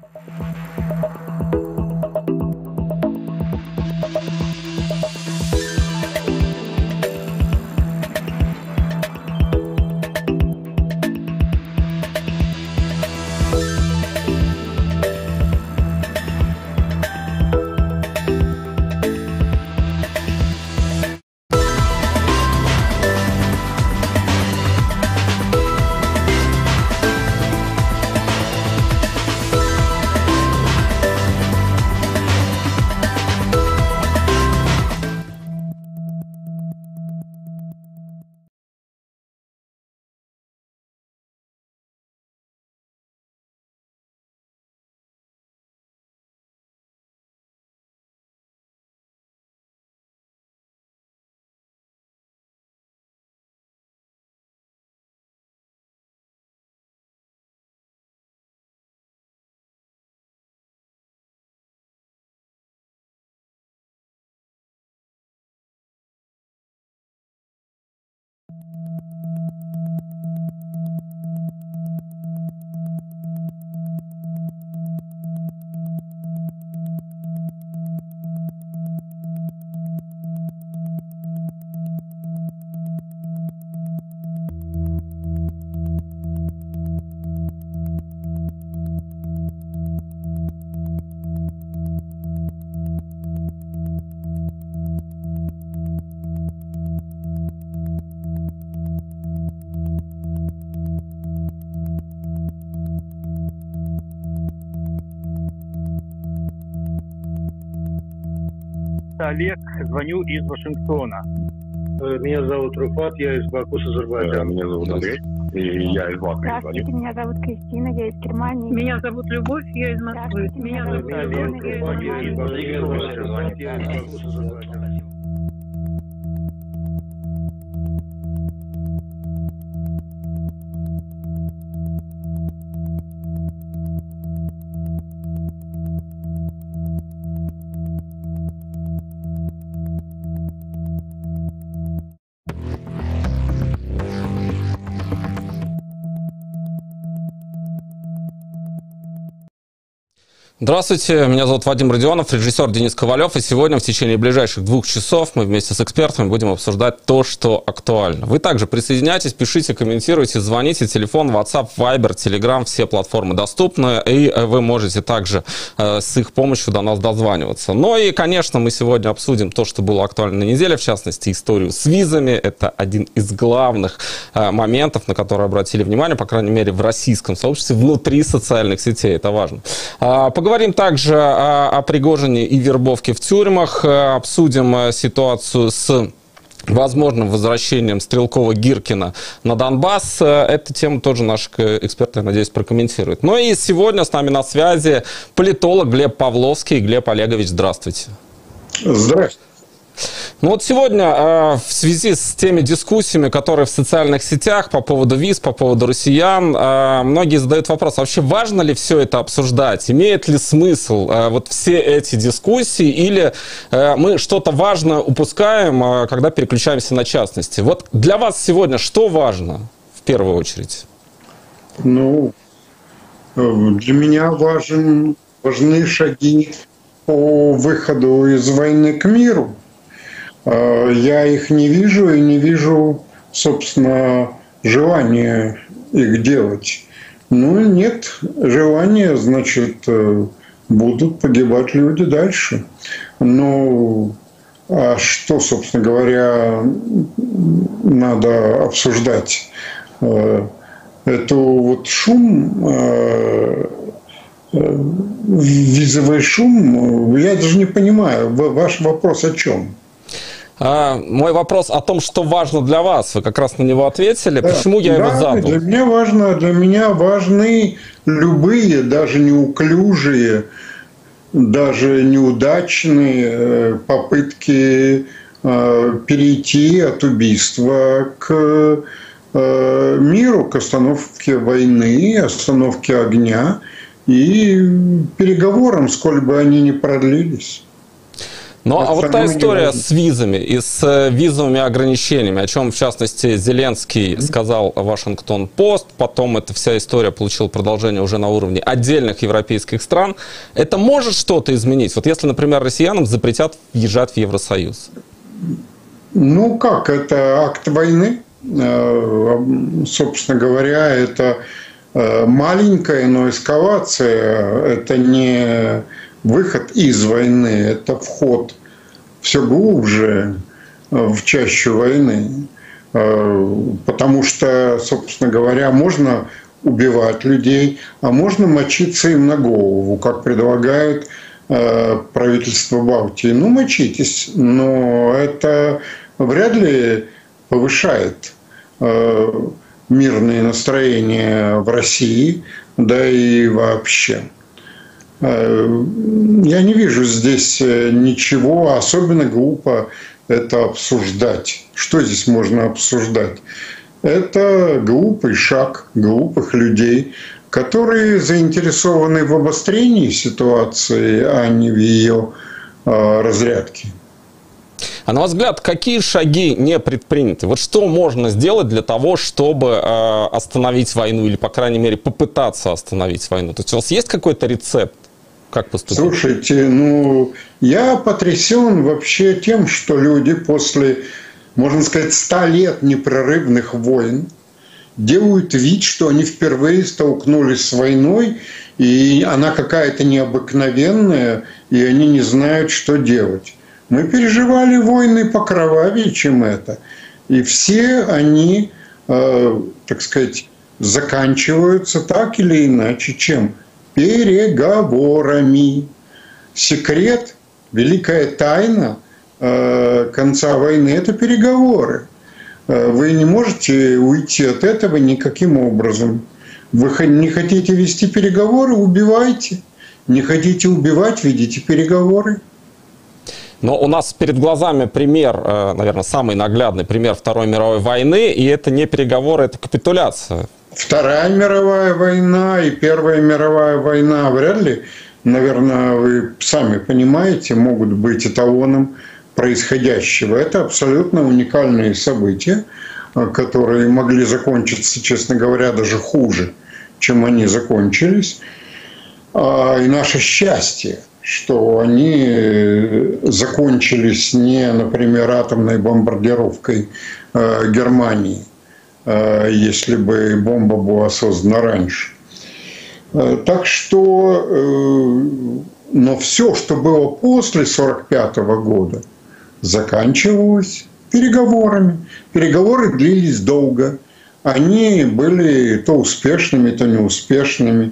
Олег, звоню из Вашингтона. Меня зовут Руфат, я из Баку, Азербайджана. Меня зовут Андрей, и я из Баку. Здравствуйте, меня зовут Кристина, я из Германии. Меня зовут Любовь, я из Москвы. Меня зовут Олег, Руфат, я из Баку, Азербайджана. Здравствуйте, меня зовут Вадим Родионов, режиссер Денис Ковалев, и сегодня в течение ближайших 2 часов мы вместе с экспертами будем обсуждать то, что актуально. Вы также присоединяйтесь, пишите, комментируйте, звоните, телефон, WhatsApp, Viber, Telegram, все платформы доступны, и вы можете также с их помощью до нас дозваниваться. Ну и, конечно, мы сегодня обсудим то, что было актуально на неделе, в частности, историю с визами. Это один из главных моментов, на которые обратили внимание, по крайней мере, в российском сообществе, внутри социальных сетей, это важно. Поговорим также о Пригожине и вербовке в тюрьмах, обсудим ситуацию с возможным возвращением Стрелкова-Гиркина на Донбасс. Эту тему тоже наши эксперты, я надеюсь, прокомментируют. Ну и сегодня с нами на связи политолог Глеб Павловский. Глеб Олегович, здравствуйте. Здравствуйте. Ну вот сегодня в связи с теми дискуссиями, которые в социальных сетях по поводу виз, по поводу россиян, многие задают вопрос, вообще важно ли все это обсуждать, имеет ли смысл вот все эти дискуссии, или мы что-то важное упускаем, когда переключаемся на частности. Вот для вас сегодня что важно в первую очередь? Ну, для меня важны шаги по выходу из войны к миру. Я их не вижу и не вижу, собственно, желания их делать. Ну, нет желания, значит, будут погибать люди дальше. Ну, а что, собственно говоря, надо обсуждать? Это вот шум, визовый шум, я даже не понимаю, ваш вопрос о чем? Мой вопрос о том, что важно для вас, вы как раз на него ответили. Да, почему я его задал? Для меня важны любые, даже неуклюжие, даже неудачные попытки перейти от убийства к миру, к остановке войны, остановке огня и переговорам, сколь бы они ни продлились. Ну, а вот та история с визами и с визовыми ограничениями, о чем, в частности, Зеленский сказал Вашингтон-Пост, потом эта вся история получила продолжение уже на уровне отдельных европейских стран, это может что-то изменить? Вот если, например, россиянам запретят въезжать в Евросоюз? Ну, как, это акт войны. Собственно говоря, это маленькая, но эскалация, это не выход из войны, это вход все глубже в чащу войны. Потому что, собственно говоря, можно убивать людей, а можно мочиться им на голову, как предлагает правительство Балтии. Ну, мочитесь, но это вряд ли повышает мирные настроения в России, да и вообще. Я не вижу здесь ничего, особенно глупо это обсуждать. Что здесь можно обсуждать? Это глупый шаг глупых людей, которые заинтересованы в обострении ситуации, а не в ее разрядке. А на ваш взгляд, какие шаги не предприняты? Вот что можно сделать для того, чтобы остановить войну или, по крайней мере, попытаться остановить войну? То есть у вас есть какой-то рецепт, как поступить? Слушайте, ну, я потрясен вообще тем, что люди после, можно сказать, 100 лет непрерывных войн делают вид, что они впервые столкнулись с войной, и она какая-то необыкновенная, и они не знают, что делать. Мы переживали войны покровавее, чем это. И все они, так сказать, заканчиваются так или иначе, чем переговорами. Секрет, великая тайна конца войны – это переговоры. Вы не можете уйти от этого никаким образом. Вы не хотите вести переговоры – убивайте. Не хотите убивать – ведите переговоры. Но у нас перед глазами пример, наверное, самый наглядный пример Второй мировой войны, и это не переговоры, это капитуляция. Вторая мировая война и Первая мировая война вряд ли, наверное, вы сами понимаете, могут быть эталоном происходящего. Это абсолютно уникальные события, которые могли закончиться, честно говоря, даже хуже, чем они закончились. И наше счастье, что они закончились не, например, атомной бомбардировкой Германии, если бы бомба была создана раньше. Так что, но все, что было после 1945 года, заканчивалось переговорами. Переговоры длились долго. Они были то успешными, то неуспешными.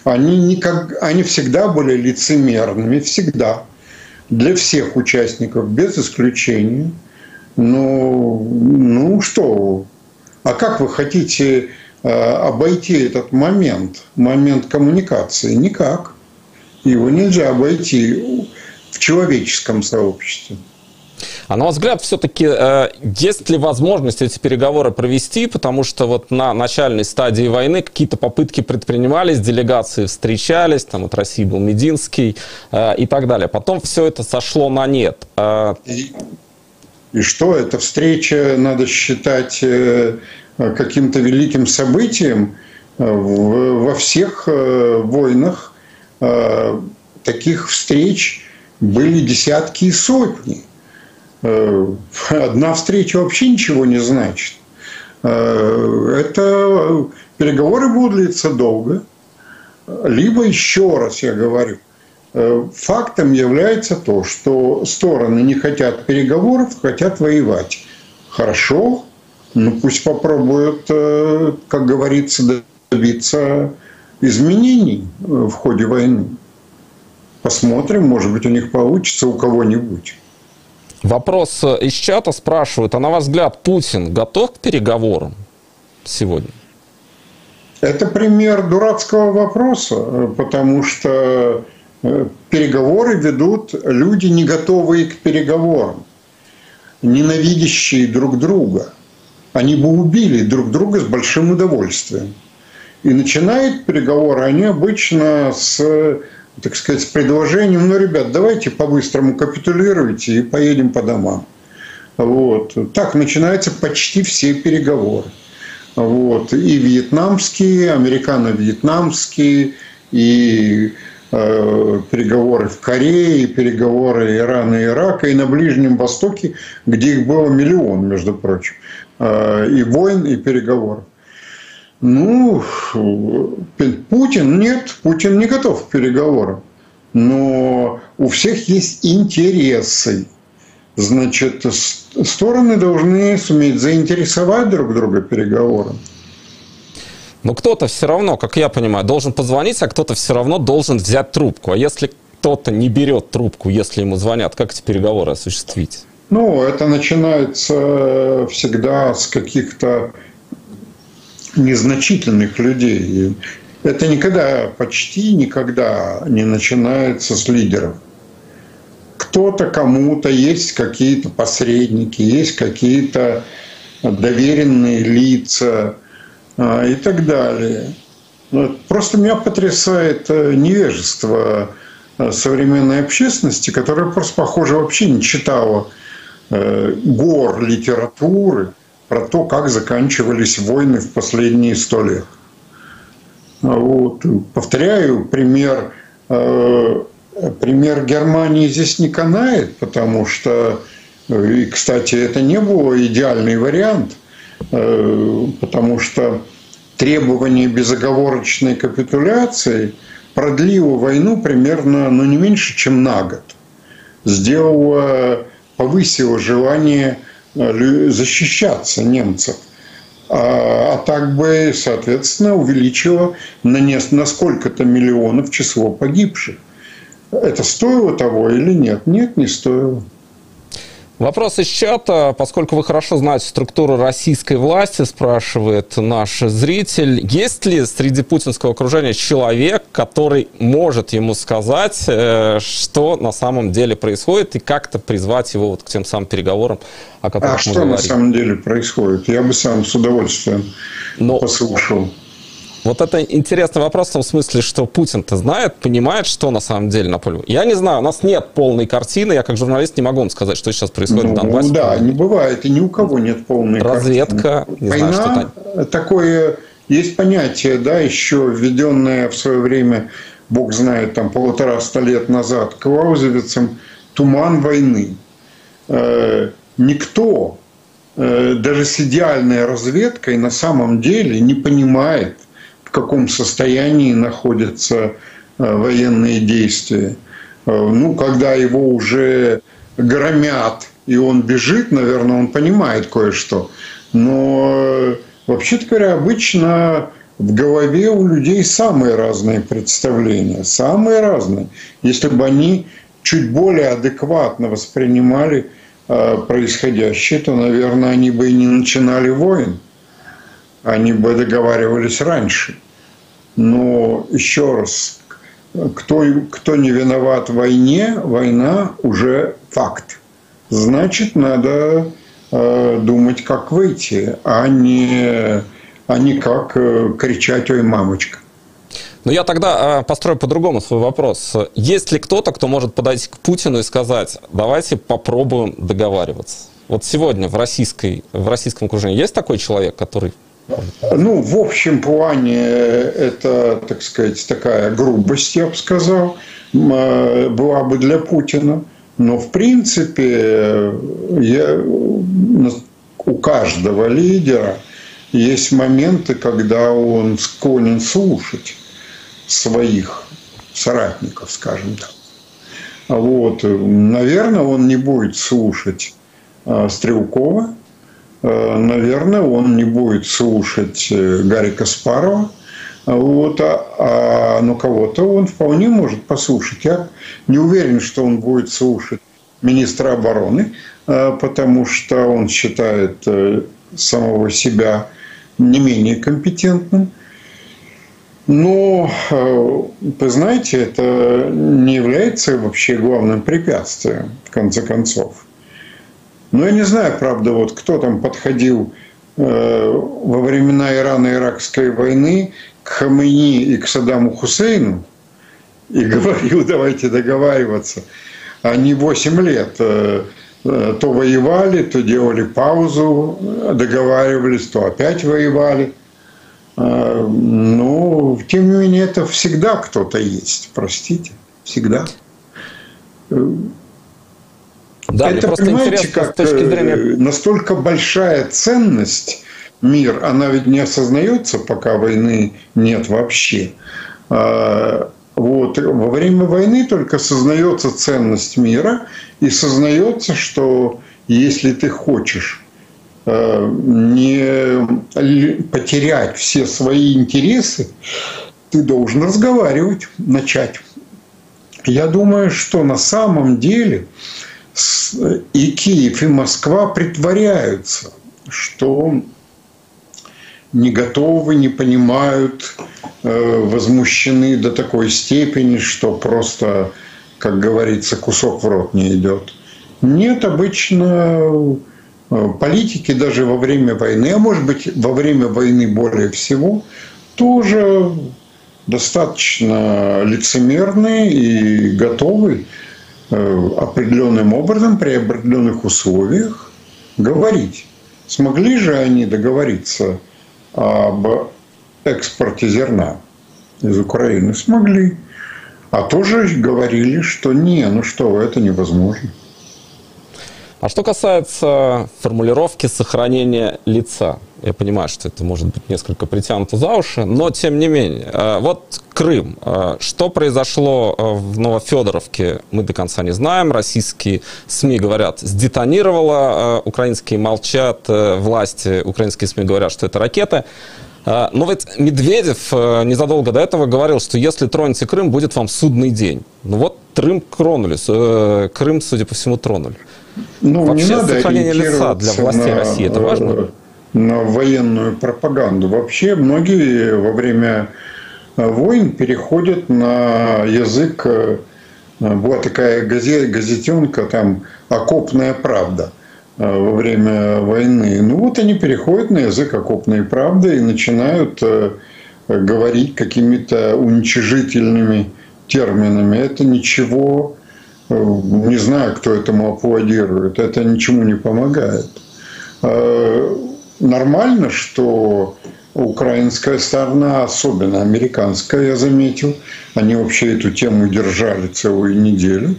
Они всегда были лицемерными, всегда. Для всех участников, без исключения. Ну что? А как вы хотите обойти этот момент коммуникации? Никак. Его нельзя обойти в человеческом сообществе. А на ваш взгляд, все-таки есть ли возможность эти переговоры провести? Потому что вот на начальной стадии войны какие-то попытки предпринимались, делегации встречались, там от России был Мединский и так далее. Потом все это сошло на нет. И что, эта встреча надо считать каким-то великим событием? Во всех войнах таких встреч были десятки и сотни. Одна встреча вообще ничего не значит. Это переговоры будут длиться долго. Либо, еще раз я говорю, фактом является то, что стороны не хотят переговоров, хотят воевать. Хорошо, ну пусть попробуют, как говорится, добиться изменений в ходе войны. Посмотрим, может быть, у них получится у кого-нибудь. Вопрос из чата спрашивают, а на ваш взгляд, Путин готов к переговорам сегодня? Это пример дурацкого вопроса, потому что переговоры ведут люди, не готовые к переговорам, ненавидящие друг друга. Они бы убили друг друга с большим удовольствием. И начинают переговоры они обычно с так сказать, с предложением: ну, ребят, давайте по-быстрому капитулируйте и поедем по домам. Вот. Так начинаются почти все переговоры. Вот. И вьетнамские, американо-вьетнамские, и переговоры в Корее, и переговоры Ирана и Ирака, и на Ближнем Востоке, где их было миллион, между прочим, и войн, и переговоров. Ну, Путин не готов к переговорам, но у всех есть интересы. Значит, стороны должны суметь заинтересовать друг друга переговором. Но кто-то все равно, как я понимаю, должен позвонить, а кто-то все равно должен взять трубку. А если кто-то не берет трубку, если ему звонят, как эти переговоры осуществить? Ну, это начинается всегда с каких-то незначительных людей. Это почти никогда не начинается с лидеров. Кто-то, кому-то есть какие-то посредники, есть какие-то доверенные лица и так далее. Просто меня потрясает невежество современной общественности, которая просто, похоже, вообще не читала гор литературы про то, как заканчивались войны в последние 100 лет. Вот. Повторяю, пример Германии здесь не канает, потому что, и, кстати, это не был идеальный вариант, потому что требование безоговорочной капитуляции продлило войну примерно, не меньше, чем на год. Повысило желание защищаться немцев. А так бы, соответственно, увеличило на сколько-то миллионов число погибших. Это стоило того или нет? Нет, не стоило. Вопрос из чата. Поскольку вы хорошо знаете структуру российской власти, спрашивает наш зритель, есть ли среди путинского окружения человек, который может ему сказать, что на самом деле происходит, и как-то призвать его к тем самым переговорам, о которых мы говорим? А что на самом деле происходит? Я бы сам с удовольствием послушал. Вот это интересный вопрос в том смысле, что Путин-то знает, понимает, что на самом деле на поле. Я не знаю, у нас нет полной картины, я как журналист не могу вам сказать, что сейчас происходит в Донбассе. Да, не бывает, и ни у кого нет полной разведка, картины. Война, такое, есть понятие, еще введенное в свое время, бог знает, 150 лет назад, Клаузевицем, туман войны. Никто, даже с идеальной разведкой, на самом деле не понимает, в каком состоянии находятся военные действия. Когда его уже громят, и он бежит, наверное, он понимает кое-что. Но, вообще-то говоря, обычно в голове у людей самые разные представления. Самые разные. Если бы они чуть более адекватно воспринимали происходящее, то, наверное, они бы и не начинали войн. Они бы договаривались раньше. Но еще раз, кто не виноват в войне, война уже факт. Значит, надо думать, как выйти, а не как кричать: «Ой, мамочка». Но я тогда построю по-другому свой вопрос. Есть ли кто-то, кто может подойти к Путину и сказать: давайте попробуем договариваться? Вот сегодня в российском окружении есть такой человек, который... В общем плане это, так сказать, такая грубость, я бы сказал, была бы для Путина. Но, в принципе, у каждого лидера есть моменты, когда он склонен слушать своих соратников, скажем так. Наверное, он не будет слушать Стрелкова. Наверное, он не будет слушать Гарри Каспарова, но кого-то он вполне может послушать. Я не уверен, что он будет слушать министра обороны, потому что он считает самого себя не менее компетентным. Но, вы знаете, это не является вообще главным препятствием, в конце концов. Но я не знаю, правда, кто там подходил во времена Ирано-Иракской войны к Хамейни и к Саддаму Хусейну и говорил, давайте договариваться. Они 8 лет то воевали, то делали паузу, договаривались, то опять воевали. Но, тем не менее, это всегда кто-то есть, простите, всегда. Да, это, понимаете, как с точки зрения... настолько большая ценность мир, она ведь не осознается, пока войны нет вообще. Вот. Во время войны только сознается ценность мира и сознается, что если ты хочешь не потерять все свои интересы, ты должен разговаривать, начать. Я думаю, что на самом деле и Киев, и Москва притворяются, что не готовы, не понимают, возмущены до такой степени, что просто, как говорится, кусок в рот не идет. Нет, обычно политики даже во время войны, а может быть во время войны более всего, тоже достаточно лицемерные и готовы определенным образом, при определенных условиях говорить. Смогли же они договориться об экспорте зерна из Украины? Смогли. А тоже говорили, что это невозможно. А что касается формулировки сохранения лица, я понимаю, что это может быть несколько притянуто за уши, но тем не менее. Вот Крым. Что произошло в Новофедоровке, мы до конца не знаем. Российские СМИ говорят, сдетонировало, украинские молчат, власти, украинские СМИ говорят, что это ракеты. Но ведь Медведев незадолго до этого говорил, что если тронете Крым, будет вам судный день. Ну вот Крым тронули, Крым, судя по всему, тронули. Вообще, не надо сохранение лица для властей России, это важно? На военную пропаганду. Вообще многие во время войн переходят на язык. Была такая газетенка, там «Окопная правда» во время войны. Ну вот они переходят на язык «Окопной правды» и начинают говорить какими-то уничижительными терминами. Это ничего... Не знаю, кто этому аплодирует. Это ничему не помогает. Нормально, что украинская сторона, особенно американская, я заметил, они вообще эту тему держали целую неделю,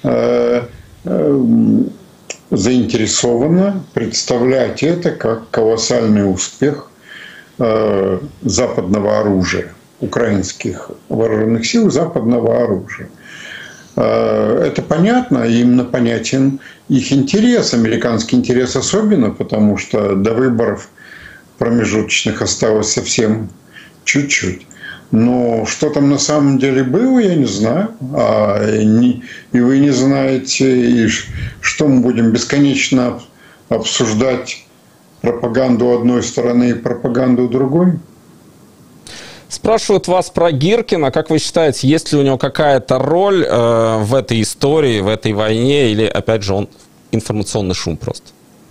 заинтересована представлять это как колоссальный успех западного оружия, украинских вооруженных сил западного оружия. Это понятно, именно понятен их интерес, американский интерес особенно, потому что до выборов промежуточных осталось совсем чуть-чуть. Но что там на самом деле было, я не знаю. И вы не знаете, и что мы будем бесконечно обсуждать пропаганду одной стороны и пропаганду другой? Спрашивают вас про Гиркина. Как вы считаете, есть ли у него какая-то роль в этой истории, в этой войне, или, опять же, он информационный шум просто?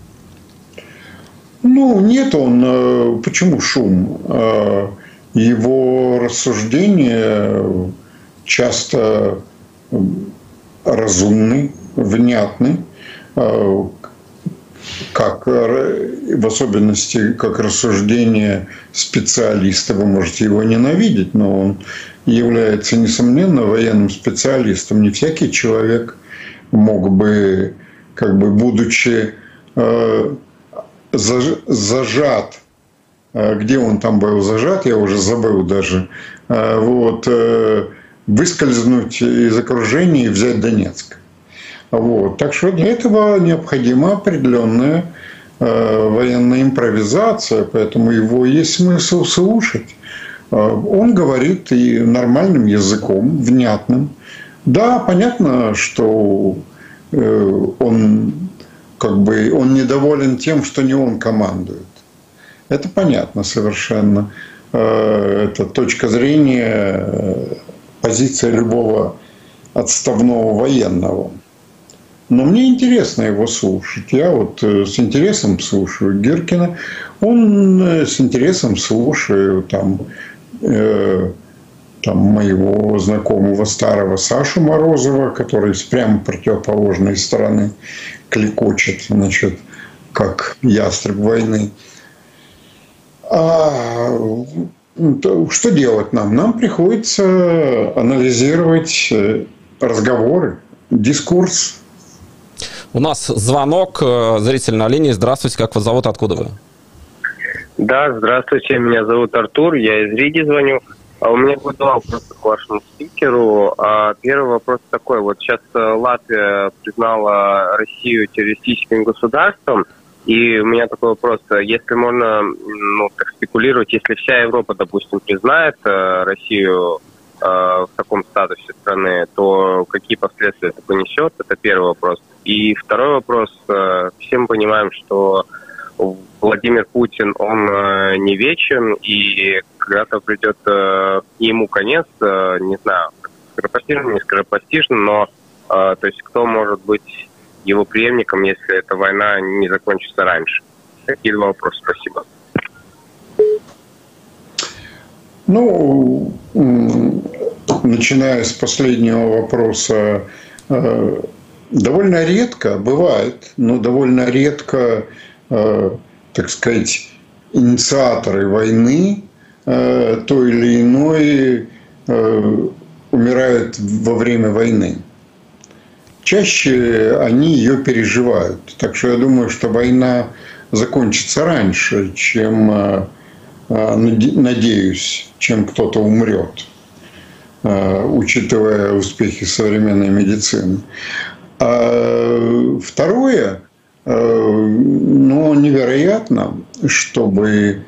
Нет, он... Почему шум? Его рассуждения часто разумны, внятны, как, в особенности, как рассуждение специалиста. Вы можете его ненавидеть, но он является, несомненно, военным специалистом. Не всякий человек мог бы, будучи зажат, где он там был зажат, я уже забыл даже, выскользнуть из окружения и взять Донецк. Так что для этого необходима определенная военная импровизация, поэтому его есть смысл слушать. Он говорит и нормальным языком, внятным. Да, понятно, что он недоволен тем, что не он командует. Это понятно совершенно. Это точка зрения, позиция любого отставного военного. Но мне интересно его слушать. Я с интересом слушаю Гиркина. Он с интересом слушаю там, моего знакомого старого Сашу Морозова, который с прямо противоположной стороны кликочет, значит, как ястреб войны. Что делать нам? Нам приходится анализировать разговоры, дискурс. У нас звонок, зритель на линии. Здравствуйте, как вас зовут, откуда вы? Да, здравствуйте, меня зовут Артур, я из Риги звоню. У меня будет два вопроса к вашему спикеру. Первый вопрос такой. Вот сейчас Латвия признала Россию террористическим государством. И у меня такой вопрос. Если можно так спекулировать, если вся Европа, допустим, признает Россию в таком статусе страны, то какие последствия это понесет? Это первый вопрос. И второй вопрос. Все мы понимаем, что Владимир Путин, он не вечен, и когда-то придет ему конец, не знаю, скоропостижно, не скоропостижно, но то есть кто может быть его преемником, если эта война не закончится раньше? Такие два вопроса. Спасибо. Ну, начиная с последнего вопроса, довольно редко бывает, но довольно редко, так сказать, инициаторы войны той или иной умирают во время войны. Чаще они ее переживают. Так что я думаю, что война закончится раньше, чем, надеюсь, чем кто-то умрет, учитывая успехи современной медицины. А второе, невероятно, чтобы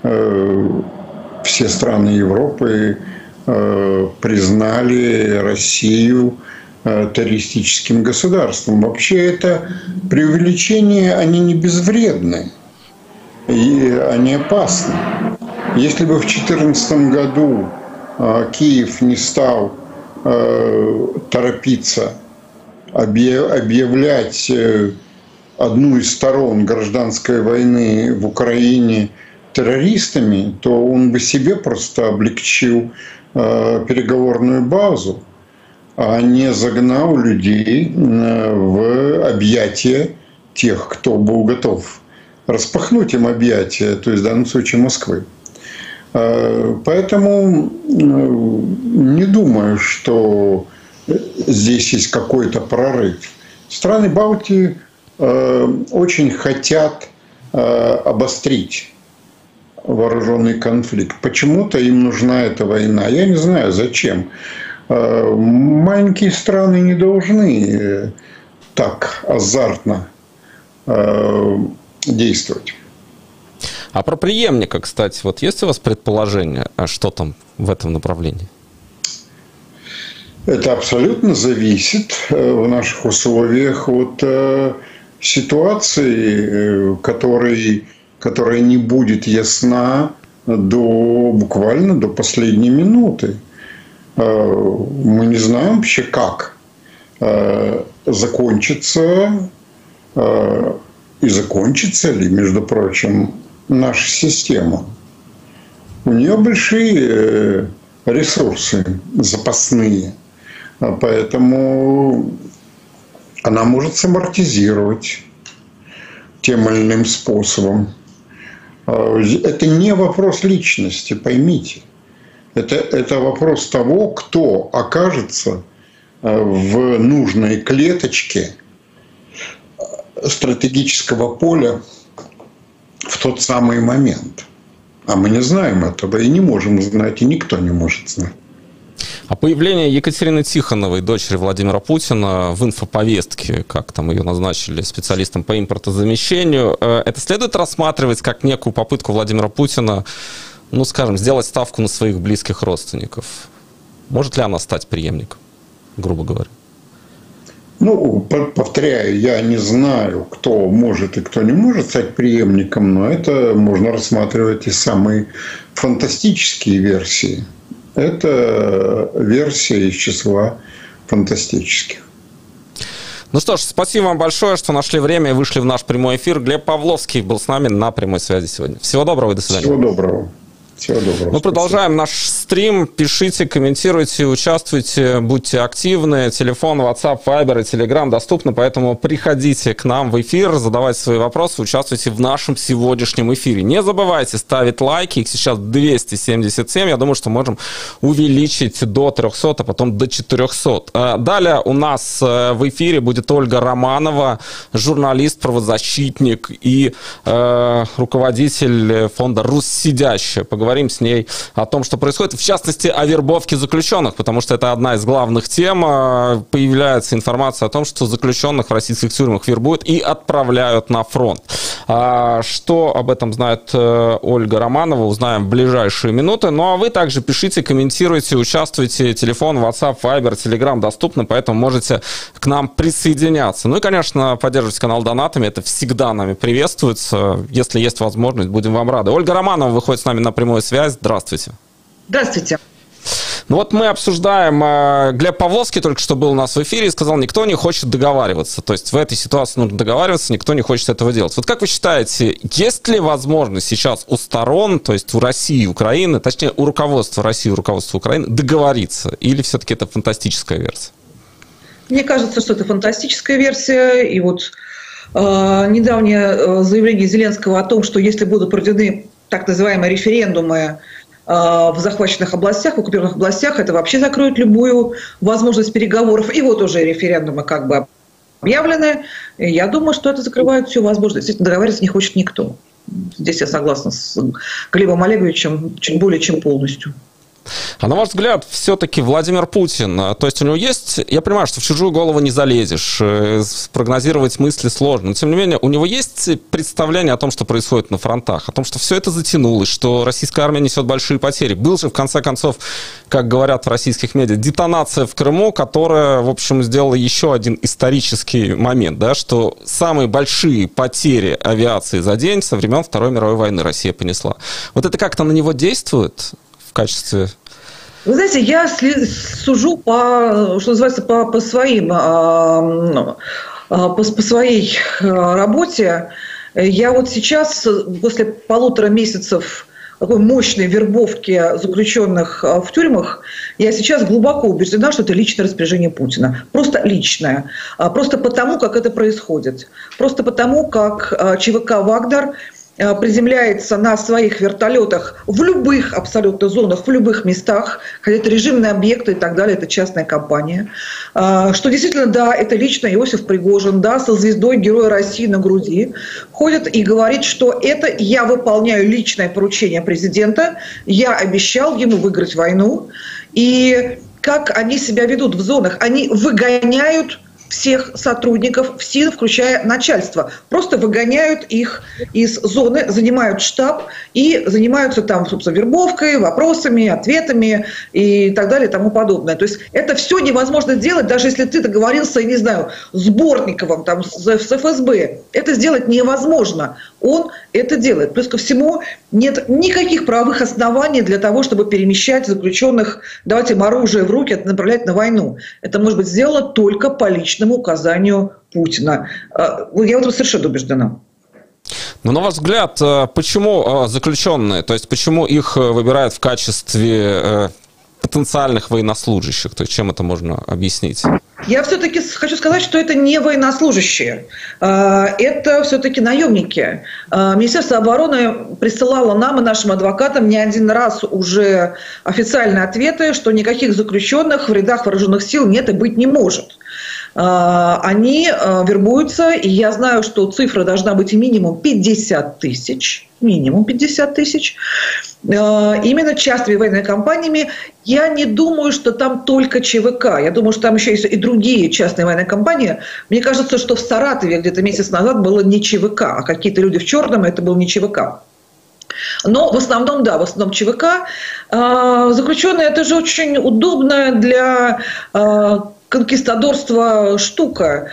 все страны Европы признали Россию террористическим государством. Вообще это преувеличения, они не безвредны, и они опасны. Если бы в 2014 году Киев не стал торопиться объявлять одну из сторон гражданской войны в Украине террористами, то он бы себе просто облегчил переговорную базу, а не загнал людей в объятия тех, кто был готов распахнуть им объятия, то есть в данном случае Москвы. Поэтому не думаю, что здесь есть какой-то прорыв. Страны Балтии очень хотят обострить вооруженный конфликт. Почему-то им нужна эта война. Я не знаю, зачем. Маленькие страны не должны так азартно действовать. А про преемника, кстати, вот есть у вас предположение, что там в этом направлении? Это абсолютно зависит в наших условиях от ситуации, которая не будет ясна буквально до последней минуты. Мы не знаем вообще, как закончится и закончится ли, между прочим, наша система. У нее большие ресурсы запасные, поэтому она может самортизировать тем или иным способом. Это не вопрос личности, поймите. Это вопрос того, кто окажется в нужной клеточке стратегического поля в тот самый момент. А мы не знаем этого и не можем знать, и никто не может знать. А появление Екатерины Тихоновой, дочери Владимира Путина, в инфоповестке, как там ее назначили специалистом по импортозамещению, это следует рассматривать как некую попытку Владимира Путина, ну, скажем, сделать ставку на своих близких родственников? Может ли она стать преемником, грубо говоря? Ну, повторяю, я не знаю, кто может и кто не может стать преемником, но это можно рассматривать и самые фантастические версии. Это версия из числа фантастических. Ну что ж, спасибо вам большое, что нашли время и вышли в наш прямой эфир. Глеб Павловский был с нами на прямой связи сегодня. Всего доброго и до свидания. Всего доброго. Всего доброго. Мы продолжаем наш стрим. Пишите, комментируйте, участвуйте, будьте активны. Телефон, WhatsApp, Viber и Telegram доступны, поэтому приходите к нам в эфир, задавайте свои вопросы, участвуйте в нашем сегодняшнем эфире. Не забывайте ставить лайки, их сейчас 277. Я думаю, что можем увеличить до 300, а потом до 400. Далее у нас в эфире будет Ольга Романова, журналист, правозащитник и руководитель фонда «Руссидящая». Поговорим с ней о том, что происходит, в частности, о вербовке заключенных, потому что это одна из главных тем. Появляется информация о том, что заключенных в российских тюрьмах вербуют и отправляют на фронт. Что об этом знает Ольга Романова, узнаем в ближайшие минуты. Ну а вы также пишите, комментируйте, участвуйте. Телефон, WhatsApp, Viber, Telegram доступны, поэтому можете к нам присоединяться. Ну и, конечно, поддерживайте канал донатами, это всегда нами приветствуется. Если есть возможность, будем вам рады. Ольга Романова выходит с нами на прямую связь. Здравствуйте. Здравствуйте. Ну вот мы обсуждаем, Глеб Павловский только что был у нас в эфире и сказал, никто не хочет договариваться. То есть в этой ситуации нужно договариваться, никто не хочет этого делать. Вот как вы считаете, есть ли возможность сейчас у сторон, то есть у России и Украины, точнее у руководства России и руководства Украины договориться? Или все-таки это фантастическая версия? Мне кажется, что это фантастическая версия. И вот недавнее заявление Зеленского о том, что если будут проведены так называемые референдумы в захваченных областях, в оккупированных областях, это вообще закроет любую возможность переговоров. И вот уже референдумы как бы объявлены. И я думаю, что это закрывает всю возможность. Действительно, договориться не хочет никто. Здесь я согласна с Глебом Олеговичем чуть более чем полностью. А на ваш взгляд, все-таки Владимир Путин, то есть у него есть, я понимаю, что в чужую голову не залезешь, прогнозировать мысли сложно, но тем не менее у него есть представление о том, что происходит на фронтах, о том, что все это затянулось, что российская армия несет большие потери. Был же, в конце концов, как говорят в российских медиа, детонация в Крыму, которая, в общем, сделала еще один исторический момент, да, что самые большие потери авиации за день со времен Второй мировой войны Россия понесла. Вот это как-то на него действует? В качестве... Вы знаете, я сужу по, что называется, по своим, по своей работе. Я вот сейчас, после 1,5 месяцев такой мощной вербовки заключенных в тюрьмах, я сейчас глубоко убеждена, что это личное распоряжение Путина. Просто личное. Просто потому, как это происходит. Просто потому, как ЧВК «Вагнер» приземляется на своих вертолетах в любых абсолютно зонах, в любых местах, хотя это режимные объекты и так далее, это частная компания. Что действительно, да, это лично Иосиф Пригожин, да, со звездой Героя России на груди, ходит и говорит, что это я выполняю личное поручение президента, я обещал ему выиграть войну. И как они себя ведут в зонах? Они выгоняют всех сотрудников ФСИН, включая начальство. Просто выгоняют их из зоны, занимают штаб и занимаются там, собственно, вербовкой, вопросами, ответами и так далее и тому подобное. То есть это все невозможно сделать, даже если ты договорился, я не знаю, с Бортниковым, там, с ФСБ. Это сделать невозможно. Он это делает. Плюс ко всему, нет никаких правовых оснований для того, чтобы перемещать заключенных, давать им оружие в руки, направлять на войну. Это может быть сделано только по личному указанию Путина. Я в этом совершенно убеждена. Но на ваш взгляд, почему заключенные, то есть почему их выбирают в качестве потенциальных военнослужащих? То есть чем это можно объяснить? Я все-таки хочу сказать, что это не военнослужащие, это все-таки наемники. Министерство обороны присылало нам и нашим адвокатам не один раз уже официальные ответы, что никаких заключенных в рядах вооруженных сил нет и быть не может. Они вербуются, и я знаю, что цифра должна быть минимум 50 тысяч. Минимум 50 тысяч. Именно частными военными компаниями. Я не думаю, что там только ЧВК. Я думаю, что там еще есть и другие частные военные компании. Мне кажется, что в Саратове где-то месяц назад было не ЧВК, а какие-то люди в черном, это был не ЧВК. Но в основном, да, в основном ЧВК. Заключенные – это же очень удобно для конкистадорства штука.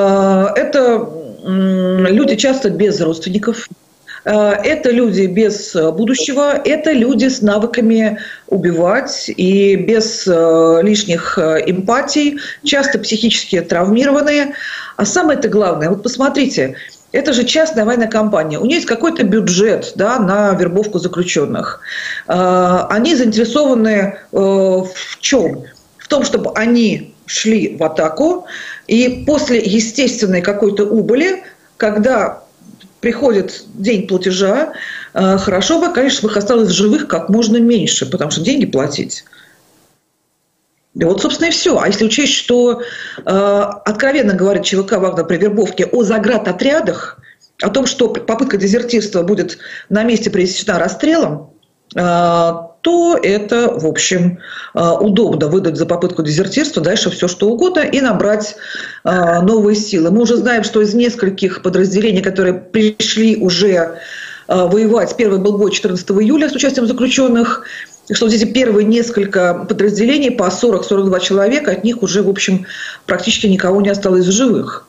Это люди часто без родственников. Это люди без будущего, это люди с навыками убивать и без лишних эмпатий, часто психически травмированные. А самое-то главное, вот посмотрите, Это же частная военная компания. У нее есть какой-то бюджет, да, на вербовку заключенных. Они заинтересованы в чем? В том, чтобы они шли в атаку, и после естественной какой-то убыли, когда приходит день платежа, хорошо бы, конечно, чтобы их осталось в живых как можно меньше, потому что деньги платить. И вот, собственно, и все. А если учесть, что откровенно говорит ЧВК «Вагнер» при вербовке о заградотрядах, о том, что попытка дезертирства будет на месте пресечена расстрелом, то это, в общем, удобно выдать за попытку дезертирства дальше все, что угодно, и набрать новые силы. Мы уже знаем, что из нескольких подразделений, которые пришли уже воевать, первый был бой 14 июля с участием заключенных, что вот эти первые несколько подразделений по 40-42 человека, от них уже, в общем, практически никого не осталось в живых.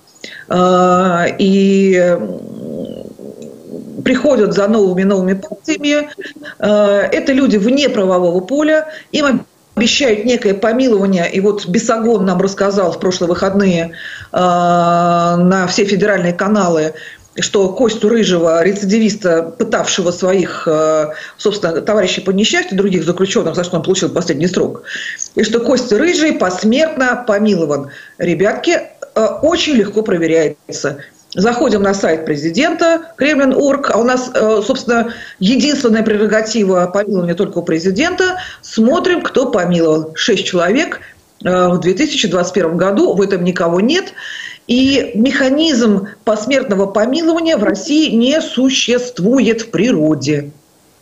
И приходят за новыми партиями. Это люди вне правового поля. Им обещают некое помилование. И вот Бесогон нам рассказал в прошлые выходные на все федеральные каналы, что Костю Рыжего, рецидивиста, пытавшего своих, собственно, товарищей по несчастью, других заключенных, за что он получил последний срок, и что Костя Рыжий посмертно помилован. Ребятки, очень легко проверяется. Заходим на сайт президента, Кремлин.орг, а у нас, собственно, единственная прерогатива помилования только у президента. Смотрим, кто помилован. 6 человек в 2021 году, в этом никого нет. И механизм посмертного помилования в России не существует в природе.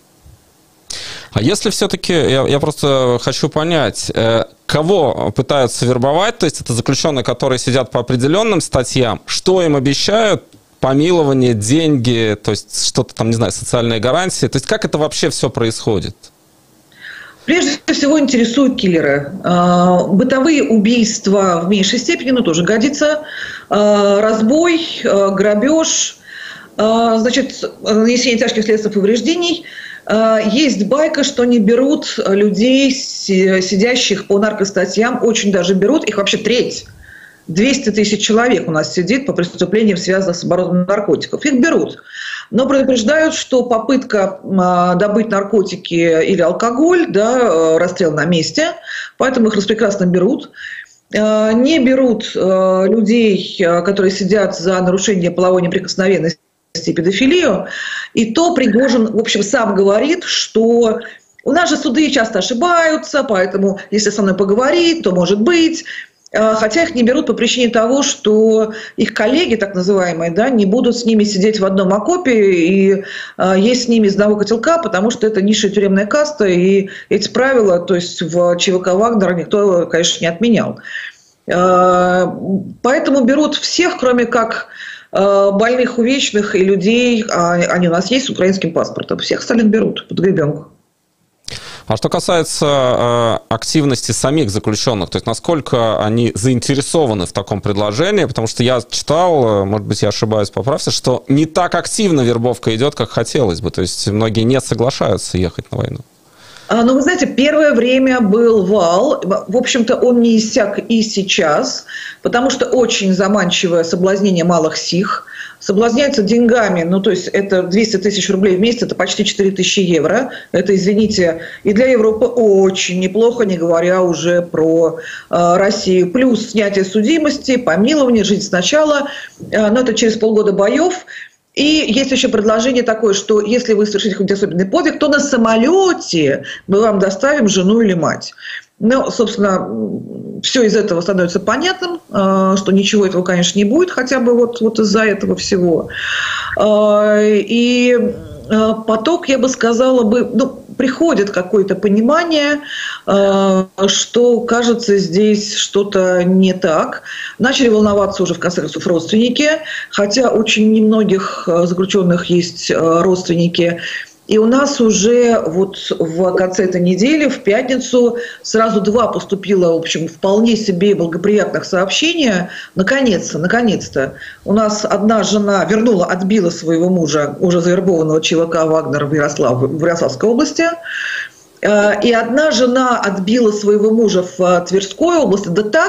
А если все-таки, я просто хочу понять, кого пытаются вербовать, то есть это заключенные, которые сидят по определенным статьям, что им обещают, помилование, деньги, то есть что-то там, не знаю, социальные гарантии, то есть как это вообще все происходит? Прежде всего интересуют киллеры. Бытовые убийства в меньшей степени, но тоже годится. Разбой, грабеж, значит, нанесение тяжких следственных повреждений. Есть байка, что не берут людей, сидящих по наркостатьям, очень даже берут, их вообще треть. 200 тысяч человек у нас сидит по преступлениям, связанным с оборотом наркотиков. Их берут. Но предупреждают, что попытка добыть наркотики или алкоголь, да, расстрел на месте, поэтому их распрекрасно берут. Не берут людей, которые сидят за нарушение половой неприкосновенности и педофилию. И то Пригожин, в общем, сам говорит, что у нас же суды часто ошибаются, поэтому если со мной поговорить, то может быть. Хотя их не берут по причине того, что их коллеги, так называемые, да, не будут с ними сидеть в одном окопе и есть с ними из одного котелка, потому что это низшая тюремная каста, и эти правила, то есть в ЧВК «Вагнера» никто, конечно, не отменял. Поэтому берут всех, кроме как больных, увечных и людей, они у нас есть с украинским паспортом, всех остальных берут под гребенку. А что касается активности самих заключенных, то есть насколько они заинтересованы в таком предложении, потому что я читал, может быть, я ошибаюсь, поправься, что не так активно вербовка идет, как хотелось бы, то есть многие не соглашаются ехать на войну. Ну, вы знаете, первое время был вал, в общем-то, он не иссяк и сейчас, потому что очень заманчивое соблазнение малых сих. Соблазняются деньгами, ну, то есть это 200 тысяч рублей в месяц, это почти 4 тысячи евро. Это, извините, и для Европы очень неплохо, не говоря уже про Россию. Плюс снятие судимости, помилование, жить сначала, но это через полгода боев. И есть еще предложение такое, что если вы совершите хоть особенный подвиг, то на самолете мы вам доставим жену или мать. Ну, собственно, все из этого становится понятным, что ничего этого, конечно, не будет, хотя бы вот из-за этого всего. И поток, я бы сказала, приходит какое-то понимание, что, кажется, здесь что-то не так. Начали волноваться уже, в конце концов, родственники, хотя очень немногих заключенных есть родственники. И у нас уже вот в конце этой недели, в пятницу, сразу 2 поступило, в общем, вполне себе благоприятных сообщения. Наконец-то. У нас одна жена отбила своего мужа, уже завербованного ЧВК «Вагнер» в Ярославской области. И одна жена отбила своего мужа в Тверской области, да так,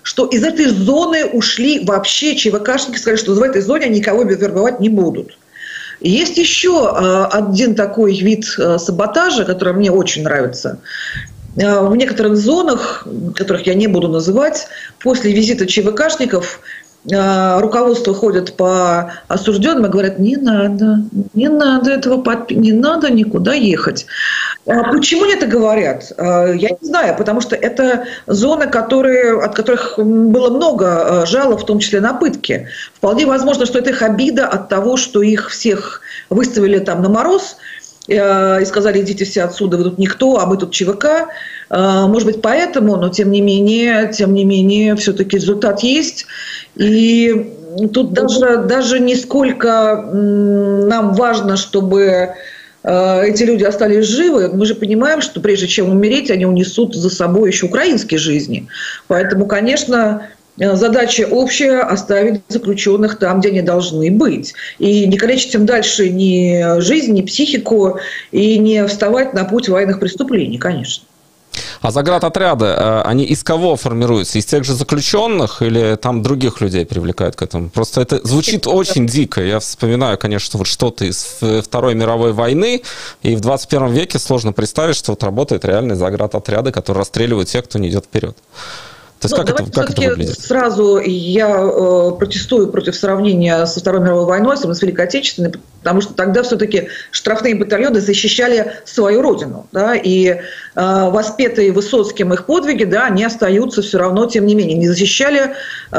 что из этой зоны ушли вообще ЧВКшники, сказали, что в этой зоне никого вербовать не будут. И есть еще один такой вид саботажа, который мне очень нравится. В некоторых зонах, которых я не буду называть, после визита ЧВКшников руководство ходит по осужденным и говорят: не надо этого не надо никуда ехать. Почему они это говорят? Я не знаю, потому что это зоны, от которых было много жалоб, в том числе на пытки. Вполне возможно, что это их обида от того, что их всех выставили там на мороз и сказали: идите все отсюда, вы тут никто, а мы тут ЧВК. Может быть, поэтому, но тем не менее, все-таки результат есть. И тут даже не сколько нам важно, чтобы эти люди остались живы. Мы же понимаем, что прежде чем умереть, они унесут за собой еще украинские жизни. Поэтому, конечно, задача общая – оставить заключенных там, где они должны быть. И не калечить им дальше ни жизнь, ни психику, и не вставать на путь военных преступлений, конечно. А заградотряды, они из кого формируются? Из тех же заключенных или там других людей привлекают к этому? Просто это звучит очень дико. Я вспоминаю, конечно, вот что-то из Второй мировой войны, и в 21 веке сложно представить, что вот работают реальные заградотряды, которые расстреливают тех, кто не идет вперед. То есть как это выглядит? Сразу я протестую против сравнения со Второй мировой войной, особенно с Великой Отечественной, потому что тогда все-таки штрафные батальоны защищали свою родину. Да, и воспетые Высоцким их подвиги, да, они остаются все равно, тем не менее, не защищали,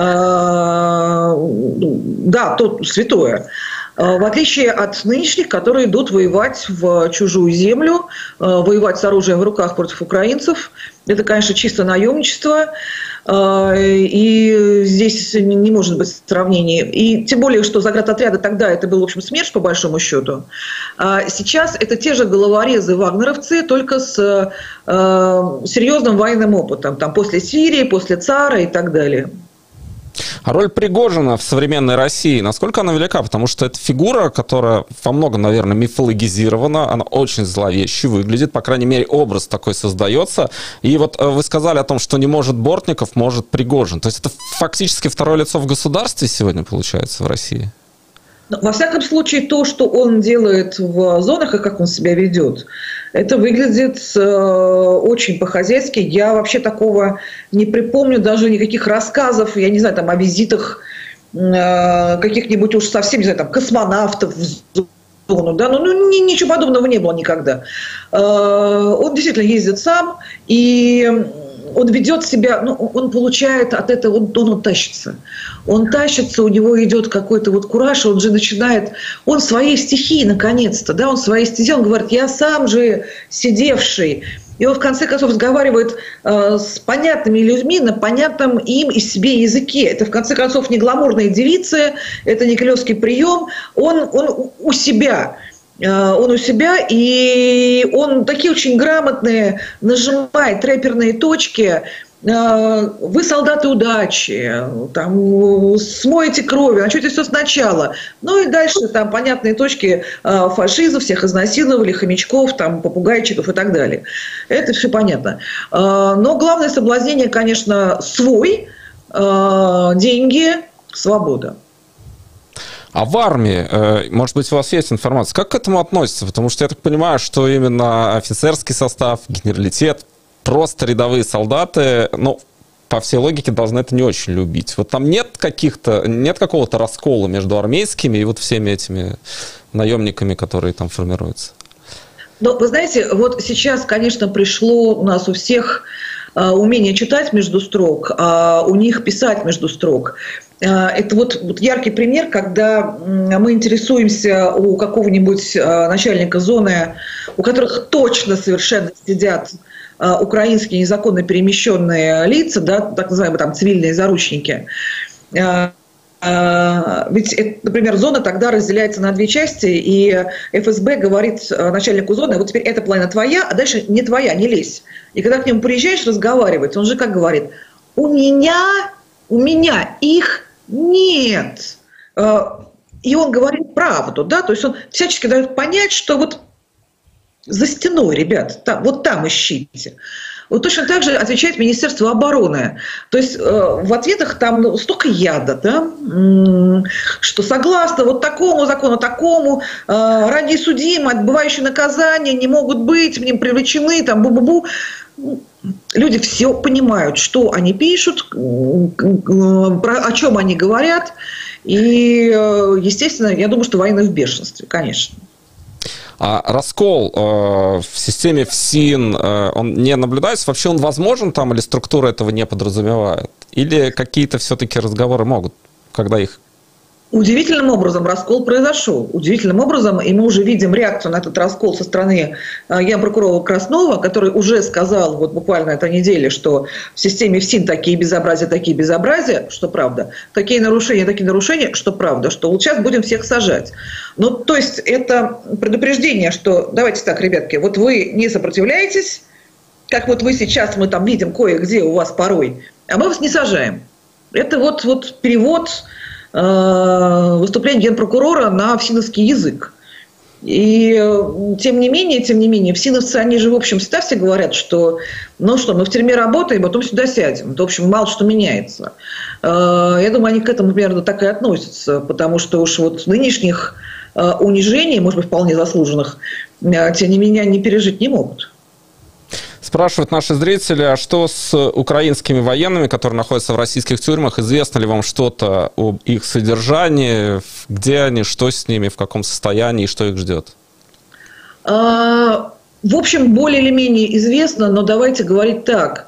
то святое. В отличие от нынешних, которые идут воевать в чужую землю, воевать с оружием в руках против украинцев. Это, конечно, чисто наемничество, и здесь не может быть сравнений. И тем более, что заградотряды тогда это был, в общем, СМЕРШ, по большому счету. А сейчас это те же головорезы-вагнеровцы, только с серьезным военным опытом. Там после Сирии, после ЦАРа и так далее. А роль Пригожина в современной России, насколько она велика? Потому что это фигура, которая во многом, наверное, мифологизирована, она очень зловеще выглядит, по крайней мере, образ такой создается. И вот вы сказали о том, что не может Бортников, может Пригожин. То есть это фактически второе лицо в государстве сегодня получается в России? Во всяком случае, то, что он делает в зонах и как он себя ведет, это выглядит очень по-хозяйски. Я вообще такого не припомню, даже никаких рассказов, я не знаю, там, о визитах каких-нибудь уж совсем, не знаю, там, космонавтов в зону, да, ничего подобного не было никогда. Он действительно ездит сам, и он ведет себя, он получает от этого, он тащится. Он тащится, у него идет какой-то вот кураж, он же начинает, он своей стихии наконец-то, да, он своей стихии, он говорит: я сам же сидевший. И он в конце концов разговаривает с понятными людьми на понятном им и себе языке. Это в конце концов не гламурные девицы, это не кремлевский прием, он у себя. Он у себя, и он такие очень грамотные, нажимает рэперные точки. Вы солдаты удачи, там, смоете кровью, начнете все сначала. Ну и дальше там понятные точки: фашизм, всех изнасиловали, хомячков, там, попугайчиков и так далее. Это все понятно. Но главное соблазнение, конечно, свой, деньги, свобода. А в армии, может быть, у вас есть информация, как к этому относятся? Потому что я так понимаю, что именно офицерский состав, генералитет, просто рядовые солдаты, по всей логике, должны это не очень любить. Вот там нет какого-то раскола между армейскими и вот всеми этими наемниками, которые там формируются? Вы знаете, вот сейчас, конечно, пришло у нас у всех умение читать между строк, а у них писать между строк. Это вот яркий пример, когда мы интересуемся у какого-нибудь начальника зоны, у которых точно совершенно сидят украинские незаконно перемещенные лица, да, так называемые там цивильные заручники. Ведь, например, зона тогда разделяется на две части, и ФСБ говорит начальнику зоны: вот теперь эта половина твоя, а дальше не твоя, не лезь. И когда к нему приезжаешь разговаривать, он же как говорит: у меня их нет. И он говорит правду, да, то есть он всячески дает понять, что вот за стеной, ребят, вот там ищите. Вот точно так же отвечает Министерство обороны. То есть в ответах там столько яда, да, что согласно вот такому закону, такому, ранее судимые, отбывающие наказания не могут быть в нем привлечены, там, бу-бу-бу. Люди все понимают, что они пишут, о чем они говорят. И, естественно, я думаю, что война в бешенстве, конечно. А раскол в системе ФСИН, он не наблюдается? Вообще он возможен там или структура этого не подразумевает? Или какие-то все-таки разговоры могут, когда их... Удивительным образом раскол произошел. Удивительным образом, и мы уже видим реакцию на этот раскол со стороны генпрокурора Краснова, который уже сказал вот буквально этой неделе, что в системе ФСИН такие безобразия, что правда, такие нарушения, что правда, что вот сейчас будем всех сажать. Ну, то есть это предупреждение, что давайте так, ребятки, вот вы не сопротивляетесь, как вот вы сейчас, мы там видим кое-где у вас порой, а мы вас не сажаем. Это вот перевод выступление генпрокурора на ФСИНовский язык. И тем не менее, ФСИНовцы, они же, в общем, всегда все говорят, что, мы в тюрьме работаем, потом сюда сядем. Это, в общем, мало что меняется. Я думаю, они к этому примерно так и относятся, потому что уж вот нынешних унижений, может быть, вполне заслуженных, тем не менее, они пережить не могут. Спрашивают наши зрители, а что с украинскими военными, которые находятся в российских тюрьмах? Известно ли вам что-то об их содержании? Где они, что с ними, в каком состоянии, что их ждет? В общем, более или менее известно, но давайте говорить так.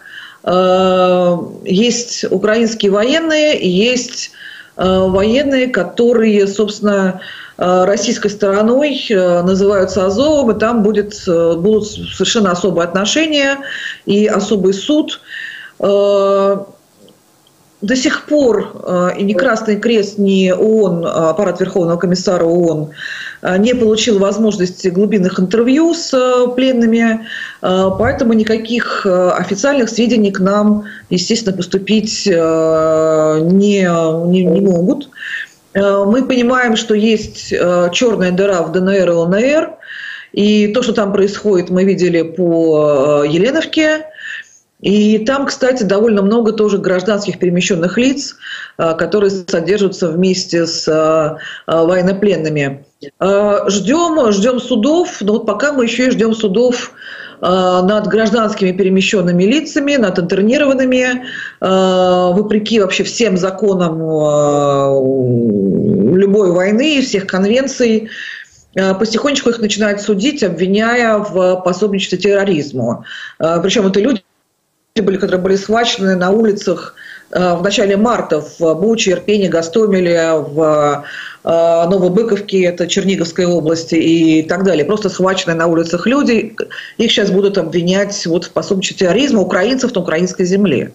Есть украинские военные, и есть военные, которые, собственно, российской стороной называются Азовом, и там будут совершенно особые отношения и особый суд. До сих пор и ни Красный Крест, ни ООН, аппарат Верховного комиссара ООН, не получил возможности глубинных интервью с пленными, поэтому никаких официальных сведений к нам, естественно, поступить не могут. Мы понимаем, что есть черная дыра в ДНР и ЛНР, и то, что там происходит, мы видели по Еленовке. И там, кстати, довольно много тоже гражданских перемещенных лиц, которые содержатся вместе с военнопленными. Ждем судов, но вот пока мы еще и ждем судов над гражданскими перемещенными лицами, над интернированными, вопреки вообще всем законам любой войны, всех конвенций. Потихонечку их начинают судить, обвиняя в пособничестве терроризму. Причем это люди, которые были схвачены на улицах в начале марта в Буче, Ирпене, Гостомеле, в Новобыковке, это Черниговской области и так далее. Просто схваченные на улицах люди. Их сейчас будут обвинять вот в пособничестве терроризма украинцев на украинской земле.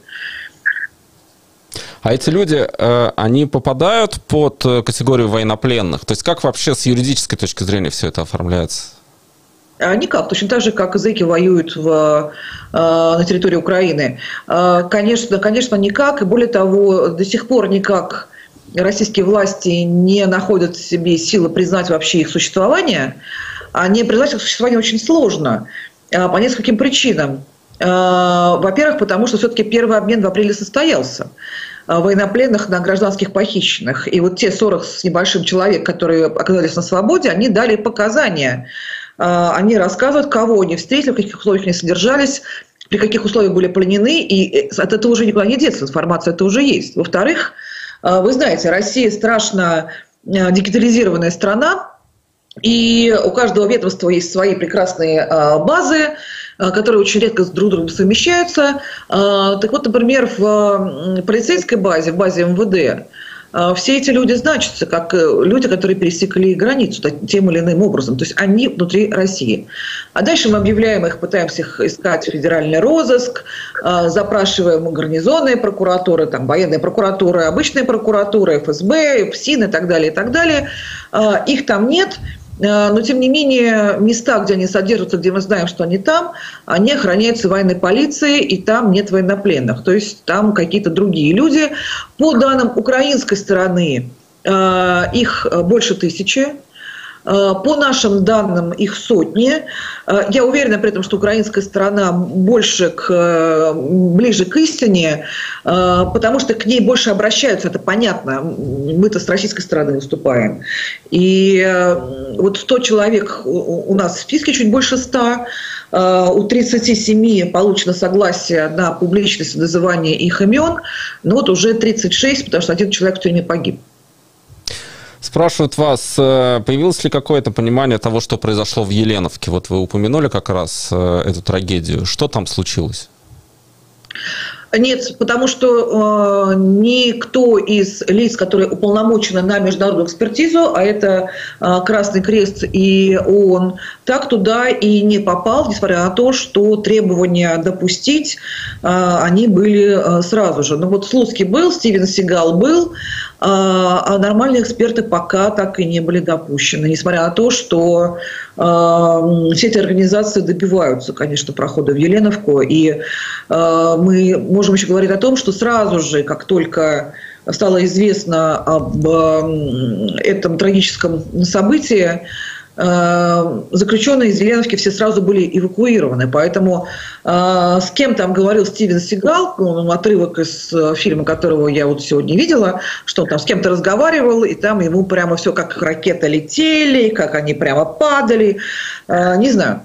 А эти люди, они попадают под категорию военнопленных? То есть как вообще с юридической точки зрения все это оформляется? Никак, точно так же, как зэки воюют на территории Украины. Конечно, никак. И более того, до сих пор никак российские власти не находят в себе силы признать вообще их существование. А не признать их существование очень сложно. По нескольким причинам. Во-первых, потому что все-таки первый обмен в апреле состоялся. Военнопленных на гражданских похищенных. И вот те 40 с небольшим человек, которые оказались на свободе, они дали показания. Они рассказывают, кого они встретили, в каких условиях они содержались, при каких условиях были пленены, и от этого уже никуда не деться, информация это уже есть. Во-вторых, вы знаете, Россия страшно дигитализированная страна, и у каждого ведомства есть свои прекрасные базы, которые очень редко друг с другом совмещаются. Так вот, например, в полицейской базе, в базе МВД, все эти люди значатся как люди, которые пересекли границу тем или иным образом. То есть они внутри России. А дальше мы объявляем их, пытаемся их искать в федеральный розыск, запрашиваем гарнизонные прокуратуры, там, военные прокуратуры, обычные прокуратуры, ФСБ, ФСИН и так далее, и так далее. Их там нет. Но, тем не менее, места, где они содержатся, где мы знаем, что они там, они охраняются военной полицией, и там нет военнопленных. То есть там какие-то другие люди. По данным украинской стороны, их больше 1000. По нашим данным, их сотни. Я уверена при этом, что украинская сторона ближе к истине, потому что к ней больше обращаются, это понятно. Мы-то с российской стороны выступаем. И вот 100 человек у нас в списке, чуть больше 100. У 37 получено согласие на публичность называния их имен, но вот уже 36, потому что один человек в тюрьме погиб. Спрашивают вас, появилось ли какое-то понимание того, что произошло в Еленовке? Вот вы упомянули как раз эту трагедию. Что там случилось? Нет, потому что никто из лиц, которые уполномочены на международную экспертизу, а это Красный Крест и ООН, так туда и не попал, несмотря на то, что требования допустить, они были сразу же. Ну вот Слуцкий был, Стивен Сигал был, а нормальные эксперты пока так и не были допущены, несмотря на то, что все эти организации добиваются, конечно, прохода в Еленовку, и мы можем еще говорить о том, что сразу же, как только стало известно об этом трагическом событии, заключенные из Еленовки все сразу были эвакуированы. Поэтому с кем там говорил Стивен Сигал, отрывок из фильма, которого я вот сегодня видела, что он там с кем-то разговаривал, и там ему прямо все как ракеты летели, как они прямо падали. Не знаю.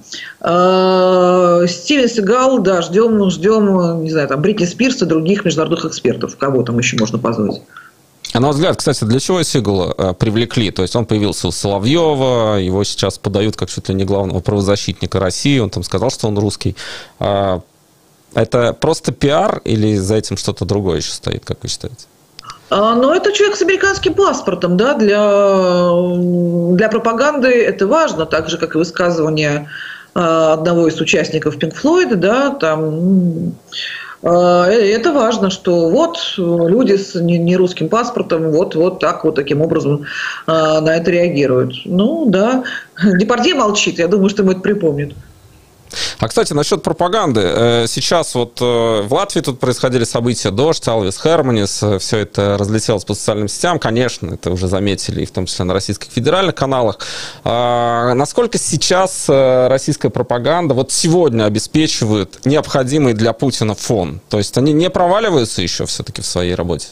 Стивен Сигал, да, ждем, не знаю, там Бритни Спирс и других международных экспертов. Кого там еще можно позвать? А на ваш взгляд, кстати, для чего Сигала привлекли? То есть он появился у Соловьева, его сейчас подают как чуть ли не главного правозащитника России, он там сказал, что он русский. Это просто пиар или за этим что-то другое еще стоит, как вы считаете? Ну, это человек с американским паспортом, да, для пропаганды это важно, так же, как и высказывание одного из участников Pink Floyd, да, там... Это важно, что вот люди с нерусским паспортом вот таким образом на это реагируют. Ну да, Депардье молчит, я думаю, что ему это припомнит. А, кстати, насчет пропаганды. Сейчас вот в Латвии тут происходили события «Дождь», «Алвис Херманис», все это разлетелось по социальным сетям, конечно, это уже заметили и в том числе на российских федеральных каналах. Насколько сейчас российская пропаганда вот сегодня обеспечивает необходимый для Путина фон? То есть они не проваливаются еще все-таки в своей работе?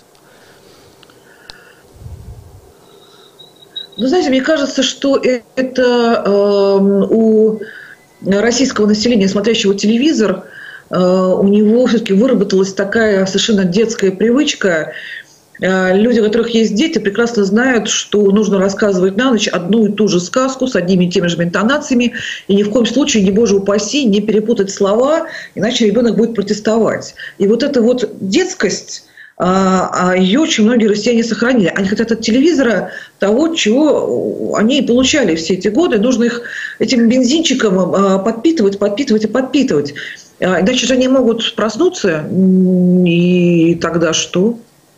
Ну, знаете, мне кажется, что это у российского населения, смотрящего телевизор, у него все-таки выработалась такая совершенно детская привычка. Люди, у которых есть дети, прекрасно знают, что нужно рассказывать на ночь одну и ту же сказку с одними и теми же интонациями, и ни в коем случае, не боже упаси, не перепутать слова, иначе ребенок будет протестовать. И вот эта вот детскость, ее очень многие россияне сохранили. Они хотят от телевизора того, чего они и получали все эти годы. Нужно их этим бензинчиком подпитывать. Иначе же они могут проснуться, и тогда что?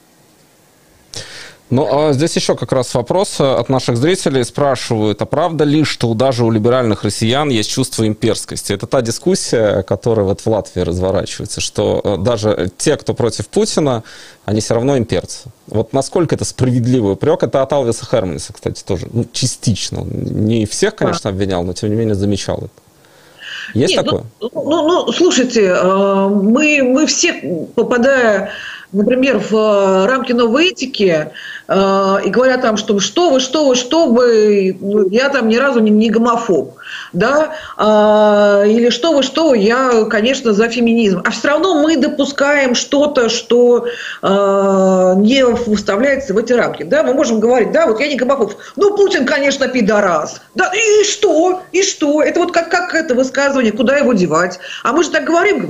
Ну, а здесь еще как раз вопрос от наших зрителей. Спрашивают, а правда ли, что даже у либеральных россиян есть чувство имперскости? Это та дискуссия, которая вот в Латвии разворачивается, что даже те, кто против Путина, они все равно имперцы. Вот насколько это справедливый упрек? Это от Алвиса Херманиса, кстати, тоже. Ну, частично. Не всех, конечно, обвинял, но тем не менее замечал это. Есть такое? Ну, слушайте, мы все, попадая, например, в рамки новой этики, и говоря там, что вы, я там ни разу не гомофоб, да, или что вы, я, конечно, за феминизм. А все равно мы допускаем что-то, что не выставляется в эти рамки, да, мы можем говорить, да, вот я не гомофоб, ну, Путин, конечно, пидорас, да, и что, это вот как это высказывание, куда его девать, а мы же так говорим,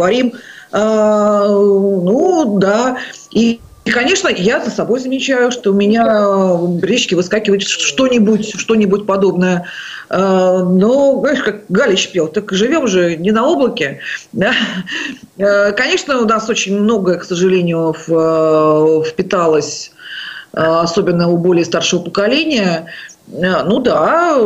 ну, да, и, конечно, я за собой замечаю, что у меня в речке выскакивает что-нибудь подобное. Но, знаешь, как Галич пел, так живем же не на облаке. Да? Конечно, у нас очень многое, к сожалению, впиталось, особенно у более старшего поколения. Ну да,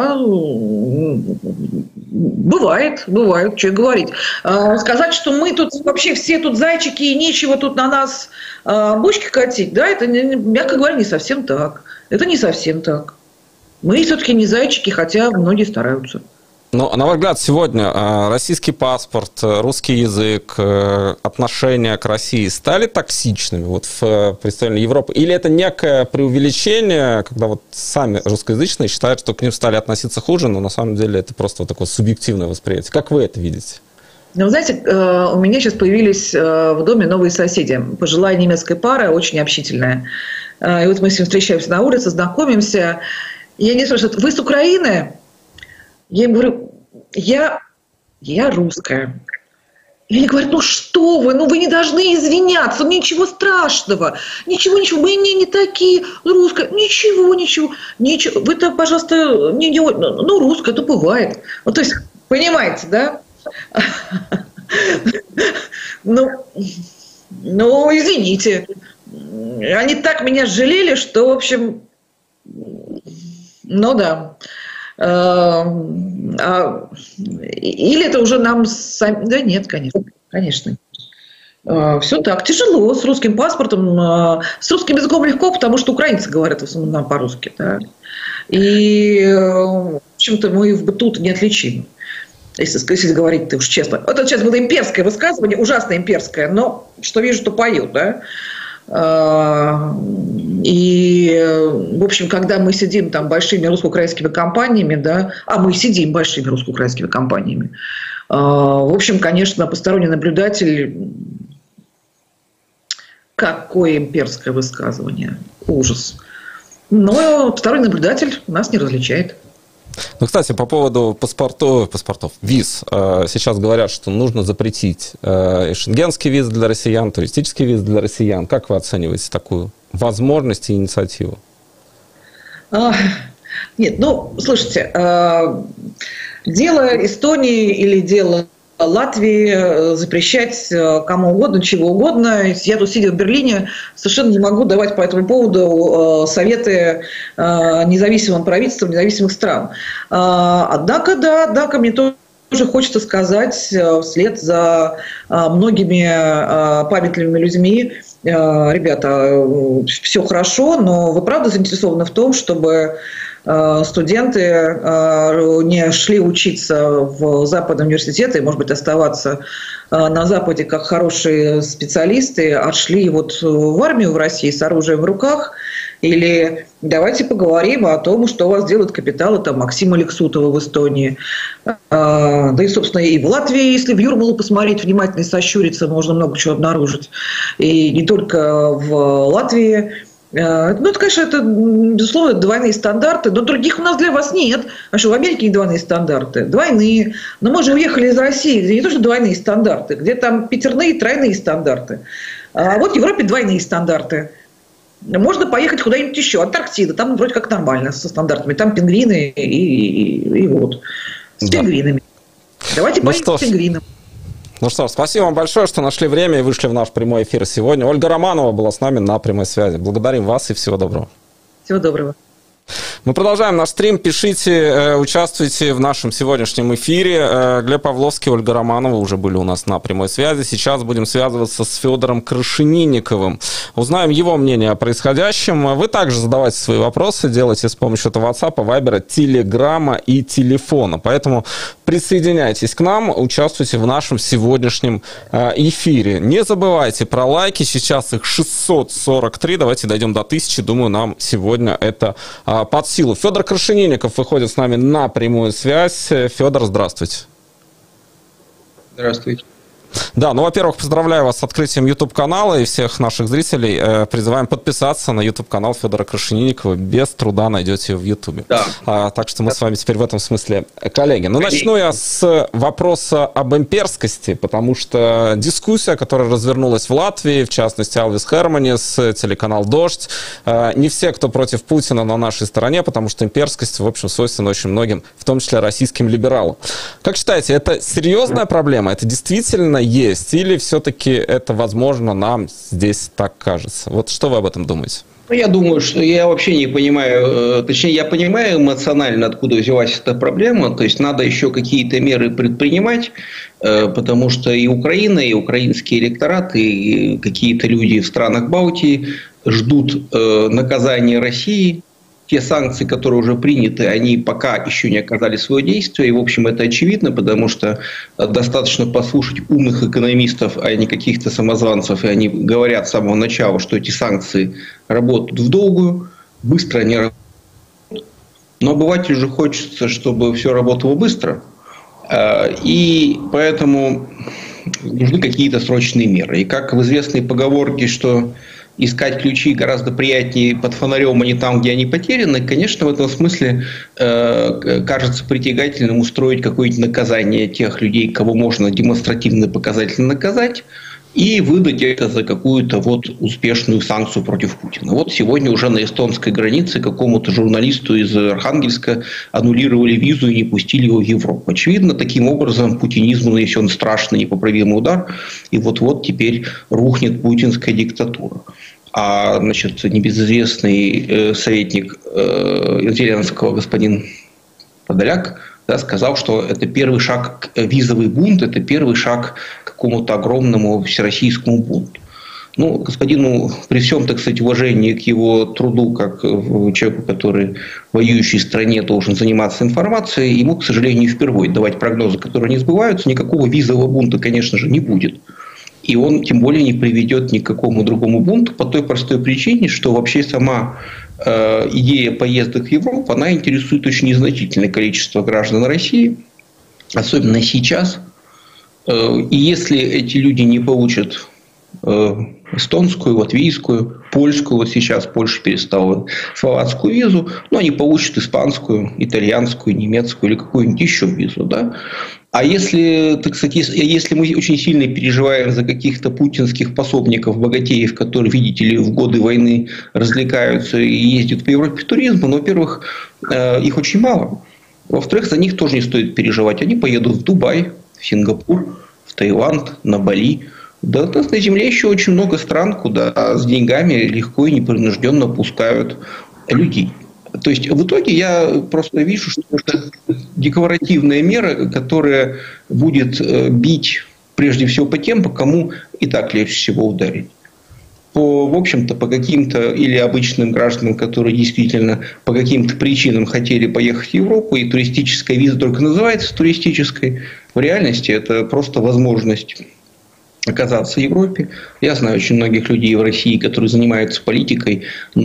бывает, что говорить. Сказать, что мы тут вообще все тут зайчики и нечего тут на нас бочки катить, да, это, мягко говоря, не совсем так. Это не совсем так. Мы все-таки не зайчики, хотя многие стараются. Ну, на ваш взгляд, сегодня российский паспорт, русский язык, отношения к России стали токсичными вот в представлении Европы? Или это некое преувеличение, когда вот сами русскоязычные считают, что к ним стали относиться хуже, но на самом деле это просто вот такое субъективное восприятие? Как вы это видите? Ну, знаете, у меня сейчас появились в доме новые соседи. Пожилая немецкая пара, очень общительная. И вот мы с ним встречаемся на улице, знакомимся. И они спрашивают: вы с Украины? Я им говорю: я русская. И они говорят: ну что вы, ну вы не должны извиняться, ничего страшного, ничего, мы не такие, русская, ничего, вы так, пожалуйста, ну русская, то бывает. Ну, то есть, понимаете, да? Ну, извините. Они так меня жалели, что, в общем, ну да. Или это уже нам сами... Да нет, конечно. Все так. Тяжело с русским паспортом. С русским языком легко, потому что украинцы говорят в основном нам по-русски. Да? И, в общем-то, мы в быту неотличимы. Если говорить-то уж честно. Это сейчас было имперское высказывание, ужасно имперское, но что вижу, то пою, да? И, в общем, когда мы сидим там большими русско-украинскими компаниями, да, мы сидим большими русско-украинскими компаниями, в общем, конечно, посторонний наблюдатель, какое имперское высказывание, ужас. Но посторонний наблюдатель нас не различает. Ну, кстати, по поводу паспортов, виз. Сейчас говорят, что нужно запретить и шенгенский виз для россиян, туристический виз для россиян. Как вы оцениваете такую возможность и инициативу? Нет, ну, слушайте, дело Эстонии или дело Латвии запрещать кому угодно, чего угодно. Я тут, сидя в Берлине, совершенно не могу давать по этому поводу советы независимым правительствам независимых стран. Однако мне тоже хочется сказать вслед за многими памятливыми людьми: ребята, все хорошо, но вы правда заинтересованы в том, чтобы студенты не шли учиться в западные университеты, может быть, оставаться на Западе как хорошие специалисты, а шли вот в армию в России с оружием в руках? Или давайте поговорим о том, что у вас делают капиталы там Максима Лексутова в Эстонии. Да и, собственно, и в Латвии, если в Юрмалу посмотреть внимательно и сощуриться, можно много чего обнаружить. И не только в Латвии. Ну, это, конечно, это, безусловно, двойные стандарты, но других у нас для вас нет. А что, в Америке не двойные стандарты? Двойные. Но мы же уехали из России, где не то, что двойные стандарты, где там пятерные, тройные стандарты. А вот в Европе двойные стандарты. Можно поехать куда-нибудь еще. Антарктида, там вроде как нормально со стандартами. Там пингвины и вот. С пингвинами. Давайте поедем с пингвином. Ну что ж, спасибо вам большое, что нашли время и вышли в наш прямой эфир сегодня. Ольга Романова была с нами на прямой связи. Благодарим вас и всего доброго. Всего доброго. Мы продолжаем наш стрим. Пишите, участвуйте в нашем сегодняшнем эфире. Глеб Павловский, Ольга Романова уже были у нас на прямой связи. Сейчас будем связываться с Федором Крашенинниковым. Узнаем его мнение о происходящем. Вы также задавайте свои вопросы, делайте с помощью WhatsApp, Viber, Телеграма и телефона. Поэтому присоединяйтесь к нам, участвуйте в нашем сегодняшнем эфире. Не забывайте про лайки. Сейчас их 643. Давайте дойдем до 1000. Думаю, нам сегодня это под силу. Федор Крашенинников выходит с нами на прямую связь. Федор, здравствуйте. Здравствуйте. Да, ну, во-первых, поздравляю вас с открытием YouTube-канала и всех наших зрителей призываем подписаться на YouTube-канал Федора Крашенинникова. Без труда найдете его в YouTube. Да. Так что мы с вами теперь в этом смысле коллеги. Ну, начну я с вопроса об имперскости, потому что дискуссия, которая развернулась в Латвии, в частности, Алвис Херманис, телеканал «Дождь», не все, кто против Путина, на нашей стороне, потому что имперскость, в общем, свойственна очень многим, в том числе российским либералам. Как считаете, это серьезная проблема? Это действительно есть? Или все-таки это, возможно, нам здесь так кажется? Вот что вы об этом думаете? Я думаю, что я вообще не понимаю, точнее, я понимаю эмоционально, откуда взялась эта проблема. То есть, надо еще какие-то меры предпринимать, потому что и Украина, и украинский электорат, и какие-то люди в странах Балтии ждут наказания России те санкции, которые уже приняты, они пока еще не оказали свое действие. И, в общем, это очевидно, потому что достаточно послушать умных экономистов, а не каких-то самозванцев. И они говорят с самого начала, что эти санкции работают в долгую, быстро они работают. Но обывателю же хочется, чтобы все работало быстро. И поэтому нужны какие-то срочные меры. И как в известной поговорке, что искать ключи гораздо приятнее под фонарем, а не там, где они потеряны, конечно, в этом смысле кажется притягательным устроить какое-нибудь наказание тех людей, кого можно демонстративно и показательно наказать, и выдать это за какую-то вот успешную санкцию против Путина. Вот сегодня уже на эстонской границе какому-то журналисту из Архангельска аннулировали визу и не пустили его в Европу. Очевидно, таким образом путинизму нанесен страшный непоправимый удар, и вот-вот теперь рухнет путинская диктатура. А, значит, небезызвестный советник Зеленского господин Подоляк, да, сказал, что это первый шаг, визовый бунт, это первый шаг к какому-то огромному всероссийскому бунту. Ну, господину, при всем, так сказать, уважении к его труду, как человеку, который в воюющей стране должен заниматься информацией, ему, к сожалению, не впервые давать прогнозы, которые не сбываются. Никакого визового бунта, конечно же, не будет. И он тем более не приведет ни к какому другому бунту по той простой причине, что вообще сама идея поездок в Европу, она интересует очень незначительное количество граждан России, особенно сейчас. И если эти люди не получат эстонскую, латвийскую, польскую, вот сейчас Польша перестала словацкую визу, но они получат испанскую, итальянскую, немецкую или какую-нибудь еще визу, да? А если, так сказать, если мы очень сильно переживаем за каких-то путинских пособников, богатеев, которые, видите ли, в годы войны развлекаются и ездят по Европе в туризм, ну, во-первых, их очень мало. Во-вторых, за них тоже не стоит переживать. Они поедут в Дубай, в Сингапур, в Таиланд, на Бали. Да, на Земле еще очень много стран, куда с деньгами легко и непринужденно пускают людей. То есть, в итоге я просто вижу, что это декларативная мера, которая будет бить прежде всего по тем, по кому и так легче всего ударить. В общем-то, по каким-то или обычным гражданам, которые действительно по каким-то причинам хотели поехать в Европу, и туристическая виза только называется туристической, в реальности это просто возможность оказаться в Европе. Я знаю очень многих людей в России, которые занимаются политикой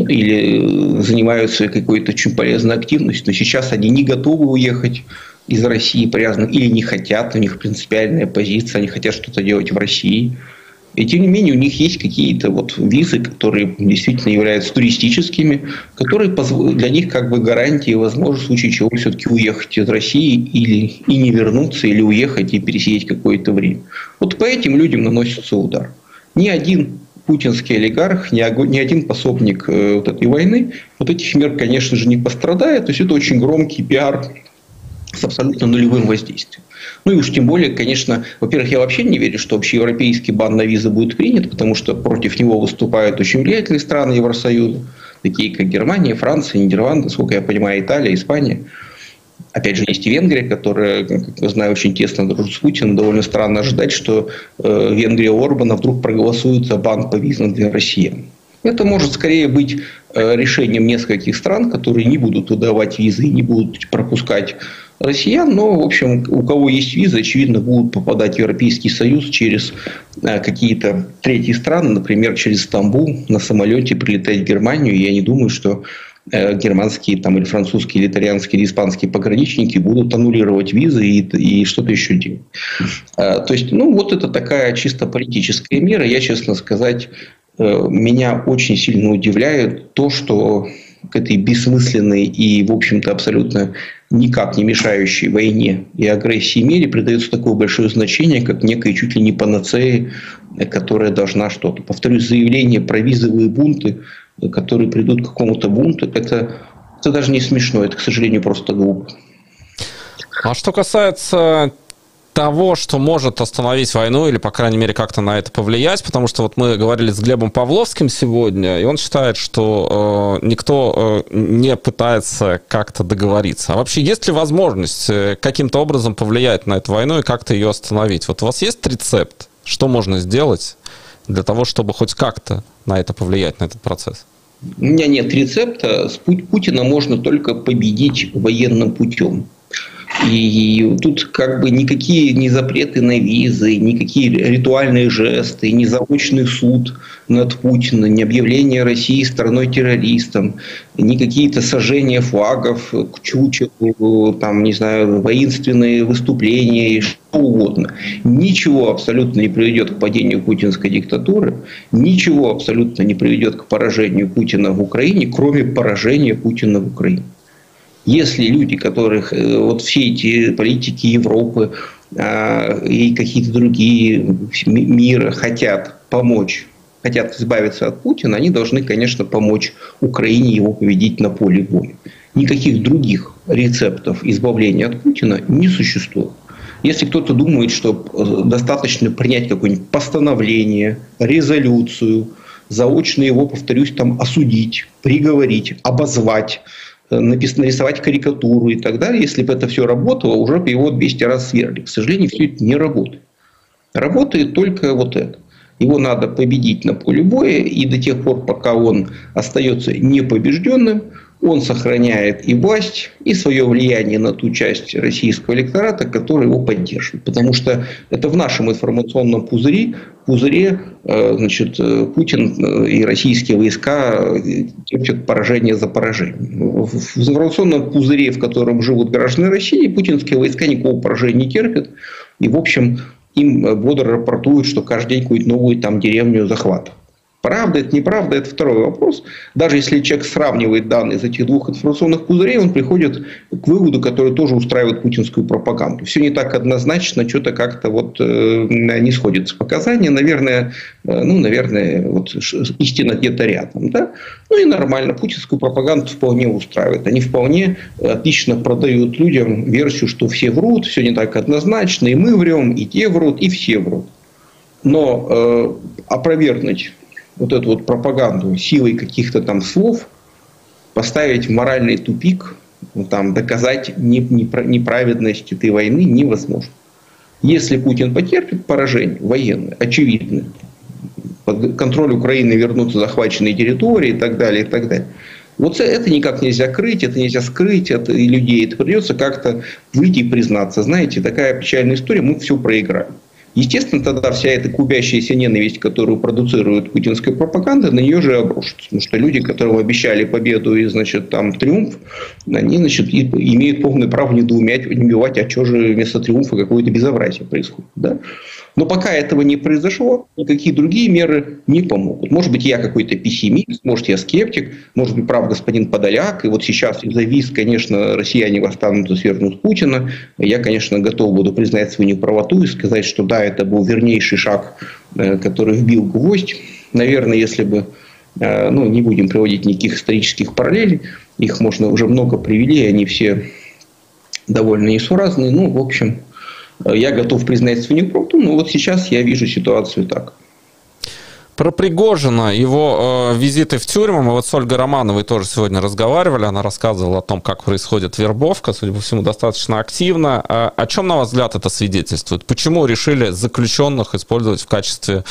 или занимаются какой-то очень полезной активностью, но сейчас они не готовы уехать из России по разным, или не хотят, у них принципиальная позиция, они хотят что-то делать в России. И тем не менее у них есть какие-то вот визы, которые действительно являются туристическими, которые для них как бы гарантия и возможность в случае чего все-таки уехать из России и не вернуться, или уехать и пересидеть какое-то время. Вот по этим людям наносится удар. Ни один путинский олигарх, ни один пособник вот этой войны вот этих мер, конечно же, не пострадает. То есть это очень громкий пиар с абсолютно нулевым воздействием. Ну и уж тем более, конечно, во-первых, я вообще не верю, что общеевропейский бан на визы будет принят, потому что против него выступают очень влиятельные страны Евросоюза, такие как Германия, Франция, Нидерланды, сколько я понимаю, Италия, Испания. Опять же, есть и Венгрия, которая, как я знаю, очень тесно дружит с Путиным. Довольно странно ожидать, что Венгрия Орбана вдруг проголосует за бан по визам для россиян. Это может скорее быть решением нескольких стран, которые не будут выдавать визы и не будут пропускать россиян, но, в общем, у кого есть визы, очевидно, будут попадать в Европейский Союз через какие-то третьи страны, например, через Стамбул на самолете прилетать в Германию. И я не думаю, что германские там, или французские, или итальянские, или испанские пограничники будут аннулировать визы и что-то еще делать. То есть, ну, вот это такая чисто политическая мера. Я, честно сказать, меня очень сильно удивляет то, что к этой бессмысленной и, в общем-то, абсолютно никак не мешающей войне и агрессии мере придается такое большое значение, как некой чуть ли не панацеи, которая должна что-то. Повторюсь, заявление про визовые бунты, которые придут к какому-то бунту, это даже не смешно, это, к сожалению, просто глупо. А что касается того, что может остановить войну или, по крайней мере, как-то на это повлиять, потому что вот мы говорили с Глебом Павловским сегодня, и он считает, что никто не пытается как-то договориться. А вообще есть ли возможность каким-то образом повлиять на эту войну и как-то ее остановить? Вот у вас есть рецепт, что можно сделать для того, чтобы хоть как-то на это повлиять, на этот процесс? У меня нет рецепта. Путина можно только победить военным путем. И тут как бы никакие ни запреты на визы, никакие ритуальные жесты, ни заочный суд над Путиным, ни объявление России страной-террористом, ни какие-то сожжения флагов к чучелу, там, не знаю, воинственные выступления и что угодно. Ничего абсолютно не приведет к падению путинской диктатуры, ничего абсолютно не приведет к поражению Путина в Украине, кроме поражения Путина в Украине. Если люди, которых вот все эти политики Европы и какие-то другие мира хотят помочь, хотят избавиться от Путина, они должны, конечно, помочь Украине его победить на поле боя. Никаких других рецептов избавления от Путина не существует. Если кто-то думает, что достаточно принять какое-нибудь постановление, резолюцию, заочно его, повторюсь, там осудить, приговорить, обозвать, нарисовать карикатуру и так далее. Если бы это все работало, уже бы его 200 раз сверли. К сожалению, все это не работает. Работает только вот это. Его надо победить на поле боя, и до тех пор, пока он остается непобежденным, он сохраняет и власть, и свое влияние на ту часть российского электората, которая его поддерживает. Потому что это в нашем информационном пузыре значит, Путин и российские войска терпят поражение за поражением. В информационном пузыре, в котором живут граждане России, путинские войска никакого поражения не терпят. И, в общем, им бодро рапортуют, что каждый день какую-то новую там деревню захватывают. Правда это, неправда, это второй вопрос. Даже если человек сравнивает данные из этих двух информационных пузырей, он приходит к выводу, который тоже устраивает путинскую пропаганду. Все не так однозначно, что-то как-то вот не сходится показания. Наверное, вот истина где-то рядом. Да? Ну и нормально, путинскую пропаганду вполне устраивает. Они вполне отлично продают людям версию, что все врут, все не так однозначно, и мы врем, и те врут, и все врут. Но опровергнуть вот эту вот пропаганду силой каких-то там слов, поставить в моральный тупик, там, доказать неправедность этой войны невозможно. Если Путин потерпит поражение военное, очевидное, под контроль Украины вернутся захваченные территории и так далее, и так далее. Вот это никак нельзя крыть, это нельзя скрыть от людей. Это придется как-то выйти и признаться. Знаете, такая печальная история, мы все проиграем. Естественно, тогда вся эта клубящаяся ненависть, которую продуцирует путинская пропаганда, на нее же обрушится. Потому что люди, которым обещали победу и, значит, там, триумф, они, значит, имеют полное право недоумять, а что же вместо триумфа какое-то безобразие происходит. Да? Но пока этого не произошло, никакие другие меры не помогут. Может быть, я какой-то пессимист, может, я скептик, может быть, прав господин Подоляк. И вот сейчас из-за виз, конечно, россияне восстанут и свергнут Путина. Я, конечно, готов буду признать свою неправоту и сказать, что да, это был вернейший шаг, который вбил гвоздь. Наверное, если бы, не будем приводить никаких исторических параллелей, их можно уже много привели, они все довольно несуразные. В общем, я готов признать свою неправоту, но вот сейчас я вижу ситуацию так. Про Пригожина, его визиты в тюрьму, мы вот с Ольгой Романовой тоже сегодня разговаривали, она рассказывала о том, как происходит вербовка, судя по всему, достаточно активно. О чем, на ваш взгляд, это свидетельствует? Почему решили заключенных использовать в качестве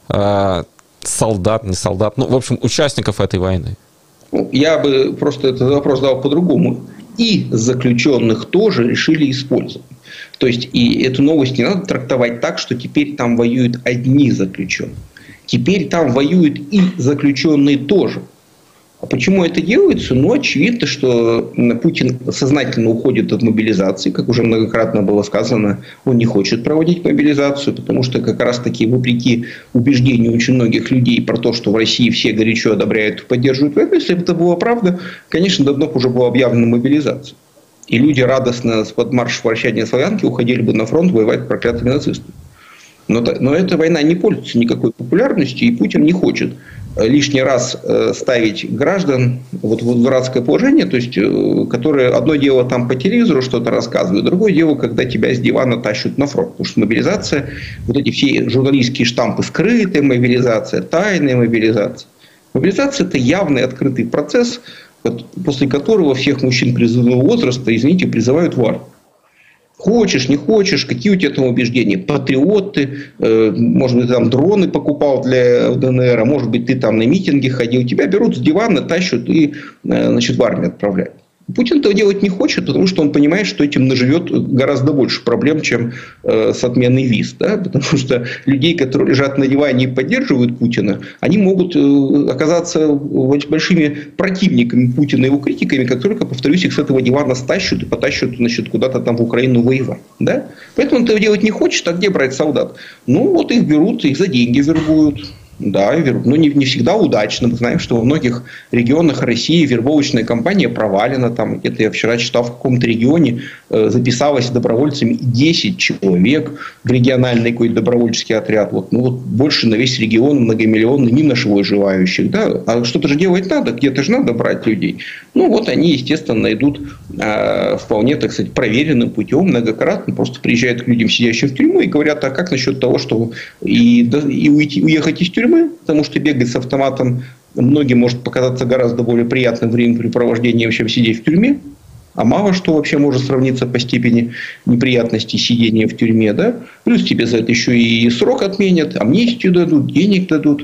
солдат, не солдат, в общем, участников этой войны? Я бы просто этот вопрос дал по-другому. И заключенных тоже решили использовать. То есть, и эту новость не надо трактовать так, что теперь там воюют одни заключенные. Теперь там воюют и заключенные тоже. А почему это делается? Очевидно, что Путин сознательно уходит от мобилизации. Как уже многократно было сказано, он не хочет проводить мобилизацию, потому что как раз-таки вопреки убеждению очень многих людей про то, что в России все горячо одобряют и поддерживают войну, если бы это была правда, конечно, давно бы уже была объявлена мобилизация. И люди радостно под марш вращания славянки уходили бы на фронт воевать с проклятыми нацистами. Но эта война не пользуется никакой популярностью, и Путин не хочет лишний раз ставить граждан вот в дурацкое положение, то есть, которое одно дело там по телевизору что-то рассказывают, другое дело, когда тебя с дивана тащат на фронт. Потому что мобилизация, вот эти все журналистские штампы, скрытая мобилизация, тайная мобилизация. Мобилизация – это явный открытый процесс, после которого всех мужчин призывного возраста, извините, призывают в армию. Хочешь, не хочешь, какие у тебя там убеждения, патриот ты, может быть, там дроны покупал для ДНР, а может быть, ты там на митинги ходил, тебя берут с дивана, тащат и, значит, в армию отправляют. Путин этого делать не хочет, потому что он понимает, что этим наживет гораздо больше проблем, чем с отменой виз. Да? Потому что людей, которые лежат на диване и поддерживают Путина, они могут оказаться большими противниками Путина и его критиками, как только, повторюсь, их с этого дивана стащат и потащат, значит, куда-то там в Украину воевать. Да? Поэтому он этого делать не хочет, а где брать солдат? Ну, вот их берут, их за деньги вербуют. Да, но не всегда удачно. Мы знаем, что во многих регионах России вербовочная кампания провалена. Там где-то я вчера читал, в каком-то регионе записалось добровольцами 10 человек в региональный какой-то добровольческий отряд. Вот, ну, вот больше на весь регион многомиллионный не нашлось желающих. Да? А что-то же делать надо, где-то же надо брать людей. Ну вот они, естественно, идут вполне, так сказать, проверенным путем, многократно. Просто приезжают к людям, сидящим в тюрьму, и говорят, а как насчет того, что уехать из тюрьмы? Потому что бегать с автоматом многим может показаться гораздо более приятным времяпрепровождением, чем сидеть в тюрьме. А мало что вообще может сравниться по степени неприятности сидения в тюрьме. Да? Плюс тебе за это еще и срок отменят, амнистию дадут, денег дадут.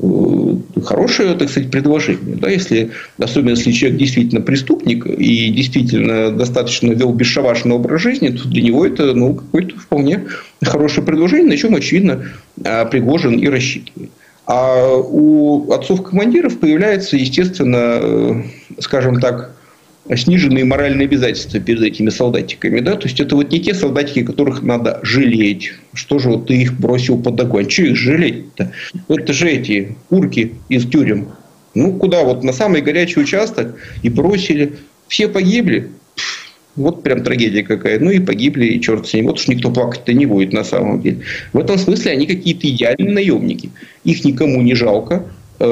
Хорошее, так сказать, предложение. Да? Особенно если человек действительно преступник и действительно достаточно вел бесшабашный образ жизни, то для него это какое-то вполне хорошее предложение, на чем, очевидно, Пригожин и рассчитывает. А у отцов-командиров появляется, естественно, скажем так, сниженные моральные обязательства перед этими солдатиками. Да? То есть это вот не те солдатики, которых надо жалеть. Что же вот ты их бросил под огонь? Чего их жалеть-то? Это же эти урки из тюрем. Ну, куда вот на самый горячий участок и бросили. Все погибли. Вот прям трагедия какая. Ну и погибли, и черт с ним. Вот уж никто плакать-то не будет на самом деле. В этом смысле они какие-то идеальные наемники. Их никому не жалко.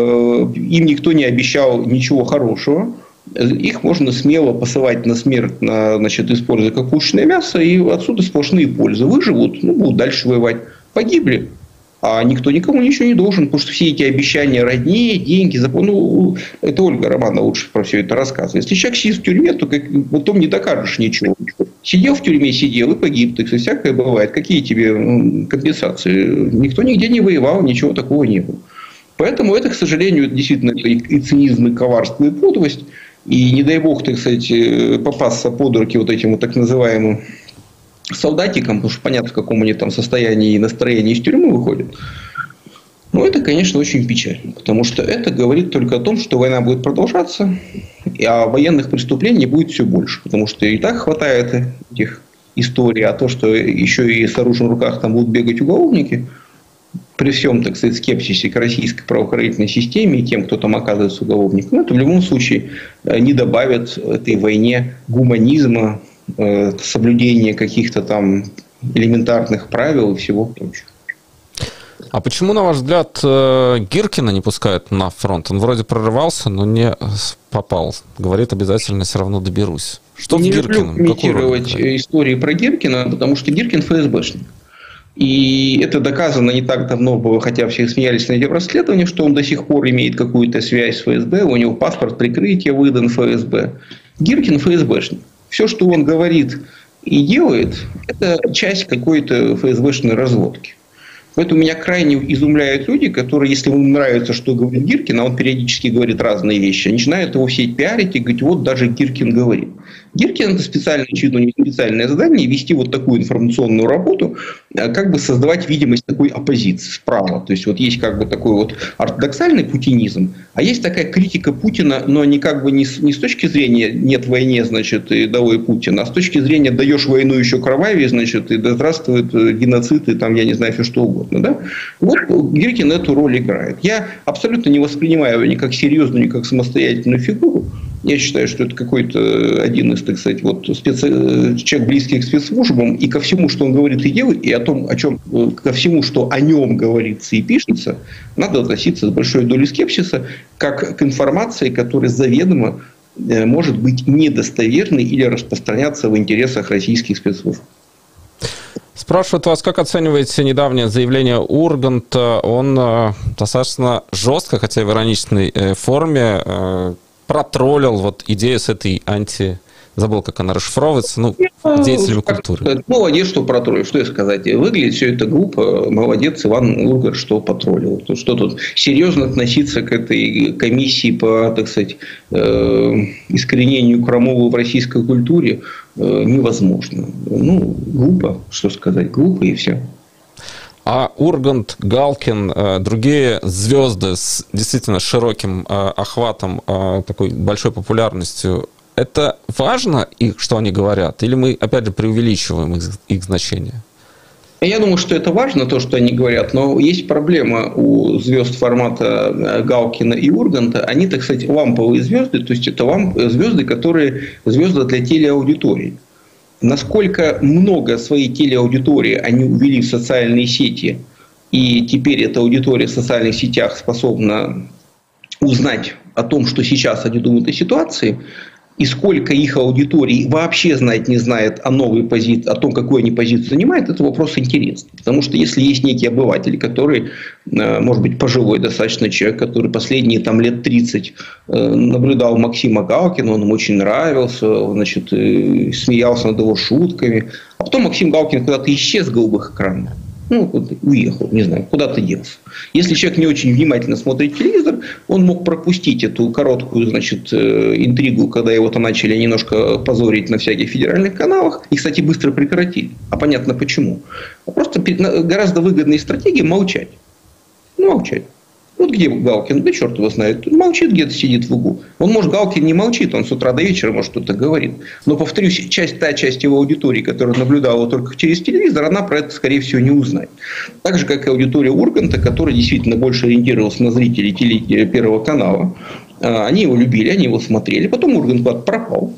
Им никто не обещал ничего хорошего. Их можно смело посылать на смерть, значит, используя как пушечное мясо, и отсюда сплошные пользы. Выживут, будут дальше воевать. Погибли. А никто никому ничего не должен, потому что все эти обещания родни, деньги, это Ольга Романова лучше про все это рассказывает. Если человек сидит в тюрьме, то потом не докажешь ничего. Сидел в тюрьме, сидел и погиб. Так сказать, всякое бывает. Какие тебе компенсации? Никто нигде не воевал, ничего такого не было. Поэтому это, к сожалению, действительно и цинизм, и коварство, и подлость. И не дай бог, так сказать, попасться под руки вот этим вот так называемым солдатикам, потому что понятно, в каком они там состоянии и настроении из тюрьмы выходят. Но это, конечно, очень печально, потому что это говорит только о том, что война будет продолжаться, а военных преступлений будет все больше, потому что и так хватает этих историй, а то, что еще и с оружием в руках там будут бегать уголовники, при всем, так сказать, скепсисе к российской правоохранительной системе и тем, кто там оказывается уголовником, это в любом случае не добавит этой войне гуманизма, соблюдения каких-то там элементарных правил и всего прочего. А почему, на ваш взгляд, Гиркина не пускают на фронт? Он вроде прорывался, но не попал. Говорит, обязательно все равно доберусь. Что с Гиркиным? Не люблю комментировать истории про Гиркина, потому что Гиркин ФСБшник. И это доказано не так давно было, хотя все смеялись на этим расследовании, что он до сих пор имеет какую-то связь с ФСБ, у него паспорт прикрытия выдан ФСБ. Гиркин ФСБшник. Все, что он говорит и делает, это часть какой-то ФСБшной разводки. Поэтому меня крайне изумляют люди, которые, если им нравится, что говорит Гиркин, а он периодически говорит разные вещи, начинают его все пиарить и говорить, вот даже Гиркин говорит. Гиркин – это специальное, очевидно, не специальное задание, вести вот такую информационную работу, как бы создавать видимость такой оппозиции справа. То есть, вот есть как бы такой вот ортодоксальный путинизм, а есть такая критика Путина, но не как бы не с точки зрения «нет войне, значит, и долой Путина», а с точки зрения «даешь войну еще кровавее, значит, и да здравствует геноцид, и там, я не знаю, все что угодно». Да? Вот Гиркин эту роль играет. Я абсолютно не воспринимаю его ни как серьезную, ни как самостоятельную фигуру. Я считаю, что это какой-то один из, так сказать, вот человек, близкий к спецслужбам, и ко всему, что он говорит и делает, и ко всему, что о нем говорится и пишется, надо относиться с большой долей скепсиса, как к информации, которая заведомо может быть недостоверной или распространяться в интересах российских спецслужб. Спрашивают вас, как оцениваете недавнее заявление Урганта? Он достаточно жестко, хотя и в ироничной форме, протроллил вот идею с этой Забыл, как она расшифровывается. Ну, деятелями культуры. Молодец, что протроллил. Что сказать? Выглядит все это глупо. Молодец Иван Ургант, что потроллил. Что тут серьезно относиться к этой комиссии по, так сказать, искоренению крамолы в российской культуре невозможно. Ну, глупо, что сказать. Глупо и все. А Ургант, Галкин, другие звезды с действительно широким охватом, такой большой популярностью, это важно, что они говорят? Или мы, опять же, преувеличиваем их значение? Я думаю, что это важно, то, что они говорят, но есть проблема у звезд формата Галкина и Урганта. Они, так сказать, ламповые звезды, то есть это звезды, которые звезды для телеаудитории. Насколько много своей телеаудитории они увели в социальные сети, и теперь эта аудитория в социальных сетях способна узнать о том, что сейчас они думают о ситуации, и сколько их аудитории вообще знает, не знает о новой позиции, о том, какую они позицию занимают, это вопрос интересный. Потому что если есть некий обыватель, который, может быть, пожилой достаточно человек, который последние лет 30 наблюдал Максима Галкина, он ему очень нравился, значит, смеялся над его шутками. А потом Максим Галкин куда-то исчез с голубых экранов. Ну, уехал, не знаю, куда-то делся. Если человек не очень внимательно смотрит телевизор, он мог пропустить эту короткую, значит, интригу, когда его-то начали немножко позорить на всяких федеральных каналах. И, кстати, быстро прекратили. А понятно почему. Просто гораздо выгоднее стратегия молчать. Ну, молчать. Вот где Галкин? Да черт его знает. Молчит, где-то сидит в углу. Он, может, Галкин не молчит, он с утра до вечера, может, что-то говорит. Но, повторюсь, та часть его аудитории, которая наблюдала только через телевизор, она про это, скорее всего, не узнает. Так же, как и аудитория Урганта, которая действительно больше ориентировалась на зрителей Первого канала. Они его любили, они его смотрели. Потом Ургант куда-то пропал.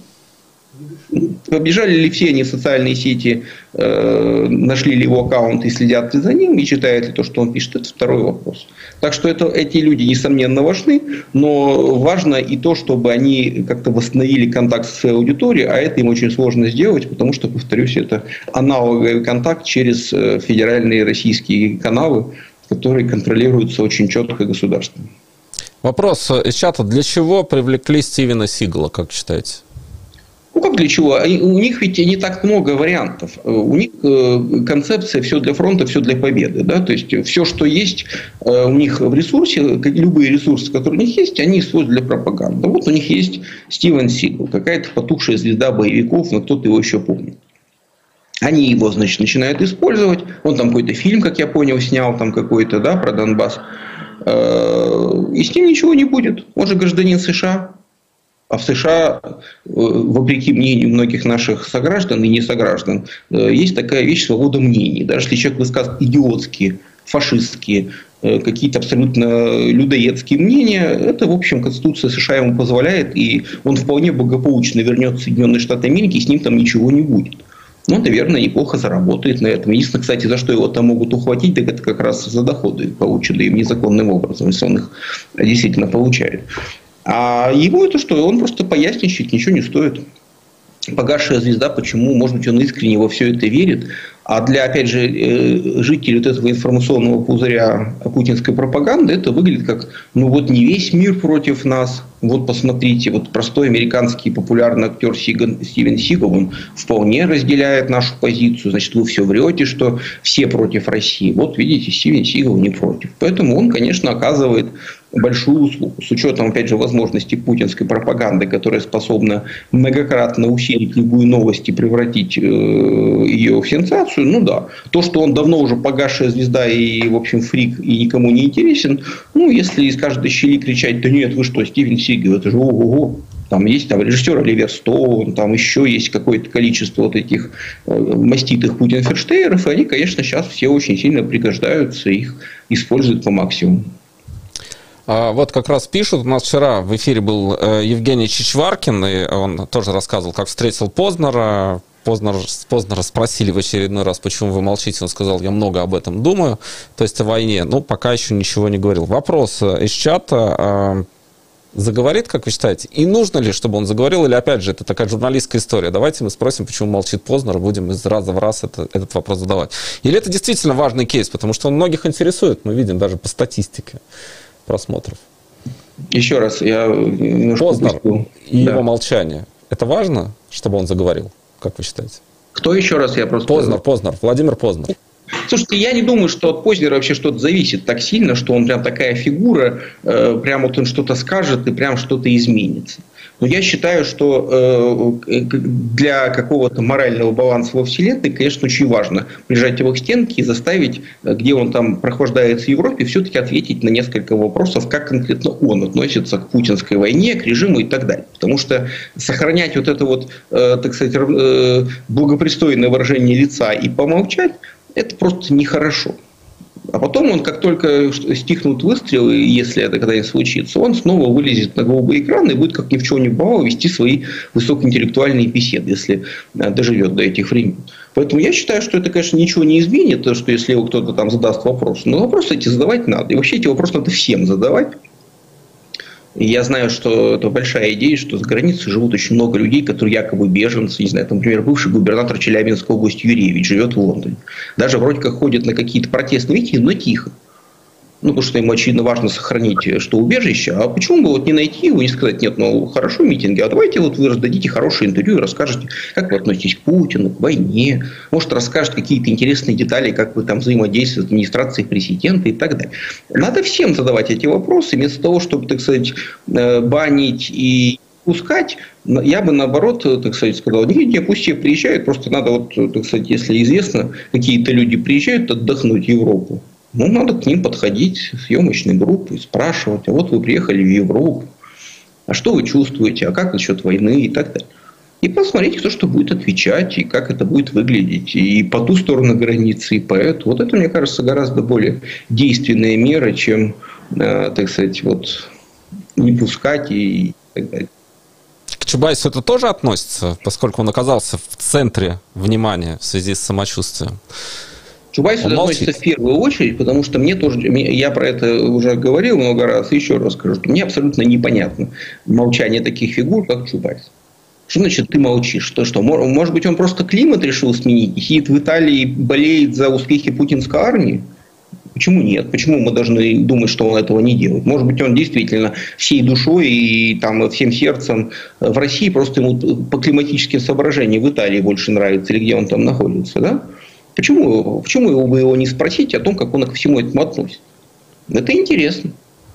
Побежали ли все они в социальные сети, нашли ли его аккаунт и следят ли за ним, и читают ли то, что он пишет, это второй вопрос. Так что эти люди, несомненно, важны, но важно и то, чтобы они как-то восстановили контакт со своей аудиторией, а это им очень сложно сделать, потому что, повторюсь, это аналоговый контакт через федеральные российские каналы, которые контролируются очень четко государством. Вопрос из чата. Для чего привлекли Стивена Сигала, как считаете? Ну, как для чего? У них ведь не так много вариантов. У них концепция «все для фронта, все для победы». Да? То есть, все, что есть у них в ресурсе, любые ресурсы, которые у них есть, они используют для пропаганды. Вот у них есть Стивен Сигал, какая-то потухшая звезда боевиков, но кто-то его еще помнит. Они его, значит, начинают использовать. Он там какой-то фильм, как я понял, снял там какой-то, да, про Донбасс. И с ним ничего не будет. Он же гражданин США. А в США, вопреки мнению многих наших сограждан и несограждан, есть такая вещь — свобода мнений. Даже если человек высказывает идиотские, фашистские, какие-то абсолютно людоедские мнения, это, в общем, Конституция США ему позволяет, и он вполне благополучно вернется в Соединенные Штаты Америки, и с ним там ничего не будет. Ну, наверное, неплохо заработает на этом. Единственное, кстати, за что его там могут ухватить, так это как раз за доходы, полученные им незаконным образом, если он их действительно получает. А ему это что? Он просто поясничает, ничего не стоит. Погасшая звезда, почему? Может быть, он искренне во все это верит. А для, опять же, жителей вот этого информационного пузыря путинской пропаганды это выглядит как, ну вот не весь мир против нас. Вот посмотрите, вот простой американский популярный актер Стивен Сигал, он вполне разделяет нашу позицию. Значит, вы все врете, что все против России. Вот видите, Стивен Сигал не против. Поэтому он, конечно, оказывает большую услугу. С учетом, опять же, возможностей путинской пропаганды, которая способна многократно усилить любую новость и превратить ее в сенсацию, ну да. То, что он давно уже погасшая звезда и, в общем, фрик и никому не интересен, ну, если из каждой щели кричать: да нет, вы что, Стивен Сигал, это же ого-го. Там есть там режиссер Оливер Стоун, там еще есть какое-то количество вот этих маститых путинферштейеров, и они, конечно, сейчас все очень сильно пригождаются, их используют по максимуму. Вот как раз пишут, у нас вчера в эфире был Евгений Чичваркин, и он тоже рассказывал, как встретил Познера. Познера спросили в очередной раз, почему вы молчите. Он сказал: я много об этом думаю, то есть о войне. Ну, пока еще ничего не говорил. Вопрос из чата. Заговорит, как вы считаете? И нужно ли, чтобы он заговорил? Или, опять же, это такая журналистская история? Давайте мы спросим, почему молчит Познер, будем из раза в раз этот вопрос задавать. Или это действительно важный кейс, потому что он многих интересует, мы видим даже по статистике просмотров. Еще раз, я немножко Познер упустил. И его молчание. Это важно? чтобы он заговорил? Как вы считаете? Кто еще раз? Я просто... Познер. Владимир Познер. Слушайте, я не думаю, что от Познера вообще что-то зависит так сильно, что он прям такая фигура, прям вот он что-то скажет и прям что-то изменится. Но я считаю, что для какого-то морального баланса во Вселенной, конечно, очень важно прижать его к стенке и заставить, где он там прохлаждается в Европе, все-таки ответить на несколько вопросов, как конкретно он относится к путинской войне, к режиму и так далее. Потому что сохранять вот это вот, так сказать, благопристойное выражение лица и помолчать, это просто нехорошо. А потом он, как только стихнут выстрелы, если это когда-нибудь случится, он снова вылезет на голубой экран и будет, как ни в чем не бывало, вести свои высокоинтеллектуальные беседы, если доживет до этих времен. Поэтому я считаю, что это, конечно, ничего не изменит, то, что если его кто-то там задаст вопрос. Но вопросы эти задавать надо. И вообще эти вопросы надо всем задавать. И я знаю, что это большая идея, что за границей живут очень много людей, которые якобы беженцы. Не знаю, там, например, бывший губернатор Челябинской области Юрьевич живет в Лондоне. Даже вроде как ходит на какие-то протестные митинги, но тихо. Ну, потому что ему, очевидно, важно сохранить что убежище. А почему бы вот не найти его, не сказать, нет, ну, хорошо митинги, а давайте вот вы раздадите хорошее интервью и расскажете, как вы относитесь к Путину, к войне. Может, расскажете какие-то интересные детали, как вы там взаимодействуете с администрацией президента и так далее. Надо всем задавать эти вопросы, вместо того, чтобы, так сказать, банить и пускать, я бы наоборот, так сказать, сказал, не, пусть все приезжают, просто надо вот, так сказать, если известно, какие-то люди приезжают отдохнуть в Европу, ну, надо к ним подходить с съемочной группой, спрашивать, а вот вы приехали в Европу, а что вы чувствуете, а как насчет войны и так далее. И посмотреть, кто что будет отвечать, и как это будет выглядеть, и по ту сторону границы, и по эту. Вот это, мне кажется, гораздо более действенная мера, чем, так сказать, вот не пускать и так далее. К Чубайсу это тоже относится, поскольку он оказался в центре внимания в связи с самочувствием? Чубайсу это относится в первую очередь, потому что мне тоже, я про это уже говорил много раз, еще раз скажу, что мне абсолютно непонятно молчание таких фигур, как Чубайс. Что значит ты молчишь? Что? Может быть, он просто климат решил сменить, сидит в Италии и болеет за успехи путинской армии? Почему нет? Почему мы должны думать, что он этого не делает? Может быть, он действительно всей душой и там, всем сердцем в России, просто ему по климатическим соображениям в Италии больше нравится, или где он там находится, да? Почему бы его не спросить о том, как он ко всему этому относится? Это интересно.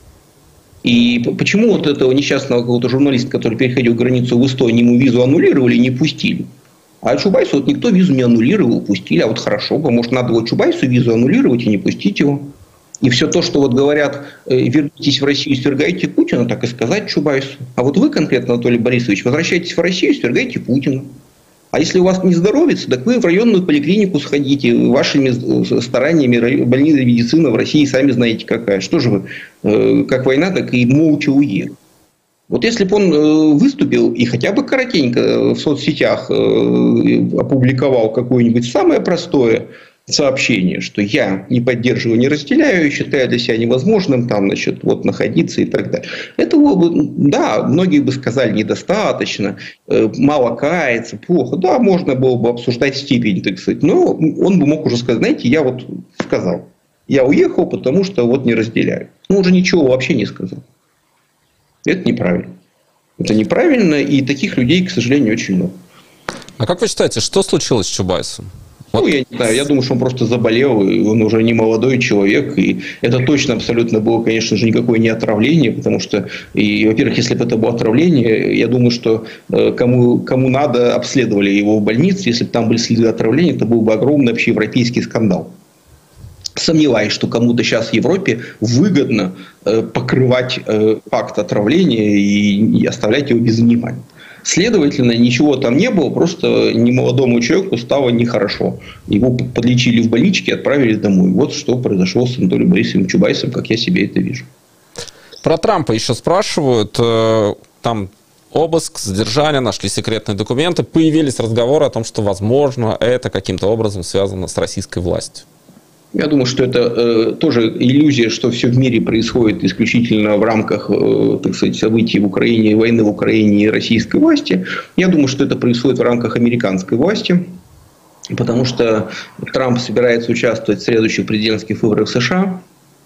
И почему вот этого несчастного какого-то журналиста, который переходил границу в Эстонию, ему визу аннулировали и не пустили? А Чубайсу вот никто визу не аннулировал, пустили. А вот хорошо, может, надо вот Чубайсу визу аннулировать и не пустить его. И все то, что вот говорят, вернитесь в Россию, свергайте Путина, так и сказать Чубайсу. А вот вы конкретно, Анатолий Борисович, возвращайтесь в Россию, свергайте Путина. А если у вас не здоровится, так вы в районную поликлинику сходите. Вашими стараниями больница медицина в России сами знаете какая. Что же вы, как война, так и молча уехали. Вот если бы он выступил и хотя бы коротенько в соцсетях опубликовал какое-нибудь самое простое сообщение, что я не поддерживаю, не разделяю, считаю для себя невозможным там, значит, вот находиться и так далее. Этого бы, да, многие бы сказали, недостаточно, мало кается, плохо. Да, можно было бы обсуждать степень, так сказать. Но он бы мог уже сказать, знаете, я вот сказал, я уехал, потому что вот не разделяю. Ну, уже ничего вообще не сказал. Это неправильно. Это неправильно, и таких людей, к сожалению, очень много. А как вы считаете, что случилось с Чубайсом? Ну, я не знаю, я думаю, что он просто заболел, и он уже не молодой человек, и это точно абсолютно было, конечно же, никакое не отравление, потому что, и, во-первых, если бы это было отравление, я думаю, что кому надо, обследовали его в больнице, если бы там были следы отравления, это был бы огромный общеевропейский скандал. Сомневаюсь, что кому-то сейчас в Европе выгодно покрывать факт отравления и оставлять его без внимания. Следовательно, ничего там не было, просто немолодому человеку стало нехорошо. Его подлечили в больничке и отправили домой. Вот что произошло с Анатолием Борисовичем Чубайсом, как я себе это вижу. Про Трампа еще спрашивают. Там обыск, задержание, нашли секретные документы. Появились разговоры о том, что, возможно, это каким-то образом связано с российской властью. Я думаю, что это тоже иллюзия, что все в мире происходит исключительно в рамках, так сказать, событий в Украине, войны в Украине и российской власти. Я думаю, что это происходит в рамках американской власти, потому что Трамп собирается участвовать в следующих президентских выборах США.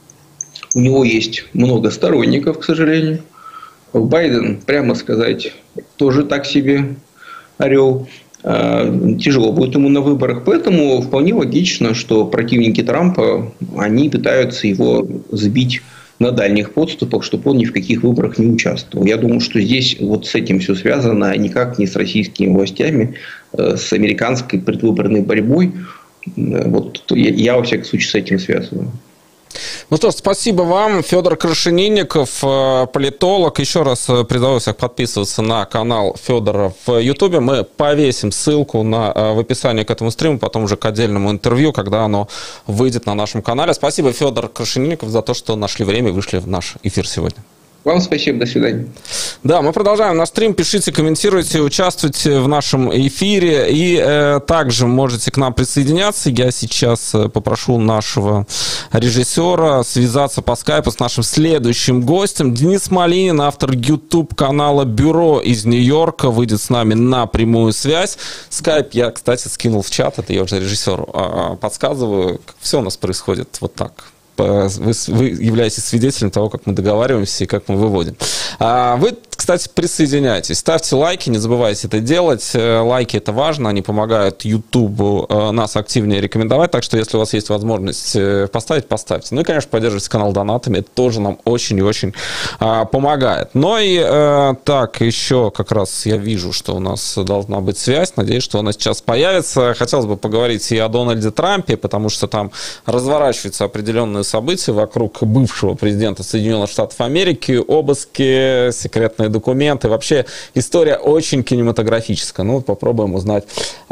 У него есть много сторонников, к сожалению. Байден, прямо сказать, тоже так себе. орел, тяжело будет ему на выборах. Поэтому вполне логично, что противники Трампа, они пытаются его сбить на дальних подступах, чтобы он ни в каких выборах не участвовал. Я думаю, что здесь вот с этим все связано никак не с российскими властями, с американской предвыборной борьбой. Вот я во всяком случае с этим связываю. Ну что ж, спасибо вам. Федор Крашенинников, политолог. Еще раз призываю всех подписываться на канал Федора в Ютубе. Мы повесим ссылку в описании к этому стриму, потом уже к отдельному интервью, когда оно выйдет на нашем канале. Спасибо, Федор Крашенинников, за то, что нашли время и вышли в наш эфир сегодня. Вам спасибо, до свидания. Да, мы продолжаем наш стрим. Пишите, комментируйте, участвуйте в нашем эфире. И также можете к нам присоединяться. Я сейчас попрошу нашего режиссера связаться по скайпу с нашим следующим гостем. Денис Малинин, автор YouTube-канала «Бюро» из Нью-Йорка, выйдет с нами на прямую связь. Скайп я, кстати, скинул в чат. Это я уже режиссеру подсказываю. Все у нас происходит вот так. Вы являетесь свидетелем того, как мы договариваемся и как мы выводим. Вы, кстати, присоединяйтесь. Ставьте лайки, не забывайте это делать. Лайки — это важно, они помогают YouTube нас активнее рекомендовать. Так что, если у вас есть возможность поставить, поставьте. Ну и, конечно, поддерживайте канал донатами. Это тоже нам очень и очень помогает. Ну и так, еще как раз я вижу, что у нас должна быть связь. Надеюсь, что она сейчас появится. Хотелось бы поговорить и о Дональде Трампе, потому что там разворачиваются определенные события вокруг бывшего президента Соединенных Штатов Америки, обыски, секретные документы. Вообще история очень кинематографическая. Ну, попробуем узнать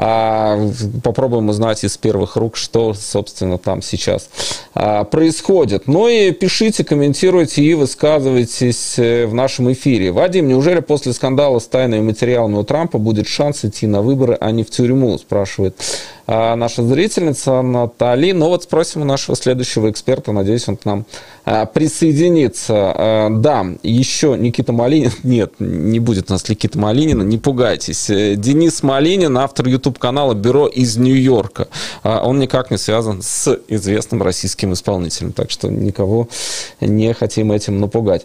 из первых рук, что, собственно, там сейчас происходит. Ну и пишите, комментируйте и высказывайтесь в нашем эфире. Вадим, неужели после скандала с тайными материалами у Трампа будет шанс идти на выборы, а не в тюрьму, спрашивает наша зрительница Натали. Но вот спросим у нашего следующего эксперта. Надеюсь, он к нам присоединится. Да, еще Никита Малинин. Нет, не будет у нас Никита Малинина, не пугайтесь. Денис Малинин, автор YouTube-канала «Бюро» из Нью-Йорка. Он никак не связан с известным российским исполнителем. Так что никого не хотим этим напугать.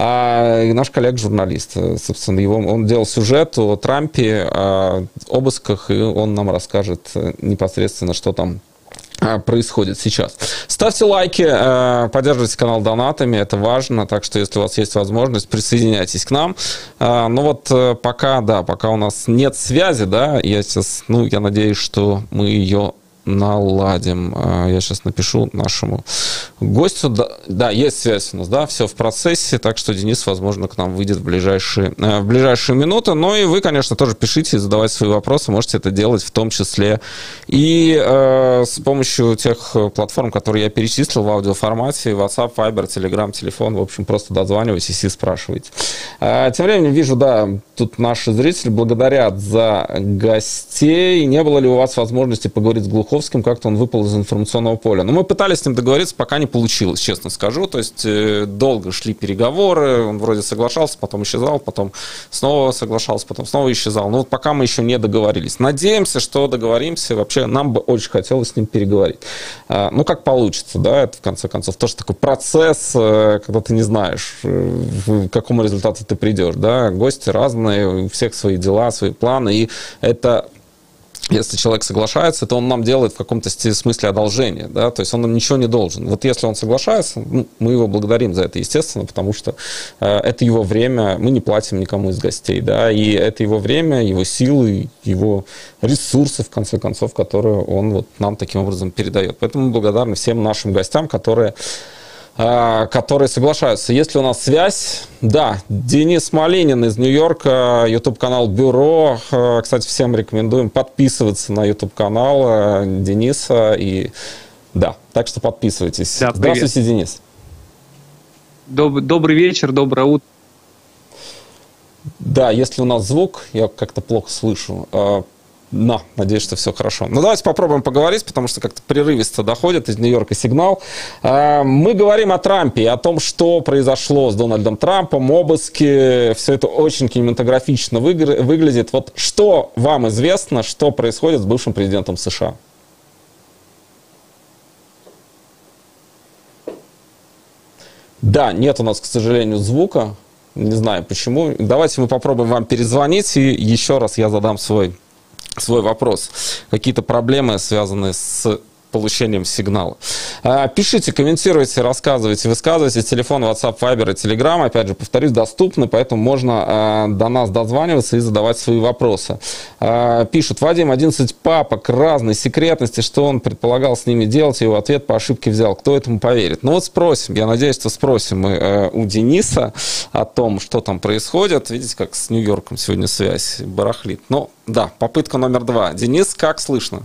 Наш коллега-журналист, собственно, он делал сюжет о Трампе, о обысках, и он нам расскажет непосредственно, что там происходит сейчас. Ставьте лайки, поддерживайте канал донатами, это важно, так что если у вас есть возможность, присоединяйтесь к нам. Ну вот пока у нас нет связи, да, я надеюсь, что мы ее наладим. Я сейчас напишу нашему гостю. Да, есть связь у нас, да, все в процессе, так что Денис, возможно, к нам выйдет в ближайшие минуты. Но и вы, конечно, тоже пишите и задавайте свои вопросы. Можете это делать в том числе и с помощью тех платформ, которые я перечислил в аудиоформате: WhatsApp, Viber, Telegram, телефон. В общем, просто дозванивайтесь и спрашивайте. Тем временем вижу, да, тут наши зрители благодарят за гостей. Не было ли у вас возможности поговорить с Глуховым? Как-то он выпал из информационного поля. Но мы пытались с ним договориться, пока не получилось, честно скажу. То есть долго шли переговоры, он вроде соглашался, потом исчезал, потом снова соглашался, потом снова исчезал. Но вот пока мы еще не договорились. Надеемся, что договоримся. Вообще, нам бы очень хотелось с ним переговорить. Ну, как получится, да, это в конце концов тоже такой процесс, когда ты не знаешь, к какому результату ты придешь, да. Гости разные, у всех свои дела, свои планы, и это... Если человек соглашается, то он нам делает в каком-то смысле одолжение, да, то есть он нам ничего не должен. Вот если он соглашается, мы его благодарим за это, естественно, потому что это его время, мы не платим никому из гостей, да, и это его время, его силы, его ресурсы, в конце концов, которые он вот нам таким образом передает. Поэтому мы благодарны всем нашим гостям, которые соглашаются. Есть ли у нас связь? Да, Денис Малинин из Нью-Йорка, YouTube-канал «Бюро». Кстати, всем рекомендуем подписываться на YouTube-канал Дениса. И да, так что подписывайтесь. Да, здравствуйте, Денис. Добрый вечер, доброе утро. Да, если у нас звук, я как-то плохо слышу. Но, надеюсь, что все хорошо. Ну, давайте попробуем поговорить, потому что как-то прерывисто доходит из Нью-Йорка сигнал. Мы говорим о Трампе и о том, что произошло с Дональдом Трампом, обыски. Все это очень кинематографично выглядит. Вот что вам известно, что происходит с бывшим президентом США? Да, нет у нас, к сожалению, звука. Не знаю почему. Давайте мы попробуем вам перезвонить, и еще раз я задам свой вопрос. Какие-то проблемы, связанные с получением сигнала. Пишите, комментируйте, рассказывайте, высказывайте. Телефон, WhatsApp, Viber и Telegram, опять же, повторюсь, доступны, поэтому можно до нас дозваниваться и задавать свои вопросы. Пишут: Вадим, 11 папок разной секретности, что он предполагал с ними делать, и его ответ по ошибке взял. Кто этому поверит? Ну вот спросим, я надеюсь, что спросим мы у Дениса о том, что там происходит. Видите, как с Нью-Йорком сегодня связь барахлит. Ну, да, попытка номер 2. Денис, как слышно?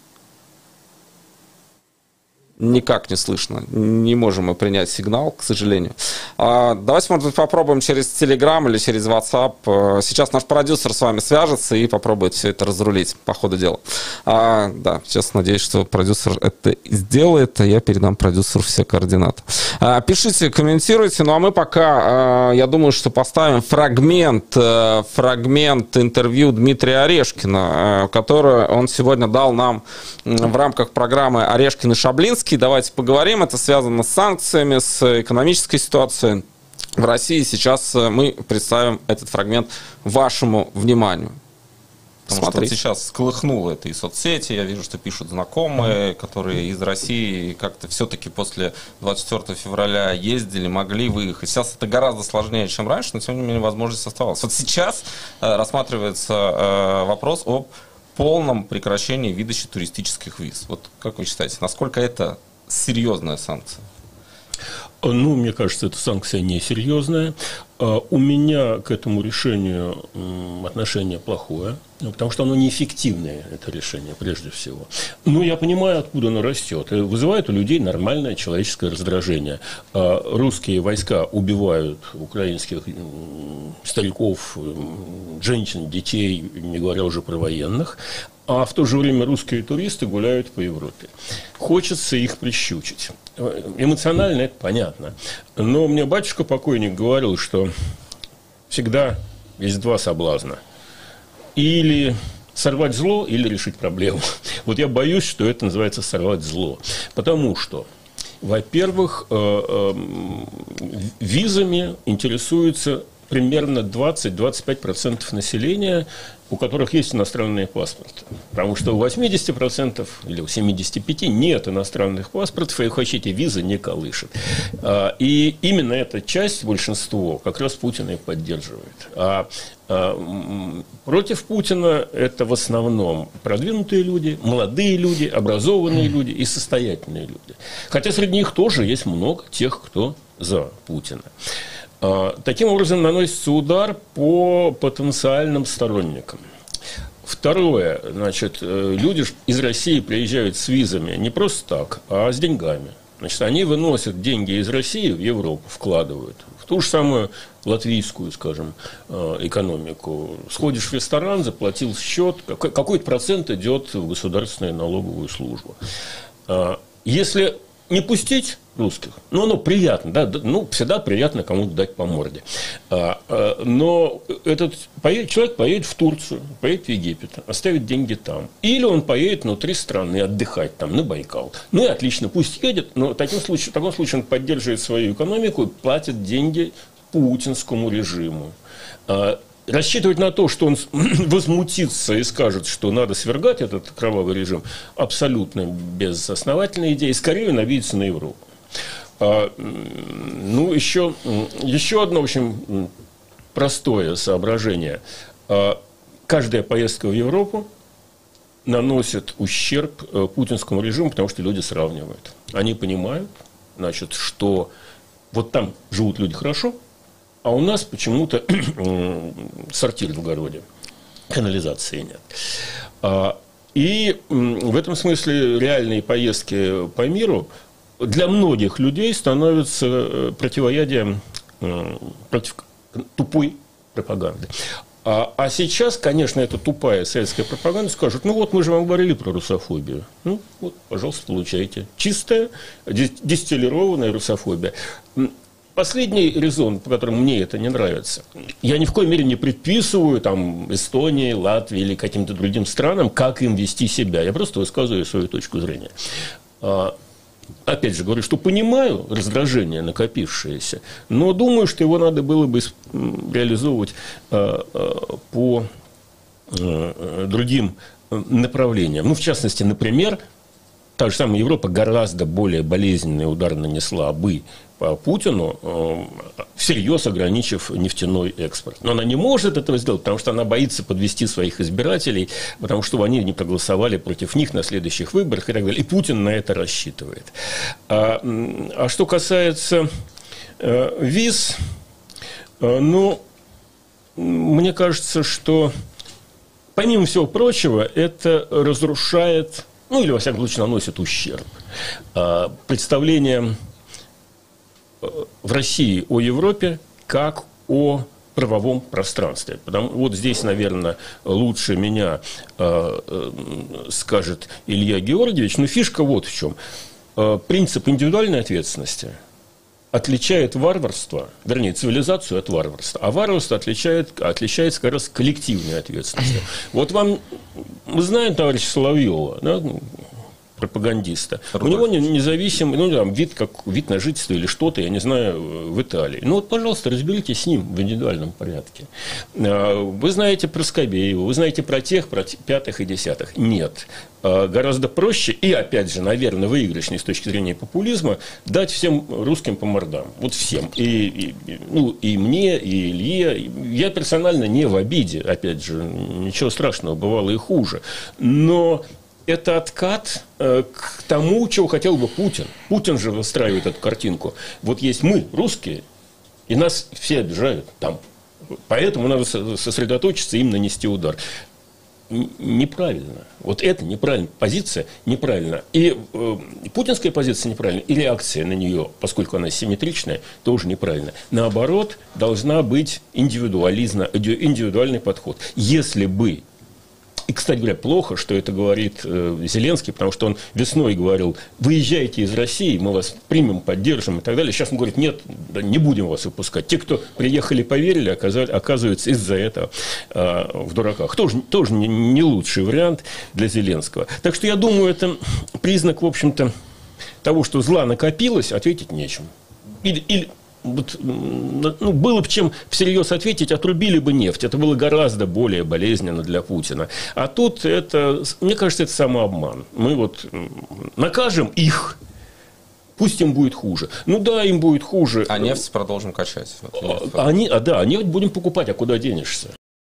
Никак не слышно. Не можем мы принять сигнал, к сожалению. Давайте, может быть, попробуем через Telegram или через WhatsApp. Сейчас наш продюсер с вами свяжется и попробует все это разрулить по ходу дела. Да, сейчас надеюсь, что продюсер это сделает, а я передам продюсеру все координаты. Пишите, комментируйте. Ну, а мы пока, я думаю, что поставим фрагмент интервью Дмитрия Орешкина, которое он сегодня дал нам в рамках программы «Орешкин и Шаблинский». Давайте поговорим. Это связано с санкциями, с экономической ситуацией в России. Сейчас мы представим этот фрагмент вашему вниманию. Потому что вот сейчас сколыхнуло это и соцсети. Я вижу, что пишут знакомые, которые из России как-то все-таки после 24 февраля ездили, могли выехать. Сейчас это гораздо сложнее, чем раньше, но тем не менее возможность оставалась. Вот сейчас рассматривается вопрос об полном прекращении выдачи туристических виз. Вот как вы считаете, насколько это серьезная санкция? Ну, мне кажется, эта санкция несерьезная. У меня к этому решению отношение плохое, потому что оно неэффективное, это решение, прежде всего. Но я понимаю, откуда оно растет. Вызывает у людей нормальное человеческое раздражение. Русские войска убивают украинских стариков, женщин, детей, не говоря уже про военных. А в то же время русские туристы гуляют по Европе. Хочется их прищучить. Эмоционально это понятно. Но мне батюшка-покойник говорил, что всегда есть два соблазна. Или сорвать зло, или решить проблему. Вот я боюсь, что это называется сорвать зло. Потому что, во-первых, визами интересуются примерно 20-25% населения, у которых есть иностранные паспорты. Потому что у 80% или у 75% нет иностранных паспортов, и их вообще эти визы не колышет. И именно эта часть, большинство, как раз Путина и поддерживает. Против Путина это в основном продвинутые люди, молодые люди, образованные люди и состоятельные люди. Хотя среди них тоже есть много тех, кто за Путина. Таким образом, наносится удар по потенциальным сторонникам. Второе, значит, люди из России приезжают с визами не просто так, а с деньгами. Значит, они выносят деньги из России в Европу, вкладывают в ту же самую латвийскую, скажем, экономику. Сходишь в ресторан, заплатил счет, какой-то процент идет в государственную налоговую службу. Если не пустить русских, ну, оно приятно, да, ну, всегда приятно кому-то дать по морде. Но этот человек поедет в Турцию, поедет в Египет, оставит деньги там. Или он поедет внутри страны отдыхать там, на Байкал. Ну, и отлично, пусть едет, но в таком случае он поддерживает свою экономику и платит деньги путинскому режиму. Рассчитывать на то, что он возмутится и скажет, что надо свергать этот кровавый режим, абсолютно безосновательная идея. И скорее навидится на Европу. Ну, еще одно очень простое соображение. Каждая поездка в Европу наносит ущерб путинскому режиму, потому что люди сравнивают. Они понимают, значит, что вот там живут люди хорошо, а у нас почему-то сортир в огороде, канализации нет. И в этом смысле реальные поездки по миру для многих людей становятся противоядием против тупой пропаганды. А сейчас, конечно, эта тупая советская пропаганда скажет: ну вот мы же вам говорили про русофобию. Ну вот, пожалуйста, получайте. Чистая, дистиллированная русофобия. Последний резон, по которому мне это не нравится, я ни в коей мере не предписываю там, Эстонии, Латвии или каким-то другим странам, как им вести себя. Я просто высказываю свою точку зрения. опять же говорю, что понимаю раздражение накопившееся, но думаю, что его надо было бы реализовывать по другим направлениям. Ну, в частности, например, та же самая Европа гораздо более болезненный удар нанесла бы по Путину, всерьез ограничив нефтяной экспорт. Но она не может этого сделать, потому что она боится подвести своих избирателей, потому что они не проголосовали против них на следующих выборах и так далее. И Путин на это рассчитывает. А что касается виз, ну, мне кажется, что, помимо всего прочего, это разрушает, ну, или, во всяком случае, наносит ущерб представлениям в России о Европе как о правовом пространстве. Вот здесь, наверное, лучше меня скажет Илья Георгиевич, но фишка вот в чем. Принцип индивидуальной ответственности отличает варварство, вернее, цивилизацию от варварства. А варварство отличается как раз коллективной ответственностью. Вот вам, мы знаем товарища Соловьева, да, пропагандиста. У него независимый, ну, там, вид на жительство или что-то, я не знаю, в Италии. Ну, вот, пожалуйста, разберитесь с ним в индивидуальном порядке. Вы знаете про Скобеева, вы знаете про тех, про пятых и десятых. Нет. Гораздо проще и, опять же, наверное, выигрышнее с точки зрения популизма дать всем русским по мордам. Вот всем. И мне, и Илье. Я персонально не в обиде. Опять же, ничего страшного, бывало и хуже. Но это откат к тому, чего хотел бы Путин. Путин же выстраивает эту картинку. Вот есть мы, русские, и нас все обижают там. Поэтому надо сосредоточиться, им нанести удар. Неправильно. Вот это неправильно. Позиция неправильная. И путинская позиция неправильная, и реакция на нее, поскольку она симметричная, тоже неправильно. Наоборот, должна быть индивидуальный подход. Если бы, и, кстати говоря, плохо, что это говорит Зеленский, потому что он весной говорил: выезжайте из России, мы вас примем, поддержим и так далее. Сейчас он говорит: нет, не будем вас выпускать. Те, кто приехали, поверили, оказывается, из-за этого в дураках. Тоже не лучший вариант для Зеленского. Так что я думаю, это признак, в общем-то, того, что зла накопилось, ответить нечем. Было бы чем всерьез ответить, отрубили бы нефть. Это было гораздо более болезненно для Путина. А тут это, мне кажется, это самообман. Мы вот накажем их, пусть им будет хуже. Ну да, им будет хуже. А нефть продолжим качать. Нефть будем покупать, а куда денешься?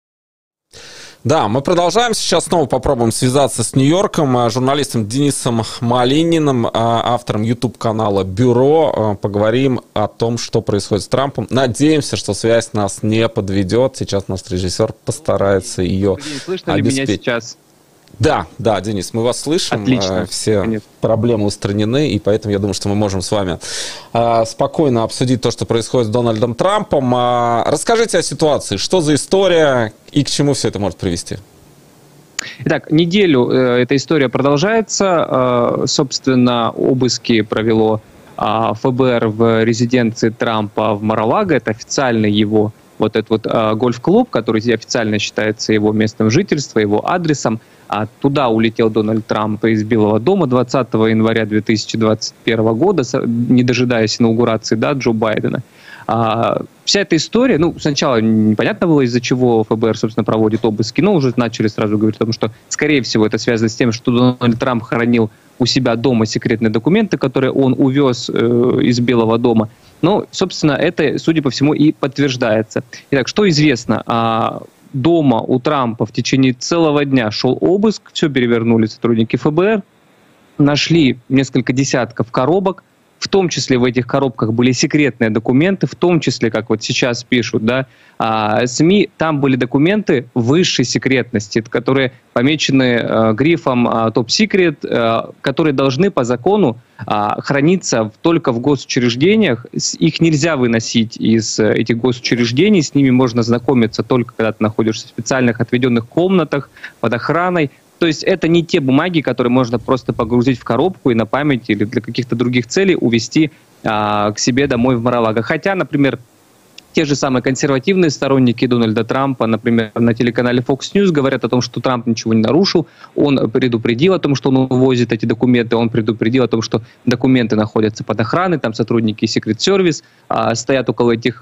Да, мы продолжаем. Сейчас снова попробуем связаться с Нью-Йорком, журналистом Денисом Малининым, автором YouTube-канала «Бюро». Поговорим о том, что происходит с Трампом. Надеемся, что связь нас не подведет. Сейчас наш режиссер постарается ее слышно обеспечить. Ли меня сейчас? Да, Денис, мы вас слышим. Отлично. Все проблемы устранены, и поэтому я думаю, что мы можем с вами спокойно обсудить то, что происходит с Дональдом Трампом. Расскажите о ситуации, что за история и к чему все это может привести? Итак, неделю эта история продолжается. Собственно, обыски провело ФБР в резиденции Трампа в Мар-а-Лаго. Это официальный его вот этот вот гольф-клуб, который официально считается его местом жительства, его адресом. Туда улетел Дональд Трамп из Белого дома 20 января 2021 года, не дожидаясь инаугурации Джо Байдена. Вся эта история, сначала непонятно было, из-за чего ФБР, собственно, проводит обыски, но уже начали сразу говорить о том, что, скорее всего, это связано с тем, что Дональд Трамп хранил у себя дома секретные документы, которые он увез из Белого дома. Но, собственно, это, судя по всему, и подтверждается. Итак, что известно? Дома у Трампа в течение целого дня шел обыск, все перевернули сотрудники ФБР, нашли несколько десятков коробок, в том числе в этих коробках были секретные документы, в том числе, как вот сейчас пишут, СМИ, там были документы высшей секретности, которые помечены грифом Top Secret, которые должны по закону храниться только в госучреждениях. Их нельзя выносить из этих госучреждений, с ними можно знакомиться только когда ты находишься в специальных отведенных комнатах под охраной. То есть это не те бумаги, которые можно просто погрузить в коробку и на память или для каких-то других целей увезти к себе домой в Мар-а-Лаго. Хотя, например, те же самые консервативные сторонники Дональда Трампа, например, на телеканале Fox News говорят о том, что Трамп ничего не нарушил, он предупредил о том, что он увозит эти документы, он предупредил о том, что документы находятся под охраной, там сотрудники Secret Service стоят около этих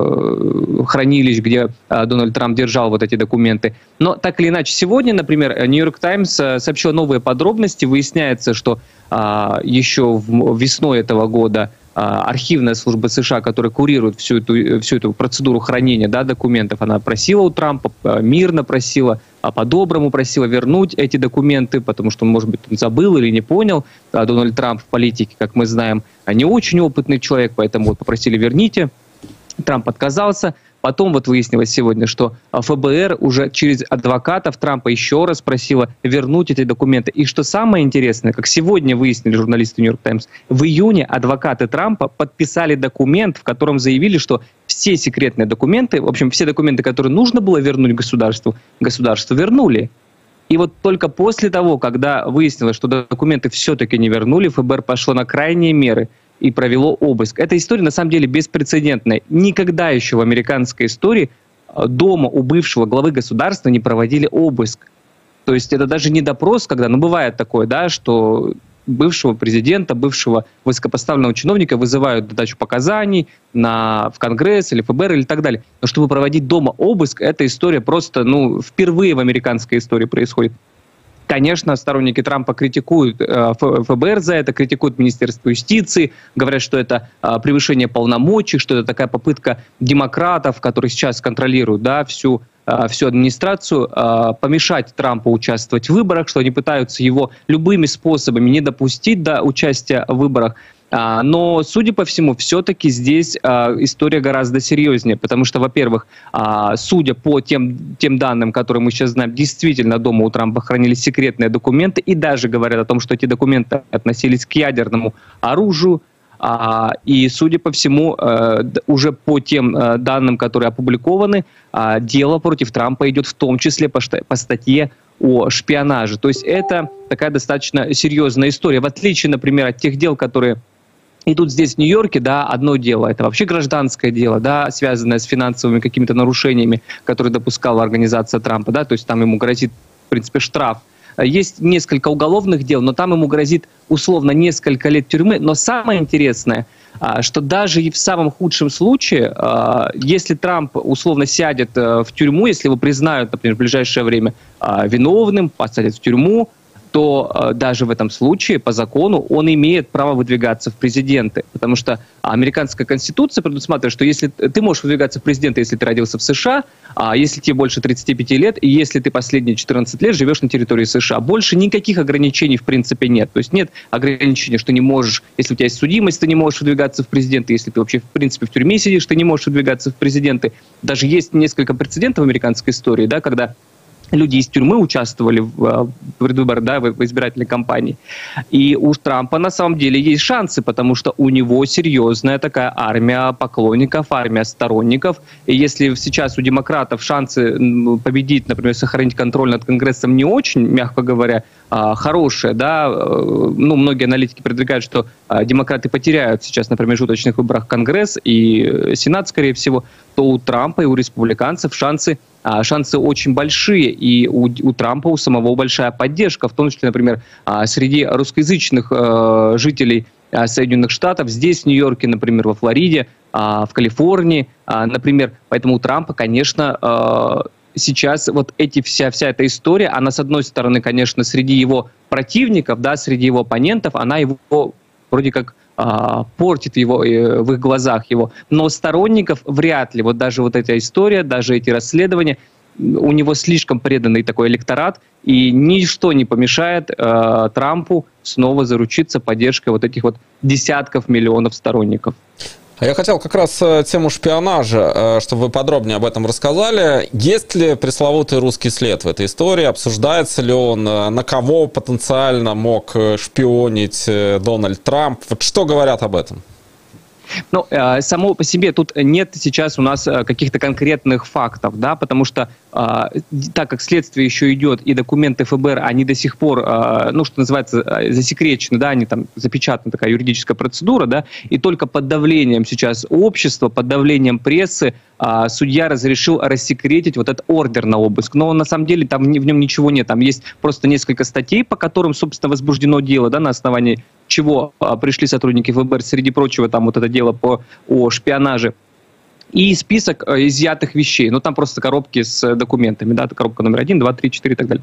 хранилищ, где Дональд Трамп держал вот эти документы. Но так или иначе, сегодня, например, New York Times сообщил новые подробности. Выясняется, что еще весной этого года архивная служба США, которая курирует всю эту процедуру хранения, да, документов, она просила у Трампа, мирно просила, по-доброму просила вернуть эти документы, потому что, может быть, он забыл или не понял. Дональд Трамп в политике, как мы знаем, не очень опытный человек, поэтому попросили верните. Трамп отказался. Потом вот выяснилось сегодня, что ФБР уже через адвокатов Трампа еще раз просила вернуть эти документы. И что самое интересное, как сегодня выяснили журналисты New York Times, в июне адвокаты Трампа подписали документ, в котором заявили, что все секретные документы, в общем, все документы, которые нужно было вернуть государству вернули. И вот только после того, когда выяснилось, что документы все-таки не вернули, ФБР пошло на крайние меры и провело обыск. Эта история на самом деле беспрецедентная. Никогда еще в американской истории дома у бывшего главы государства не проводили обыск. То есть это даже не допрос, когда, бывает такое, да, что бывшего президента, бывшего высокопоставленного чиновника вызывают на дачу показаний в Конгресс или ФБР или так далее. Но чтобы проводить дома обыск, эта история просто, впервые в американской истории происходит. Конечно, сторонники Трампа критикуют ФБР за это, критикуют Министерство юстиции, говорят, что это превышение полномочий, что это такая попытка демократов, которые сейчас контролируют, да, всю администрацию, помешать Трампу участвовать в выборах, что они пытаются его любыми способами не допустить до участия в выборах. Но, судя по всему, все-таки здесь история гораздо серьезнее, потому что, во-первых, судя по тем данным, которые мы сейчас знаем, действительно дома у Трампа хранились секретные документы, и даже говорят о том, что эти документы относились к ядерному оружию. И, судя по всему, уже по тем данным, которые опубликованы, дело против Трампа идет в том числе по статье о шпионаже. То есть это такая достаточно серьезная история. В отличие, например, от тех дел, которые идут здесь, в Нью-Йорке, да, одно дело, это вообще гражданское дело, да, связанное с финансовыми какими-то нарушениями, которые допускала организация Трампа, да, то есть там ему грозит, в принципе, штраф. Есть несколько уголовных дел, но там ему грозит условно несколько лет тюрьмы. Но самое интересное, что даже и в самом худшем случае, если Трамп условно сядет в тюрьму, если его признают, например, в ближайшее время виновным, посадят в тюрьму, то даже в этом случае по закону он имеет право выдвигаться в президенты. Потому что американская конституция предусматривает, что если ты можешь выдвигаться в президенты, если ты родился в США, если тебе больше 35 лет, и если ты последние 14 лет живешь на территории США. Больше никаких ограничений в принципе нет. То есть нет ограничения, что не можешь, если у тебя есть судимость, ты не можешь выдвигаться в президенты, если ты вообще в принципе в тюрьме сидишь, ты не можешь выдвигаться в президенты. Даже есть несколько прецедентов в американской истории, да, когда люди из тюрьмы участвовали в предвыборах, да, в избирательной кампании. И у Трампа на самом деле есть шансы, потому что у него серьезная такая армия поклонников, армия сторонников. И если сейчас у демократов шансы победить, например, сохранить контроль над Конгрессом не очень, мягко говоря, хорошие, да, многие аналитики предполагают, что демократы потеряют сейчас на промежуточных выборах Конгресс и Сенат, скорее всего, то у Трампа и у республиканцев шансы очень большие, и у Трампа у самого большая поддержка, в том числе, например, среди русскоязычных жителей Соединенных Штатов, здесь, в Нью-Йорке, например, во Флориде, в Калифорнии, например. Поэтому у Трампа, конечно, сейчас вот вся эта история, она, с одной стороны, конечно, среди его противников, да, среди его оппонентов, она его вроде как портит в их глазах его. Но сторонников вряд ли. Вот даже вот эта история, даже эти расследования, у него слишком преданный такой электорат, и ничто не помешает Трампу снова заручиться поддержкой вот этих вот десятков миллионов сторонников. А я хотел как раз тему шпионажа, чтобы вы подробнее об этом рассказали. Есть ли пресловутый русский след в этой истории? Обсуждается ли он? На кого потенциально мог шпионить Дональд Трамп? Вот что говорят об этом? Ну, само по себе тут нет сейчас у нас каких-то конкретных фактов, да, потому что так как следствие еще идет, и документы ФБР, они до сих пор, ну, что называется, засекречены, да, они там запечатаны, такая юридическая процедура, да, и только под давлением сейчас общества, под давлением прессы судья разрешил рассекретить вот этот ордер на обыск. Но на самом деле там в нем ничего нет, там есть просто несколько статей, по которым, собственно, возбуждено дело, да, на основании чего пришли сотрудники ФБР, среди прочего, там вот это дело о шпионаже, и список изъятых вещей. Ну, там просто коробки с документами, да, коробка номер 1, 2, 3, 4 и так далее.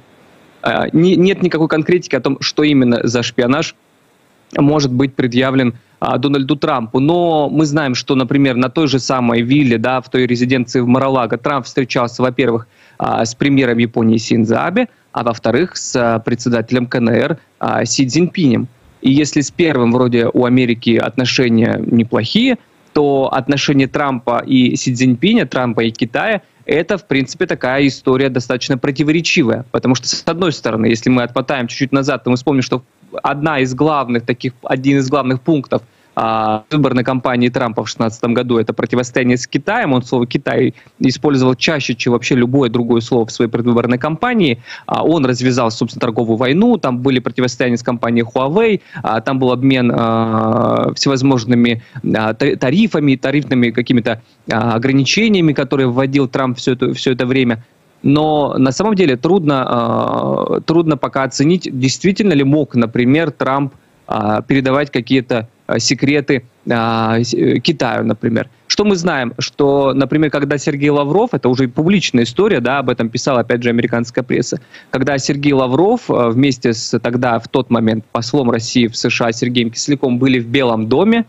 Нет никакой конкретики о том, что именно за шпионаж может быть предъявлен Дональду Трампу. Но мы знаем, что, например, на той же самой вилле, да, в той резиденции в Мар-а-Лаго Трамп встречался, во-первых, с премьером Японии Синдзо Абе, а во-вторых, с председателем КНР Си Цзиньпинем. И если с первым вроде у Америки отношения неплохие, то отношения Трампа и Си Цзиньпиня, Трампа и Китая, это, в принципе, такая история достаточно противоречивая. Потому что, с одной стороны, если мы отмотаем чуть-чуть назад, то мы вспомним, что один из главных пунктов выборной кампании Трампа в 2016 году — это противостояние с Китаем. Он слово «Китай» использовал чаще, чем вообще любое другое слово в своей предвыборной кампании. Он развязал, собственно, торговую войну, там были противостояния с компанией Huawei, там был обмен всевозможными тарифами, тарифными какими-то ограничениями, которые вводил Трамп все это время. Но на самом деле трудно пока оценить, действительно ли мог, например, Трамп передавать какие-то секреты Китаю, например. Что мы знаем? Что, например, когда Сергей Лавров, это уже публичная история, да, об этом писала, опять же, американская пресса, когда Сергей Лавров вместе с тогда, в тот момент, послом России в США Сергеем Кисляком были в Белом доме,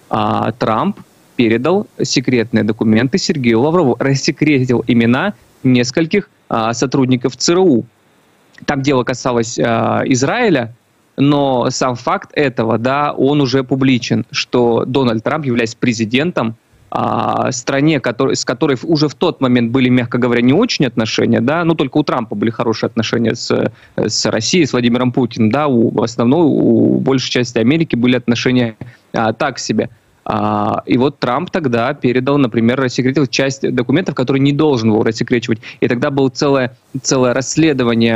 Трамп передал секретные документы Сергею Лаврову, рассекретил имена нескольких сотрудников ЦРУ. Там дело касалось Израиля, но сам факт этого, да, он уже публичен, что Дональд Трамп, являясь президентом стране, с которой уже в тот момент были, мягко говоря, не очень отношения, да, ну только у Трампа были хорошие отношения с Россией, с Владимиром Путиным, да, у большей части Америки были отношения так себе. И вот Трамп тогда передал, например, рассекретил часть документов, которые не должен был рассекречивать. И тогда было целое расследование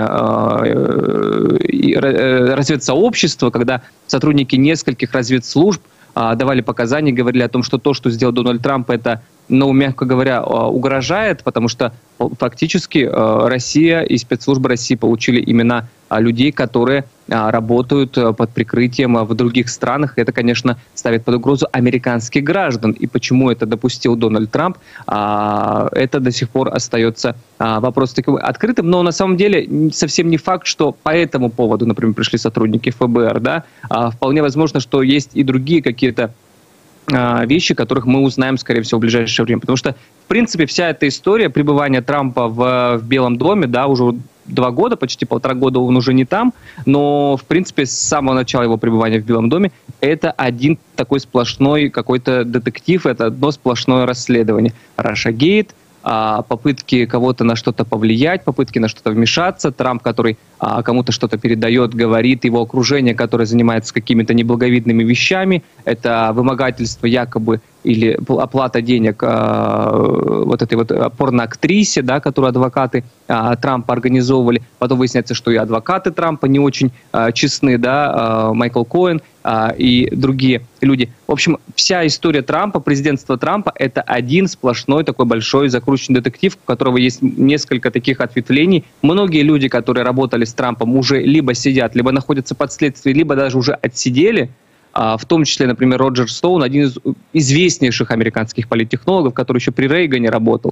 разведсообщества, когда сотрудники нескольких разведслужб давали показания, говорили о том, что то, что сделал Дональд Трамп, это, ну, мягко говоря, угрожает, потому что фактически Россия и спецслужбы России получили имена людей, которые работают под прикрытием в других странах. Это, конечно, ставит под угрозу американских граждан. И почему это допустил Дональд Трамп, это до сих пор остается вопрос таким открытым. Но на самом деле совсем не факт, что по этому поводу, например, пришли сотрудники ФБР. Да? Вполне возможно, что есть и другие какие-то вещи, которых мы узнаем, скорее всего, в ближайшее время. Потому что, в принципе, вся эта история пребывания Трампа в Белом доме, да, уже 2 года, почти 1,5 года он уже не там, но, в принципе, с самого начала его пребывания в Белом доме это один такой сплошной какой-то детектив, это одно сплошное расследование. Russiagate, попытки кого-то на что-то повлиять, попытки на что-то вмешаться, Трамп, который кому-то что-то передает, говорит, его окружение, которое занимается какими-то неблаговидными вещами, это вымогательство якобы или оплата денег вот этой вот порноактрисе, да, которую адвокаты Трампа организовывали. Потом выясняется, что и адвокаты Трампа не очень честны, да, Майкл Коэн и другие люди. В общем, вся история Трампа, президентства Трампа, это один сплошной такой большой закрученный детектив, у которого есть несколько таких ответвлений. Многие люди, которые работали с Трампом, уже либо сидят, либо находятся под следствием, либо даже уже отсидели. В том числе, например, Роджер Стоун, один из известнейших американских политтехнологов, который еще при Рейгане работал.